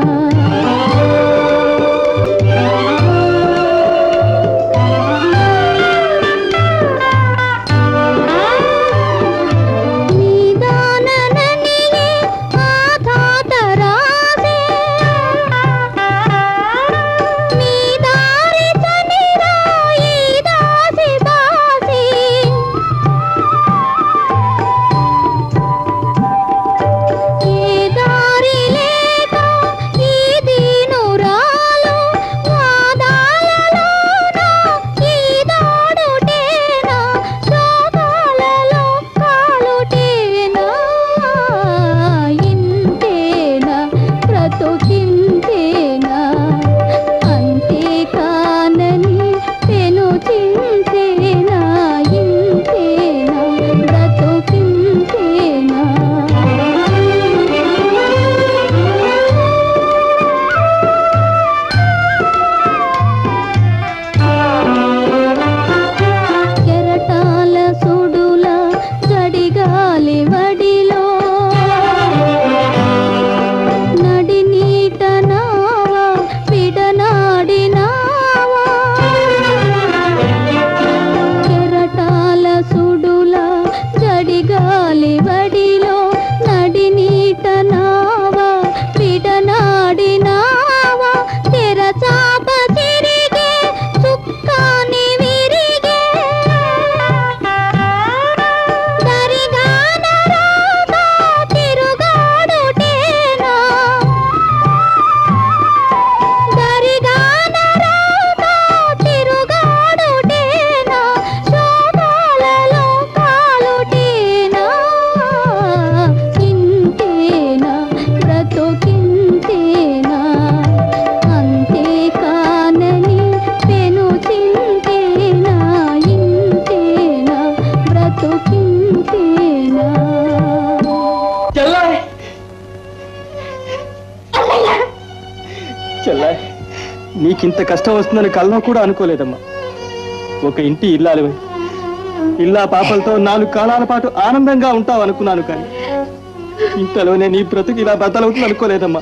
S3: నీకింత కష్టం వస్తుందని కల్లో కూడా అనుకోలేదమ్మా. ఒక ఇంటి ఇల్లాలివై ఇల్లా పాపలతో 4 కాలాల పాటు ఆనందంగా ఉంటావు అనుకున్నాను, కానీ ఇంతలోనే నీ బ్రతుకు ఇలా బద్దలవుతుంది అనుకోలేదమ్మా.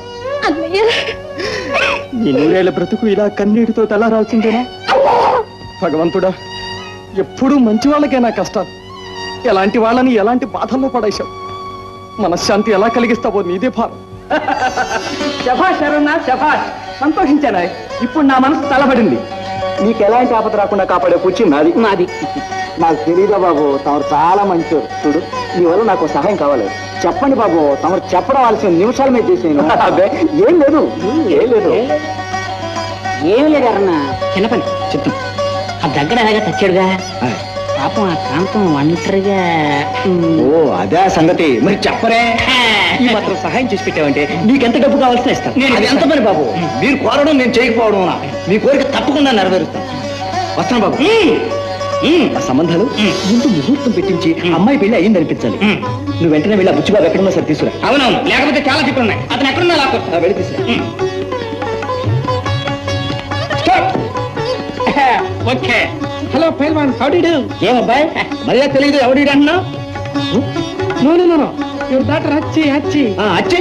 S3: నీ 100 ఏళ్ల బ్రతుకు ఇలా కన్నీటితో తలారాల్సిందేనా? భగవంతుడా, ఎప్పుడూ మంచి వాళ్ళకేనా కష్టాలు? ఎలాంటి వాళ్ళని ఎలాంటి బాధల్లో పడేశావు? మనశ్శాంతి ఎలా కలిగిస్తావో నీదే భారం. శభాష్ అరుణా, శభాష్. సంతోషించాను. ఇప్పుడు నా మనసు తలబడింది. నీకు ఎలాంటి ఆపద రాకుండా కాపాడే కూర్చి నాది. నాకు తెలీదా బాబు, తమరు చాలా మంచోరు. చూడు, నీ వల్ల నాకు సహాయం కావాలి. చెప్పండి బాబు, తమరు చెప్పడం ఆలస్యం నిమిషాల మీద చేసాను. అదే ఏం లేదు, ఏం లేదు,
S1: ఏమి లేదు అన్న. చిన్న పని చెప్తాం. ఆ దగ్గర ఎలాగా తెచ్చాడుగా పాపం, ఆ ప్రాంతం ఒంటరిగా.
S3: ఓ అదే సంగతి. మరి చెప్పరే, ఈ మాత్రం సహాయం చేసి పెట్టావంటే నీకెంత డబ్బు కావాల్సిన ఇస్తాను. ఎంత పని బాబు, మీరు కోరడం నేను చేయకపోవడం, మీ కోరిక తప్పకుండా నెరవేరుస్తాను. వస్తాను బాబు. ఆ సంబంధాలు ముందు ముహూర్తం పెట్టించి అమ్మాయి పెళ్లి అయ్యింది అనిపించాలి. నువ్వు వెంటనే వెళ్ళి బుచ్చిబాబు ఎక్కడున్నా సరే తీసుకురా.
S1: అవునవును, లేకపోతే చాలా తిట్లు ఉన్నాయి. అతను ఎక్కడున్నా లాక్కో.
S3: వెళ్ళి తీసుకురా.
S1: ఓకే. హలో పైల్వాన్, హౌ డు యు డు? ఏమబ్బాయి మర్యాద తెలియదు, ఎవడు అంటున్నావు? No no no, your daughter Acchi Acchi
S3: అచ్చి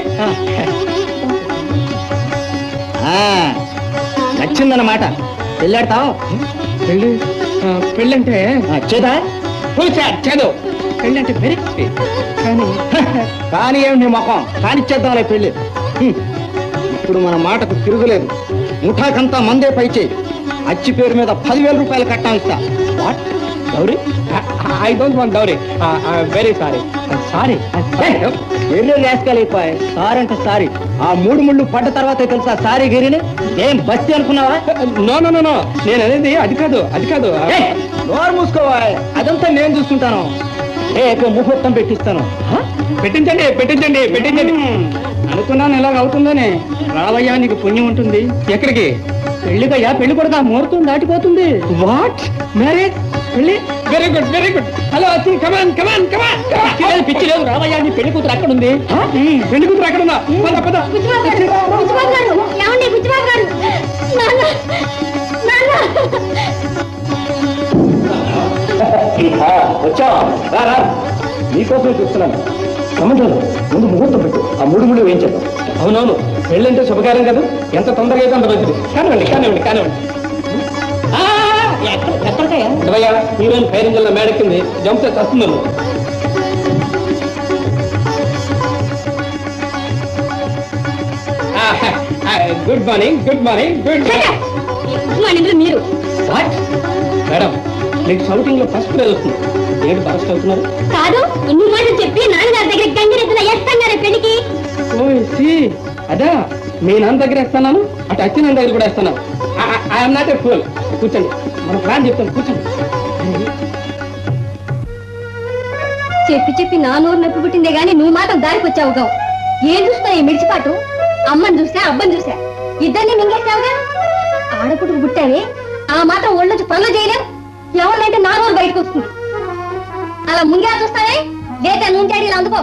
S1: నచ్చిందన్నమాట. పెళ్ళాడతావు? పెళ్ళంటే చేదా చేదు. పెళ్ళంటే వెరీ స్వీట్. కానీ ఏమి నీ మొఖం కానిచ్చేద్దాంలే పెళ్ళి. ఇప్పుడు మన మాటకు తిరుగులేదు. ముఠాకంతా మందే పై చేయి. అచ్చి పేరు మీద 10,000 రూపాయలు కట్టా ఇస్తా. What Gauri? I don't want Gauri. Very sorry. Sorry very రాసుకెళ్ళిపోయి. సారీ అంటే సారీ. ఆ 3 ముళ్ళు పడ్డ తర్వాతే తెలుసా సారీ గిరిని? ఏం బస్తి అనుకున్నావా? నో నో నో నో, నేను అనేది అది కాదు, అది కాదు. నోరు మూసుకోవాలి, అదంతా నేను చూసుకుంటాను. ముహూర్తం పెట్టిస్తాను. పెట్టించండి పెట్టించండి పెట్టించండి. అనుకున్నాను ఇలాగ అవుతుందని. రావయ్యా, నీకు పుణ్యం ఉంటుంది. ఎక్కడికి? పెళ్లికయ్యా, పెళ్లి కొడుకు ముహూర్తం దాటిపోతుంది. వాట్? మ్యారేజ్? పెళ్లి? Very good very good. Hello Acchi, come on కమాన్ కమాన్. పిచ్చి లేదు, రావయ్యా, నీ పెళ్లి కూతురు అక్కడ ఉంది. పెళ్లి కూతురు అక్కడ ఉందా? పద పద.
S3: వచ్చావా? నీకోసమే చూస్తున్నాను. సంబంధం ముందు ముహూర్తం పెట్టు. ఆ 3 ముళ్ళు వేయించేద్దాం.
S1: అవునవును, పెళ్ళంటే శుభకార్యం కదా, ఎంత తొందరగా అయితే అంత మంచిది. కానివ్వండి కానివ్వండి కానివ్వండి. ఎక్కడికయ్యా? హీరోయిన్ ఫైర్ ఇంజన్ మేడెక్కింది, జంప్ చేసి వస్తున్నాను. Good morning good morning good
S2: morning. మీరు
S1: వాట్ మేడం, మీకు షౌటింగ్ లో ఫస్ట్ ప్రైజ్ వస్తుంది. ఏంటి ఫస్ట్ అవుతున్నారు?
S2: కాదు, ఇన్ని మాటలు చెప్పి నాన్నగారి దగ్గర గంగిరెద్దున ఎత్తాగారే పెళ్లికి.
S1: ఓ సి అదా, మీ నాన్న దగ్గర వేస్తున్నాను, అటు అచ్చి నాన్న దగ్గర కూడా వేస్తున్నాను. I'm not a fool. కూర్చోండి, మన ప్లాన్ చెప్తాను, కూర్చోండి.
S2: చెప్పి చెప్పి నా నోరు నొప్పి పుట్టిందే గాని నువ్వు మాత్రం దారికి వచ్చావుగా. ఏం చూస్తా ఈ మిడిచిపాటు? అమ్మని చూసా, అబ్బని చూసా, ఇద్దరిని మింగేస్తావుగా. ఆడపుట్టుకు పుట్టావే, ఆ మాత్రం ఒళ్ళొచ్చి పనులు చేయలేవు. ఎవరినంటే నా నోరు బయటకు వస్తుంది. అలా ముంగే చూస్తావే, లేదా నూనె చాడీలు అందుకో.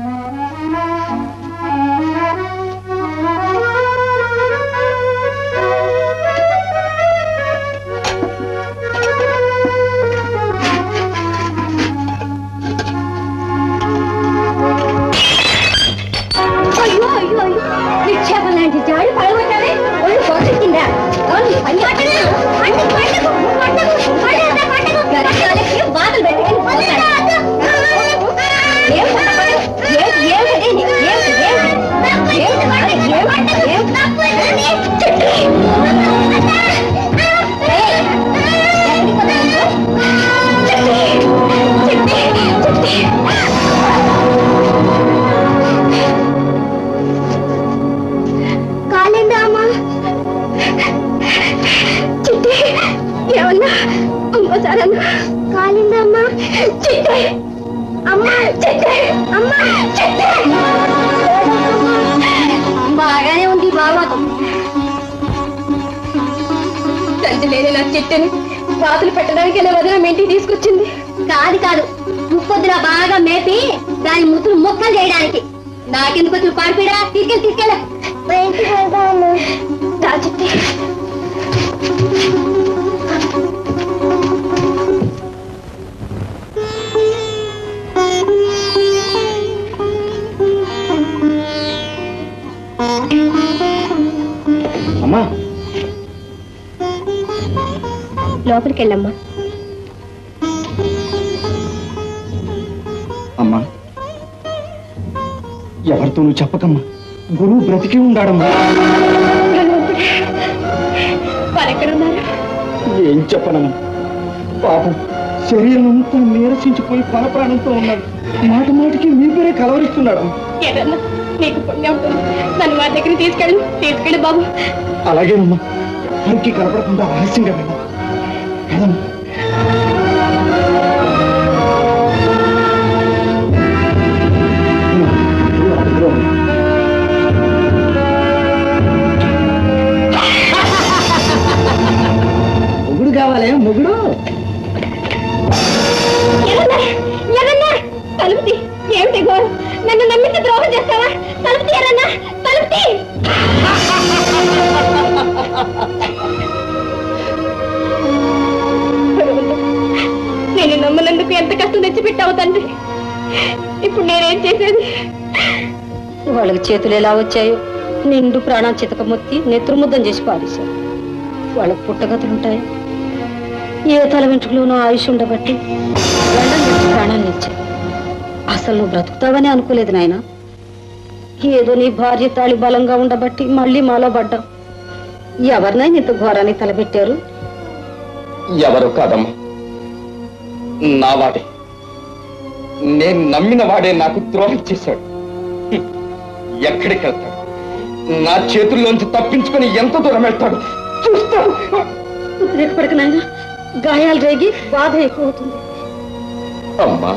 S2: అయ్యో అయ్యో అయ్యో, నిక్షేపం లాంటి జాడి పడగొట్టావే, ఒళ్ళు పొచ్చిందా? బాధలు పెట్టుకుని పోతాడు. కాలేందామా చిట్టి, ఏమన్నా ఇంకోసారి అన్నా కాలిందమ్మా. చిట్టి అమ్మా, చిట్టి అమ్మా, చిట్టి. బాగానే ఉంది బాబా. తండ్రి లేని నా చెట్టుని రాత్రులు పెట్టడానికి వదిన ఇంటికి తీసుకొచ్చింది. కాదు కాదు, ముప్పొద్దున బాగా మేపి దాని ముసులు మొక్కలు చేయడానికి. నాకెందుకు వచ్చి పాడిపీడా? తీసుకెళ్ళి తీసుకెళ్ళ చిట్టి.
S3: అమ్మా,
S2: లోపలికి వెళ్ళమ్మా.
S3: అమ్మా, ఎవరితో నువ్వు చెప్పకమ్మా. గురువు బ్రతికి ఉండాడమ్మా.
S2: వారెక్కడున్నారు?
S3: ఏం చెప్పనమ్మా, పాపం శరీరం అంతా నీరసించిపోయి పరప్రాణంతో ఉన్నాడు. మాట మాటికి మీ పేరే కలవరిస్తున్నాడు.
S2: ఏదన్నా నీకు పుణ్యం ఉంటుంది, నన్ను వారి దగ్గరికి తీసుకెళ్ళి బాబు.
S3: అలాగేనమ్మా, ఇంటికి కనపడకుండా రహస్యంగా వెళ్ళాం.
S1: మొగుడు కావాలి, మొగుడు.
S2: తలుపుతి ఏమిటి గోరు? తీయరన్నా, తలుపు తీ. నేను నమ్మనందుకు ఎంత కష్టం తెచ్చిపెట్టావు తండ్రి. ఇప్పుడు నేనేం చేసేది? వాళ్ళకి చేతులు ఎలా వచ్చాయో నిండు ప్రాణం చితకమొత్తి నెత్తురుముద్దం చేసి పారేశారు. వాళ్ళకు పుట్టగతులుంటాయి. ఏ తల వెంట్రుకలోనో ఆయుష్ ఉండబట్టి గండం నుంచి ప్రాణాలు నిలిచాయి. అసలు నువ్వు బ్రతుకుతావని అనుకోలేదు నాయన. ఏదో నీ భార్య తాళి బలంగా ఉండబట్టి మళ్ళీ మాలో పడ్డావు. ఎవరినైనా ఇంత ఘోరాన్ని తలపెట్టారు?
S3: ఎవరు కాదమ్మా, నా వాడే. నేను నమ్మిన వాడే నాకు ద్రోహం చేశాడు. ఎక్కడికి వెళ్తాడు? నా చేతుల్లోంచి తప్పించుకొని ఎంత దూరం వెళ్తాడు చూస్తాడు.
S2: ఉద్రేకపడక నాయన, గాయాలు రేగి బాధ ఎక్కువ అవుతుంది.
S3: అమ్మా,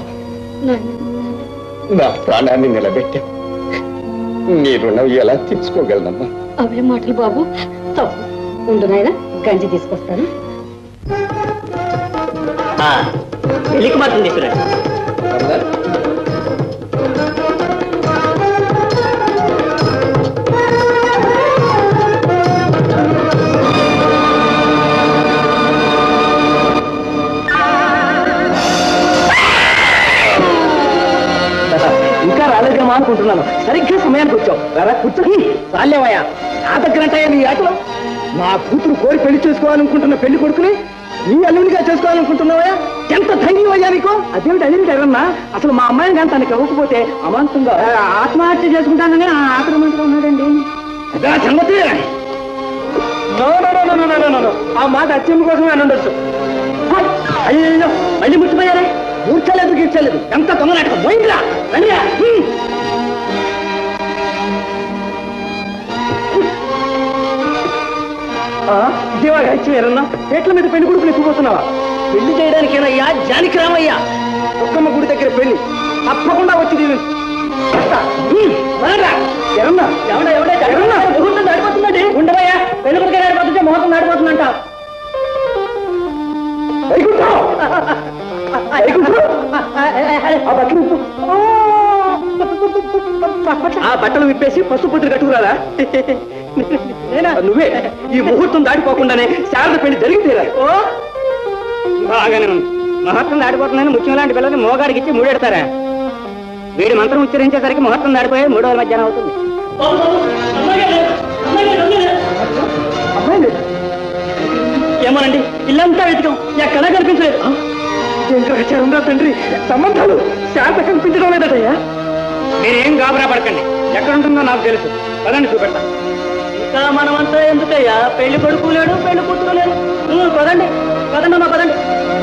S3: నా ప్రాణాన్ని నిలబెట్టా. నీ రుణం ఎలా తీర్చుకోగలనమ్మా?
S2: అవే మాటలు బాబు, తప్పు. ఉండు నాయన, గంజి తీసుకొస్తాను.
S1: పెళ్లికి మాత్రం తీసుకురండి.
S6: ఇంకా రాలేదేమో అనుకుంటున్నాను. సరిగ్గా సమయానికి వచ్చావు. రారా కూర్చో. రాలేవయ్యా, నా దగ్గరంటాయా నీ ఆటలో? నా కూతురు కోరి పెళ్లి చేసుకోవాలనుకుంటున్న పెళ్లి కొడుకుని నీ అల్లునిగా చేసుకోవాలనుకుంటున్నావయ్యా? ఎంత ధైర్యం అయ్యా నీకు? అదేమిటి అదేమిటి ఎవరన్నా? అసలు మా అమ్మాయిని కానీ తనకి ఇవ్వకపోతే అమాంతంగా ఆత్మహత్య చేసుకుంటానని ఆక్రమంటూ ఉన్నాడండి. అదే సంగతి. ఆ మాట అత్యంత కోసమే అని ఉండొచ్చు. అయ్యో, మళ్ళీ ముట్టిపోయారే. మూర్చలేదు గీర్చలేదు, ఎంత తొందరనాటకం పోయిందిరా. ఇదేవాగా ఇచ్చేయారన్నా? పేట్ల మీద పెళ్లి కొడుకుని ఎత్తుకుపోతున్నావా? పెళ్లి చేయడానికేనయ్యా జానికి రామయ్యా. ఒక్కమ్మ గుడి దగ్గర పెళ్లి తప్పకుండా వచ్చి ముహూర్తం దాడిపోతుందండి. ఉండవయ్యా, పెళ్లి కొడుకు దాడిపోతుంటే ముహూర్తం దాడిపోతుందంట. ఆ బట్టలు విప్పేసి పసుపు పొత్తులు కట్టుకురాదా? నువ్వే ఈ ముహూర్తం దాడిపోకుండానే శారద పెళ్లి జరిగి తీరాలి. బాగానే ఉంది. ముహూర్తం దాడిపోతుందని ముఖ్యం లాంటి పిల్లల్ని మోగాడికి ఇచ్చి మూడెడతారా? వీడి మంత్రం ఉచ్చరించేసరికి ముహూర్తం దాడిపోయి 3వ మధ్యాహ్నం అవుతుంది. ఏమోనండి, ఇల్లంతా వెతికాం, ఎక్కడా కనిపించలేదు. ఇంకా తండ్రి, సంబంధాలు శాంత కనిపించడం లేదటయ్యా. మీరేం గాబరా పడకండి, ఎక్కడుంటుందో నాకు తెలుసు. పదండి చూపెడతా. ఇంకా మనమంతా ఎందుకయ్యా? పెళ్లి కొడుకు లేడు, పెళ్లి కూతురు లేడు. పదండి పదండి అమ్మా, పదండి.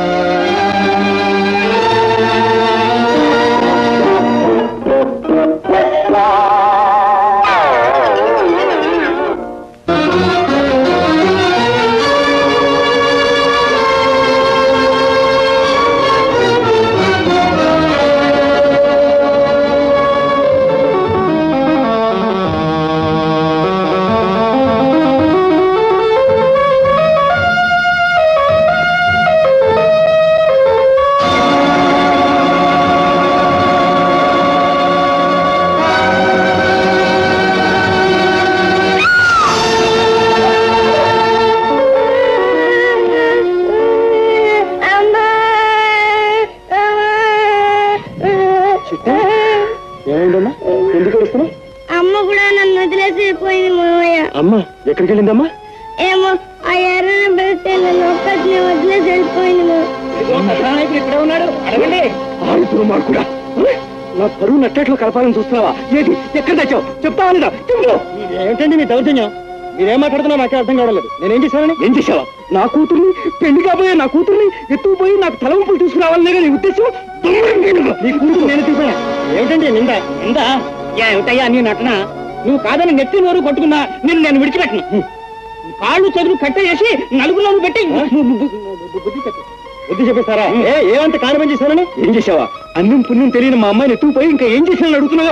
S7: అమ్మ కూడా నన్ను వదిలేసి పోయింది మామయ్య.
S6: అమ్మ ఎక్కడికి వెళ్ళిందమ్మా?
S7: ఏమో, ఆ ఎర్రన పెడితే నన్ను ఒక్కటిని వదిలేసి వెళ్ళిపోయింది.
S6: ఇక్కడే ఉన్నాడు, అడగండి. కూడా నా పరువు నట్టేట్లో కలపాలని చూస్తున్నావా? ఏది ఎక్కడ తెచ్చావు? చెప్తావా? ఏమిటండి మీ దౌర్జన్యం? మీరేం మాట్లాడుతున్నా నాకే అర్థం కావలేదు. నేనేం చేశానని? ఏం చేశావా? నా కూతుర్ని, పెళ్లి కాబోయే నా కూతుర్ని ఎత్తుకుపోయి నాకు తలవంపులు తీసుకురావాలనే నీ ఉద్దేశం? నీ కూతురు నేను తీసుకున్నా. ఏమిటండి నింద? నింద ఏమిటయ్యా నీ నటన? నువ్వు కాదని నెత్తి నోరు కొట్టుకున్నా నేను విడిచిపెట్టను. కాళ్ళు చదువు కట్టేసి నలుగురు పెట్టి బుద్ధి చెప్పేస్తారా? ఏమంత కారణం చేశానని? ఏం చేసావా? అన్నం పుణ్యం తెలియని మా అమ్మాయిని ఎత్తుకుపోయి ఇంకా ఏం చేశానని అడుగుతున్నావా?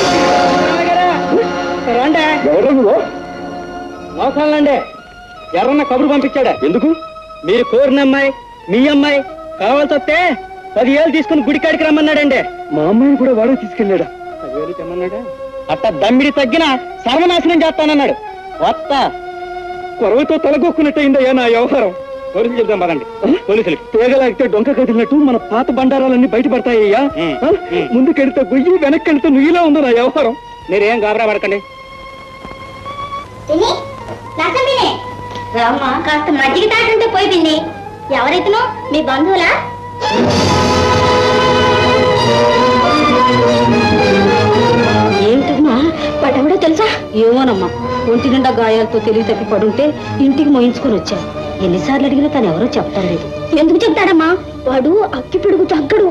S6: మోసాలండి. ఎర్రన్న కబురు పంపించాడా? ఎందుకు? మీరు కోరిన అమ్మాయి, మీ అమ్మాయి కావాల్సి వస్తే 10 ఏళ్ళు తీసుకుని గుడికాడికి రమ్మన్నాడండి. మా అమ్మాయిని కూడా వాడే తీసుకెళ్ళాడా? 10 ఏళ్ళు తెమ్మన్నాడా? అట్ట దమ్మిడి తగ్గిన సర్వనాశనం చేస్తానన్నాడు. వస్తా. కొరవతో తలగొక్కున్నట్టయిందయ్యా నా వ్యవహారం. పోలీసులు చెప్తాం పదండి. పోలీసులు తేగలాగితే డొంక కదిలినట్టు మన పాత బండారాలన్నీ బయటపడతాయ్యా. ముందుకెడితే గొయ్యి, వెనక్కెడితే నుయ్యిలా ఉంది నా వ్యవహారం. మీరేం గాబరా పడకండి.
S7: కాస్త మజ్జిగ తాటుంటే పోయి పిన్ని. ఎవరైతేనో మీ బంధువులా?
S2: ఏమిటమ్మా వాడెవడో తెలుసా? ఏమోనమ్మా, ఒంటి నిండా గాయాలతో తెలివి తప్పి పడుంటే ఇంటికి మోయించుకొని వచ్చాను. ఎన్నిసార్లు అడిగినా తను ఎవరో చెప్తాం లేదు.
S7: ఎందుకు చెప్తాడమ్మా? వాడు అక్కి పిడుగు చక్కడు.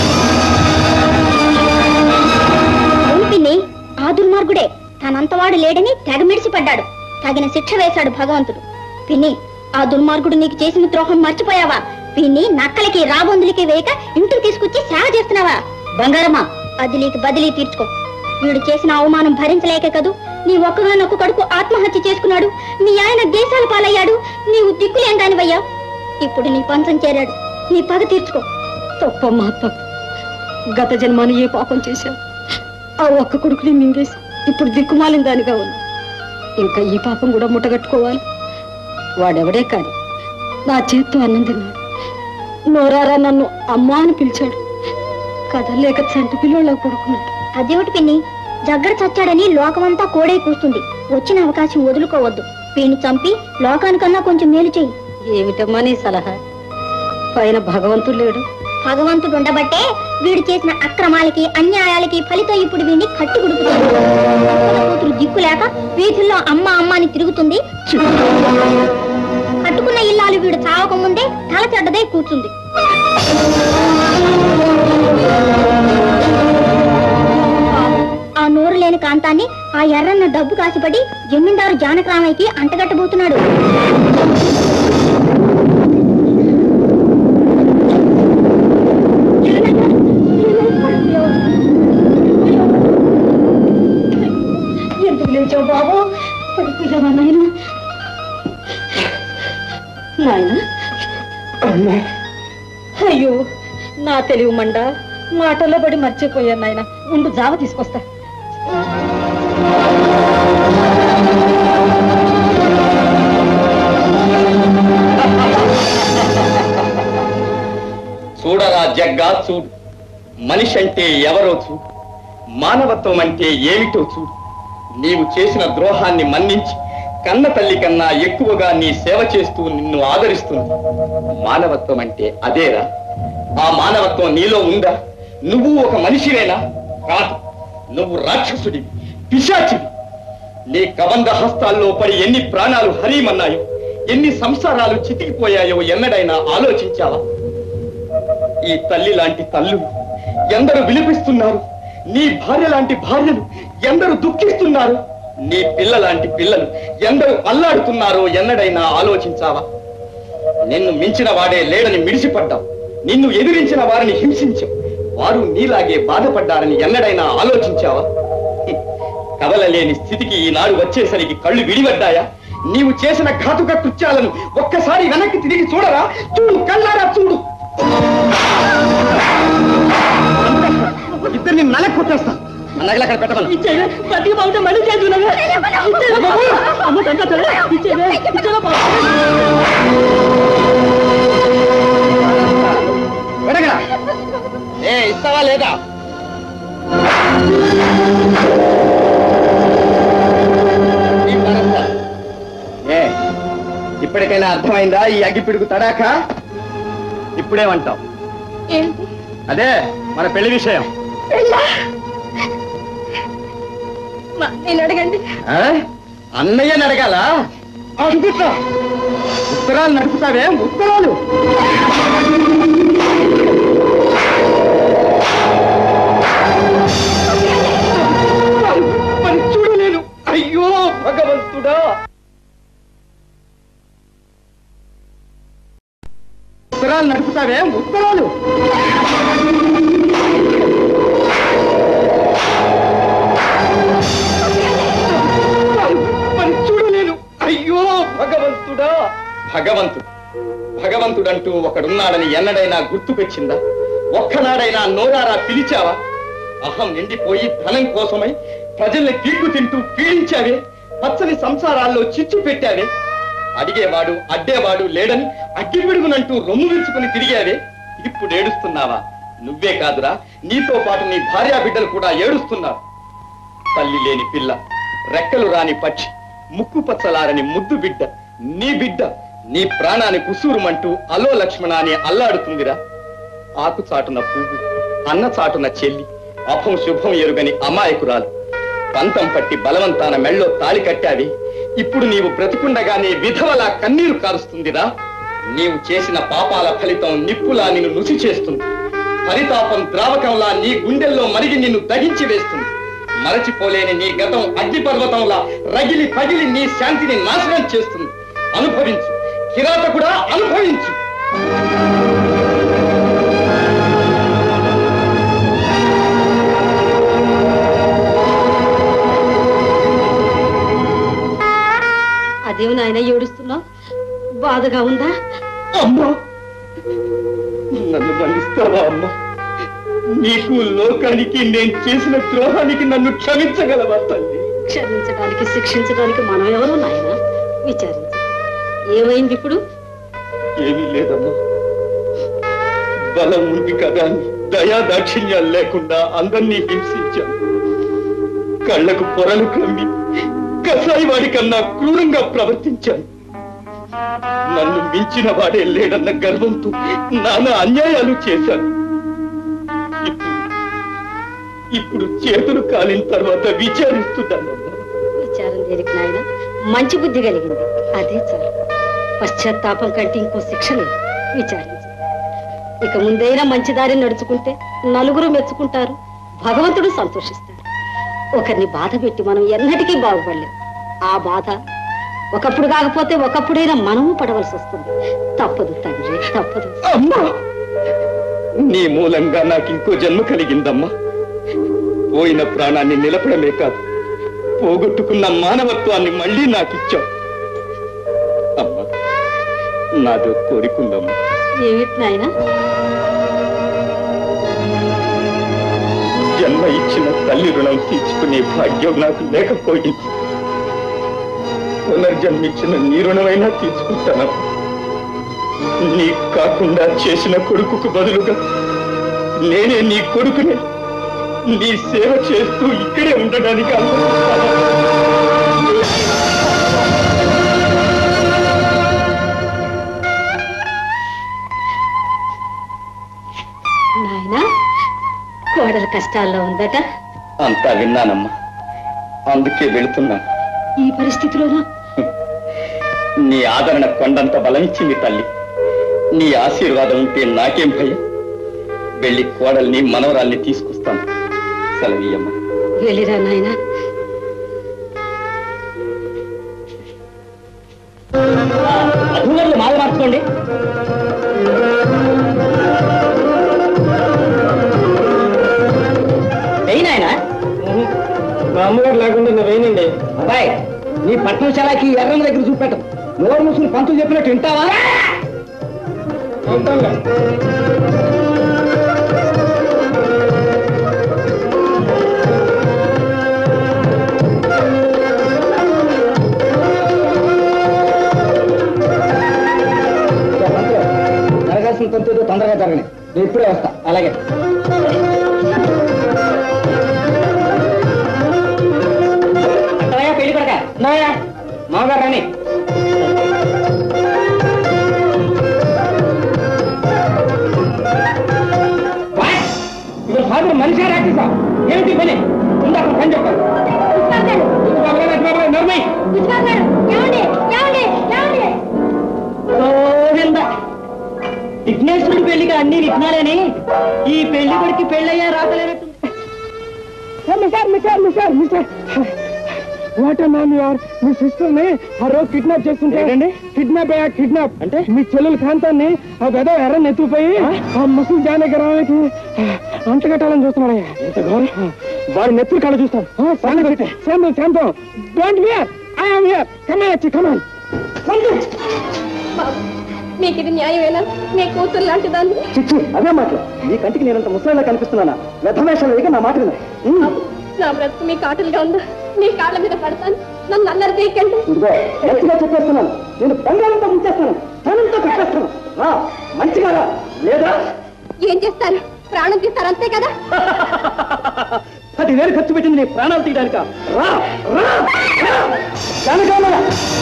S7: అవును పిన్ని, ఆ దుర్మార్గుడే. తనంతవాడు లేడని తెగ మిడిసి పడ్డాడు. తగిన శిక్ష వేశాడు భగవంతుడు. పిన్ని, ఆ దుర్మార్గుడు నీకు చేసిన ద్రోహం మర్చిపోయావా? పిన్ని నక్కలకి రాబందులకి వేయక ఇంటికి తీసుకొచ్చి సేవ చేస్తున్నావా? బంగారమ్మా, అది నీకు బదిలీ తీర్చుకో. వీడు చేసిన అవమానం భరించలేక కదూ నీ ఒక్కగానొక్క కొడుకు ఆత్మహత్య చేసుకున్నాడు. మీ ఆయన దేశాల పాలయ్యాడు. నీవు దిక్కులేని దానివయ్యా. ఇప్పుడు నీ పంచం చేరాడు. నీ పగ తీర్చుకో.
S2: తప్పమ్మా తప్పు. గత జన్మాను ఏ పాపం చేశావు? ఆ ఒక్క కొడుకుని మింగేసి ఇప్పుడు దిక్కుమాలిన దానిగా ఉంది. ఇంకా ఈ పాపం కూడా ముట్టగట్టుకోవాలి. వాడెవడే కాని నా చేత్తో అన్నం తిన్నాడు. నోరారా నన్ను అమ్మా అని పిలిచాడు. కదలేక చంటి పిల్లోళ్ళ కొడుకున్నాడు.
S7: అదేమిటి పిన్ని, జగ్గడ చచ్చాడని లోకమంతా కోడై కూస్తుంది. వచ్చిన అవకాశం వదులుకోవద్దు. వీడిని చంపి లోకానికన్నా కొంచెం మేలు చెయ్యి.
S2: ఏమిటమ్మా నీ సలహా? పైన భగవంతుడు లేడు.
S7: భగవంతుడు ఉండబట్టే వీడు చేసిన అక్రమాలకి అన్యాయాలకి ఫలితం ఇప్పుడు వీడిని కట్టి గుడుకుతుంది. కూతురు దిక్కు లేక వీధుల్లో అమ్మ అమ్మ అని తిరుగుతుంది. కట్టుకున్న ఇల్లాలు వీడు చావక ముందే తల చెడ్డదై కూర్చుంది. ఆ నోరు లేని కాంతాన్ని ఆ ఎర్రన్న డబ్బు కాసిపడి జమీందారు జానకరామయ్యకి అంటగట్టబోతున్నాడు.
S2: ఎందుకు లేచావు బాబు? పడిపోయావా నాయన? నాయన, అయ్యో నా తెలివి మండ, మాటల్లో పడి మర్చిపోయాను నాయన. ఉండు, జావ తీసుకొస్తా.
S3: చూడరా జగ్గా చూడు. మనిషి అంటే ఎవరో చూడు. మానవత్వం అంటే ఏమిటో చూడు. నీవు చేసిన ద్రోహాన్ని మన్నించి కన్న తల్లి కన్నా ఎక్కువగా నీ సేవ చేస్తూ నిన్ను ఆదరిస్తుంది. మానవత్వం అంటే అదేరా? ఆ మానవత్వం నీలో ఉందా? నువ్వు ఒక మనిషివేనా? కాదు, నువ్వు రాక్షసుడివి, పిశాచివి. నీ కబంధ హస్తాల్లో పడి ఎన్ని ప్రాణాలు హరీమన్నాయో, ఎన్ని సంసారాలు చితికిపోయాయో ఎన్నడైనా ఆలోచించావా? ఈ తల్లి లాంటి తల్లు ఎందరు విలిపిస్తున్నారు. నీ భార్య లాంటి భార్యలు ఎందరు దుఃఖిస్తున్నారు. నీ పిల్ల లాంటి పిల్లలు ఎందరు అల్లాడుతున్నారో ఎన్నడైనా ఆలోచించావా? నిన్ను మించిన వాడే లేడని మిడిసిపడ్డావు. నిన్ను ఎదిరించిన వారిని హింసించావు. వారు నీలాగే బాధపడ్డారని ఎన్నడైనా ఆలోచించావా? కదలలేని స్థితికి ఈనాడు వచ్చేసరికి కళ్ళు విడిపడ్డాయా? నీవు చేసిన ఘాతుక కృత్యాలను ఒక్కసారి వెనక్కి తిరిగి చూడరా? చూడు, కళ్ళారా చూడు. ఇద్దరిని నలకి కొట్టేస్తా. నగలు అక్కడ పెట్టమను. ఇస్తావా లేదా? ఇప్పటికైనా అర్థమైందా ఈ అగ్గిపిడుగు తడాక? ఇప్పుడేమంటావు? అదే మన పెళ్లి విషయం.
S2: నేను అడగండి.
S3: అన్నయ్యని అడగాల? అడుగుతా. ఉత్తరాలు నడుపుతావే, ఉత్తరాలు. మరి చూడలేను. అయ్యో భగవంతుడా! ఉత్తరాలు నడుపుతావే, ఉత్తరాలు. మరి చూడలేను. అయ్యో భగవంతుడా! భగవంతుడు భగవంతుడంటూ ఒకడున్నాడని ఎన్నడైనా గుర్తుకొచ్చిందా? ఒక్కనాడైనా నోరారా పిలిచావా? అహం నిండిపోయి ధనం కోసమై ప్రజల్ని పీక్కు తింటూ పీడించావే, పచ్చని సంసారాల్లో చిచ్చు పెట్టావే, అడిగేవాడు అడ్డేవాడు లేడని అగ్గిపిడుగునంటూ రొమ్ము విరుచుకుని తిరిగావే. ఇప్పుడు ఏడుస్తున్నావా? నువ్వే కాదురా, నీతో పాటు నీ భార్యా బిడ్డలు కూడా ఏడుస్తున్నారు. తల్లి లేని పిల్ల, రెక్కలు రాని పక్షి, ముక్కు పచ్చలారని ముద్దు బిడ్డ, నీ ప్రాణాన్ని కుసూరుమంటూ అలో లక్ష్మణ అని అల్లాడుతుందిరా. ఆకు చాటున పువ్వు, అన్న చాటున చెల్లి, అభం శుభం ఎరుగని అమాయకురాలు. పంతం పట్టి బలవంతాన మెళ్ళో తాళి కట్టావి. ఇప్పుడు నీవు బ్రతికుండగానే విధవలా కన్నీరు కారుస్తుందిరా. నీవు చేసిన పాపాల ఫలితం నిప్పులా నిన్ను నుసి చేస్తుంది. పరితాపం ద్రావకంలా నీ గుండెల్లో మరిగి నిన్ను దహించి వేస్తుంది. మరచిపోలేని నీ గతం అగ్నిపర్వతంలా రగిలి పగిలి నీ శాంతిని నాశనం చేస్తుంది. అనుభవించు కిరాతకుడా, అనుభవించు.
S9: అదేమి నాయన ఏడుస్తున్నావు? బాధగా ఉందా?
S3: అమ్మా, నన్ను మన్నిస్తావా అమ్మా? నీకు లోకానికి నేను చేసిన ద్రోహానికి నన్ను క్షమించగలవా తల్లి?
S9: క్షమించడానికి శిక్షించడానికి మనం ఎవరు నాయన? విచారించు. ఏమైంది ఇప్పుడు?
S3: ఏమీ లేదమ్మా. బలం ఉంది కదా అని దయా దాక్షిణ్యాలు లేకుండా అందరినీ హింసించాను. కళ్ళకు పొరలు కమ్మి కసాయి వాడి కన్నా క్రూరంగా ప్రవర్తించాను. నన్ను మించిన వాడే లేడన్న గర్వంతో నానా అన్యాయాలు చేశాను. ఇప్పుడు చేతులు కాలిన తర్వాత విచారిస్తున్నానమ్మా.
S9: విచారం దేనికి నాయన? మంచి బుద్ధి కలిగింది, అదే చాలు. పశ్చాత్తాపం కంటే ఇంకో శిక్ష లేదు. విచారించు. ఇక ముందైనా మంచి దారిని నడుచుకుంటే నలుగురు మెచ్చుకుంటారు, భగవంతుడు సంతోషిస్తాడు. ఒకరిని బాధ పెట్టి మనం ఎన్నటికీ బాగుపడలేం. ఆ బాధ ఒకప్పుడు కాకపోతే ఒకప్పుడైనా మనము పడవలసి వస్తుంది. తప్పదు తండ్రి, తప్పదు.
S3: అమ్మా, నీ మూలంగా నాకు ఇంకో జన్మ కలిగిందమ్మా. పోయిన ప్రాణాన్ని నిలపడమే కాదు, పోగొట్టుకున్న మానవత్వాన్ని మళ్ళీ నాకిచ్చావు. అమ్మా, నాదో కోరికుందమ్మా.
S9: ఏమిటి నాయనా?
S3: జన్మ ఇచ్చిన తల్లి రుణం తీర్చుకునే భాగ్యం నాకు లేకపోయింది. పునర్జన్మించిన నీ రుణమైనా తీర్చుకుంటాను. నీకు కాకుండా చేసిన కొడుకుకు బదులుగా నేనే నీ కొడుకునే నీ సేవ చేస్తూ ఇక్కడే ఉండడానికి
S9: నాయనా, కోడలు కష్టాల్లో ఉందట.
S3: అంతా విన్నానమ్మా, అందుకే వెళుతున్నాను.
S9: ఈ పరిస్థితిలోనా?
S3: నీ ఆదరణ కొండంత బలమిచ్చింది తల్లి. నీ ఆశీర్వాదం ఉంటే నాకేం భయం. వెళ్ళి కోడల్ని మనవరాల్ని తీసుకొస్తాను. సెలవీయమ్మా.
S9: వెళ్ళిరా నాయనా.
S1: అధువర్లు మాల మార్చుకోండి. వెయ్యినాయన.
S6: మా అమ్మగారు లేకుండా నేను వేయనండి.
S1: అబ్బాయి, నీ పట్నశాలకి ఎర్రన్న దగ్గర చూపెట్టం. నోరు మూసుకుని పంతులు చెప్పినట్టు వింటావా? జరగాల్సిన తంతు తొందరగా జరగని. నేను ఇప్పుడే వస్తా. అలాగే. పెళ్లి కొడక మామగారు రాని. ఇప్పుడు ఫాదర్ మనిషి రాకేసా? ఏమిటి పని? ఉందా పని చెప్పారు. విఘ్నేశ్వరుడి పెళ్లిగా అన్ని విఘ్నాలేని ఈ పెళ్లి కొడికి పెళ్ళయ్యా రాకలేనట్టుంది.
S6: మీ సిస్టర్ ని ఆ రోజు కిడ్నాప్ చేస్తుంటే కిడ్నాప్ అయ్యా. కిడ్నాప్ అంటే మీ చెల్లెలు కాంతాన్ని ఆ గద ఎర్రని ఎత్తుకుపోయి ఆ ముసలి జానకి రావడానికి అంటగట్టాలని చూస్తున్నాడయ్యా. వాడి నెత్తులు కళ్ళ చూస్తాను. Shantham don't fear, I am here. Come on, come on.
S2: మీకు ఇది న్యాయమేనా? నీ కూతురు లాంటి దాన్ని.
S1: చిచ్చి, అదే మాటలు. నీ కంటికి నేనంత ముసలిలా కనిపిస్తున్నానా? వ్యధవేషాలు వేయక నా మాట విను.
S2: నా బ్రతుకు మీకు ఆటలుగా ఉందా? మీ కాళ్ళ మీద పడతాను, నన్ను అల్లరి చేయకండి.
S6: మంచిగా చెప్పేస్తున్నాను, నేను బంగారంతో ముంచేస్తాను, ధనంతో కట్టేస్తాను. రా, మంచిగా రా, లేదా
S2: ఏం చేస్తారు? ప్రాణం తీస్తారు అంతే కదా?
S6: 10,000 ఖర్చు పెట్టింది నీ ప్రాణాలు తీయడానిక? రా రా జానకమ్మ.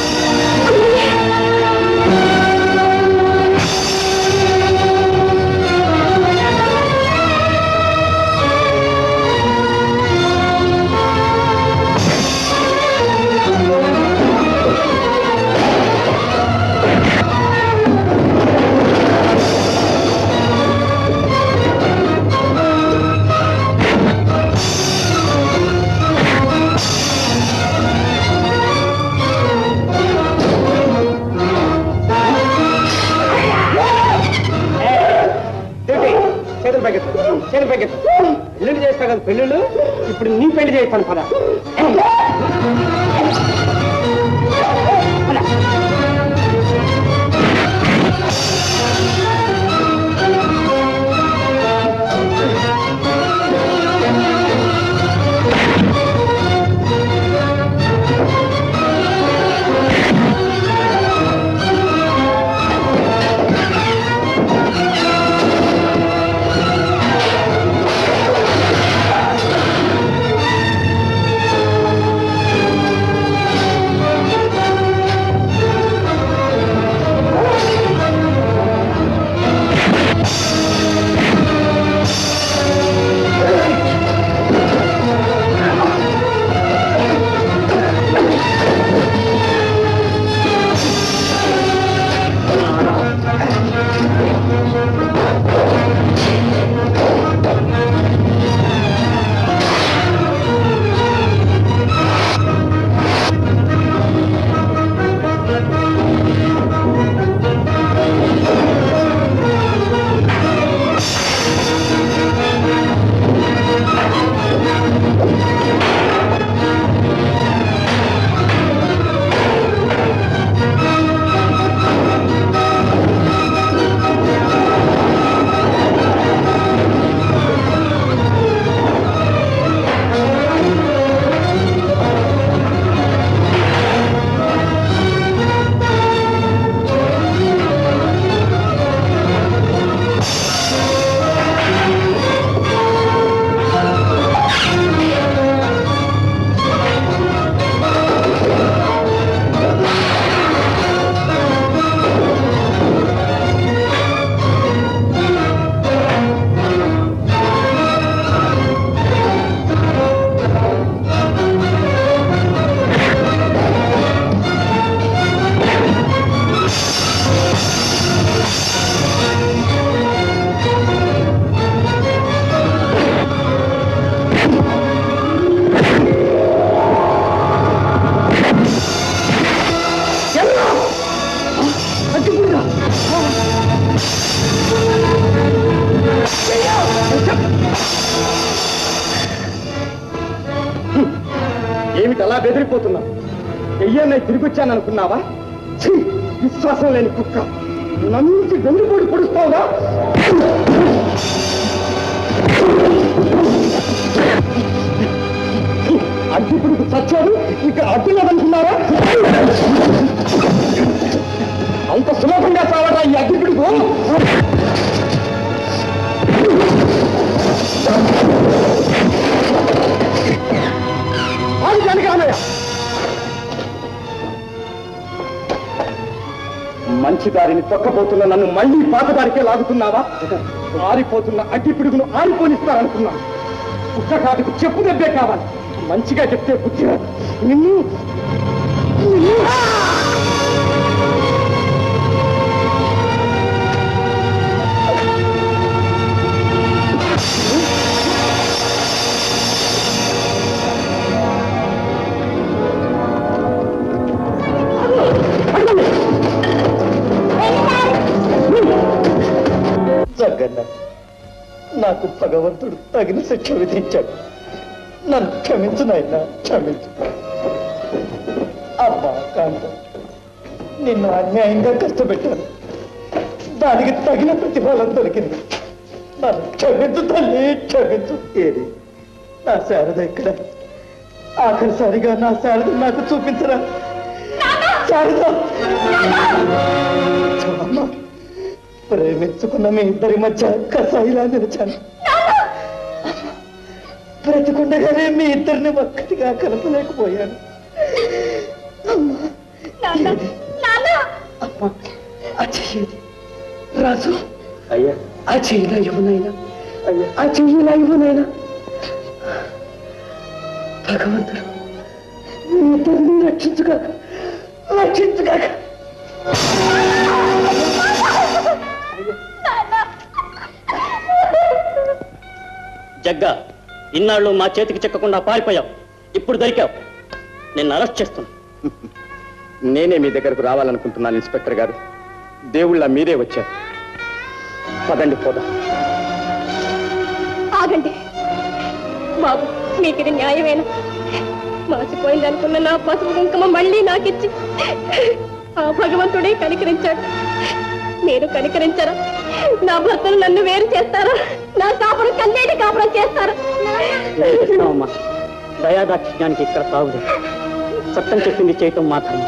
S6: పెళ్లి చేస్తా కదా పెళ్ళిళ్ళు, ఇప్పుడు నీ పెళ్లి చేస్తాను పద. ఏమిటి అలా బెదిరిపోతున్నావు? దెయ్యాన్ని తిరిగి వచ్చాను అనుకున్నావా? విశ్వాసం లేని కుక్క, నన్ను వెన్నుపోటు పొడుస్తావుగా? అడ్డుపుడికి చచ్చాడు, ఇక అడ్డులేదనుకున్నారా? అంత సులభంగా చావడా ఈ అడ్డుపుడుకు? మంచి దారిని తొక్కబోతున్న నన్ను మళ్ళీ పాతదారికే లాగుతున్నావా? ఆరిపోతున్న అడ్డి పిడుగును ఆరిపోనిస్తారనుకున్నా. కుక్క కాటుకు చెప్పు దెబ్బే కావాలి. మంచిగా చెప్తే బుద్ధి రాదు. నిన్ను జగన్న, నాకు భగవంతుడు తగిన శిక్ష విధించాడు. నన్ను క్షమించు నాయనా, క్షమించు. అబ్బా కాంత, నిన్ను అన్యాయంగా కష్టపెట్టాను. దానికి తగిన ప్రతిఫలం దొరికింది. నన్ను క్షమించు తల్లి, క్షమించు. ఏది నా శారద ఇక్కడ ఆఖరిసారిగా నా శారద నాకు చూపించరా శారద అమ్మా, ప్రేమించుకున్న మీ ఇద్దరి మధ్య కసాయిలా నిలిచాను. బ్రతికుండగానే మీ ఇద్దరిని ఒక్కటిగా కలపలేకపోయాను. అమ్మా, ఆ చెయ్యేది రాజు. అయ్యా, ఆ చెయ్యిలా ఇవ్వనైనా, ఆ చెయ్యిలా ఇవ్వనైనా. భగవంతుడు మీ ఇద్దరిని రక్షించుగాక, రక్షించుగాక.
S1: జగ్గా, ఇన్నాళ్ళు మా చేతికి చిక్కకుండా పారిపోయావు, ఇప్పుడు దొరికావు. నిన్ను అరెస్ట్ చేస్తున్నా.
S3: నేనే మీ దగ్గరకు రావాలనుకుంటున్నాను ఇన్స్పెక్టర్ గారు. దేవుళ్ళ మీరే వచ్చారు. పదండి పోదాం.
S2: ఆగండి బాబు, మీకు ఇది న్యాయమేనా? మాసిపోయింది అనుకున్న నా పసుపు కుంకుమ మళ్ళీ నాకిచ్చి ఆ భగవంతుడే కనికరించాడు. మీరు కనికరించారా? నా భర్తను నన్ను వేరు చేస్తారా? నా కాపురం కన్నేటి కాపురం చేస్తారా?
S1: అమ్మా, దయాదాక్షిణ్యానికి ఇక్కడ సాగుదు. చట్టం చెప్పింది చేయటం మాత్రమే.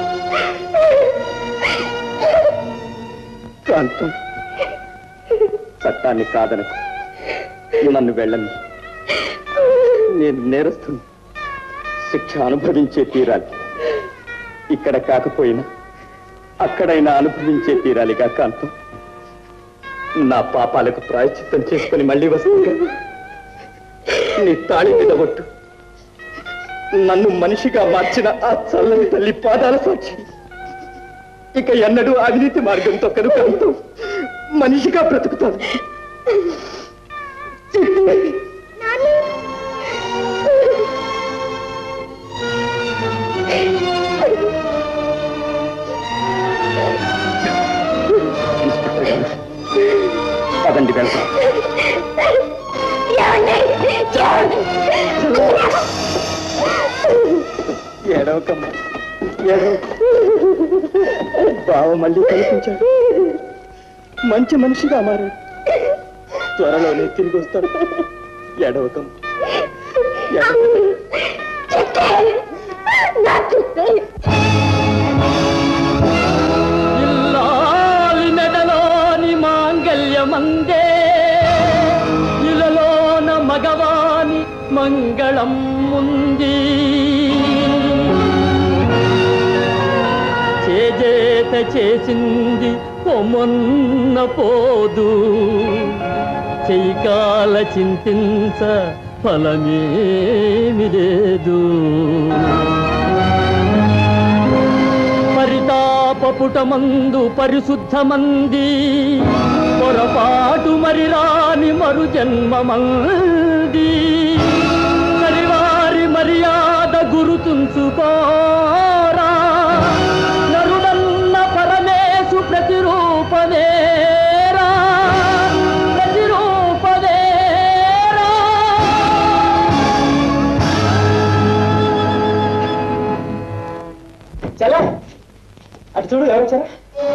S3: కాంతం, చట్టాన్ని కాదనకు, నన్ను వెళ్ళండి. నేను నేరస్తుని, శిక్ష అనుభవించే తీరాలి. ఇక్కడ కాకపోయినా అక్కడైనా అనుభవించే తీరాలిగా కాంతం. నా పాపాలకు ప్రాయశ్చిత్తం చేసుకుని మళ్ళీ వస్తుంది. నీ తాళి మీద ఒట్టు. నన్ను మనిషిగా మార్చిన ఆ చల్లని తల్లి పాదాల సాక్షి. ఇక ఎన్నడూ అవినీతి మార్గం తొక్కదు కాంతం. మనిషిగా బ్రతుకుతాను. పదండి వెళ్తాం. ఏడవకమ్మా, ఏడవ. బావ మళ్ళీ కనిపించాడు. మంచి మనిషిగా మారాడు. త్వరలోనే తిరిగి వస్తాడు. ఏడవకమ్మా.
S5: ఇల్లాలి నెడలోని మాంగల్యమందే, ఇలలోన మగవాని మంగళం ఉంది. చేజేత చేసింది పొమ్మొన్న పోదు, చెయ్యికాల చింతించ ఫలమేమి లేదు. పరితాపపుటమందు పరిశుద్ధమంది, పొరపాటు మరి రాని మరు జన్మమంది. సరివారి మర్యాద గురుతుంచుకోరా, నరుడన్న పరమేశు ప్రతిరూపదేరా, ప్రతిరూపదేరా.
S6: చలా, అటు చూడు, ఎవరు వచ్చారా?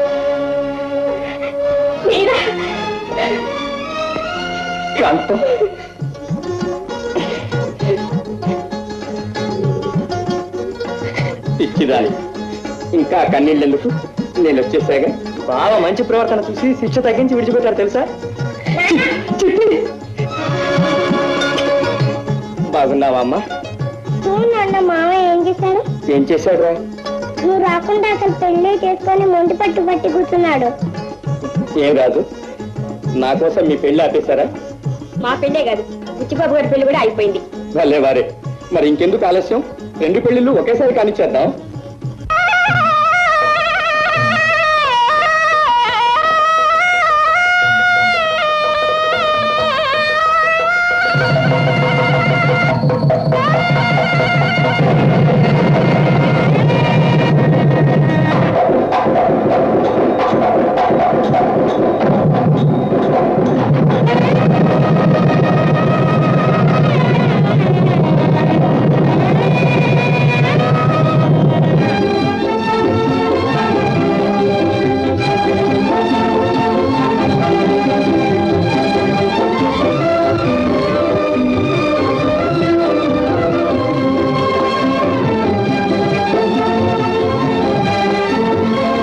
S6: కాంతం,
S3: ఇచ్చిదాని ఇంకా కన్నీళ్ళెందుకు? నేను వచ్చేసాగా.
S6: బావ మంచి ప్రవర్తన చూసి శిక్ష తగ్గించి విడిచిపెట్టారు తెలుసా?
S3: బాగున్నావా అమ్మా?
S7: నాన్న మామయ్య ఏం చేశాడు?
S3: ఏం చేశాడు రా?
S7: నువ్వు రాకుండా అసలు పెళ్లి చేసుకొని మొండి పట్టు పట్టి కూర్చున్నాడు.
S3: ఏం రాదు, నా కోసం మీ పెళ్లి ఆపేశారా?
S2: మా పెళ్ళే కాదు, బుచ్చిబాబు గారి పెళ్లి కూడా అయిపోయింది.
S3: వాళ్ళే వారే. మరి ఇంకెందుకు ఆలస్యం? 2 పెళ్లిళ్ళు ఒకేసారి కానిచ్చేద్దాం.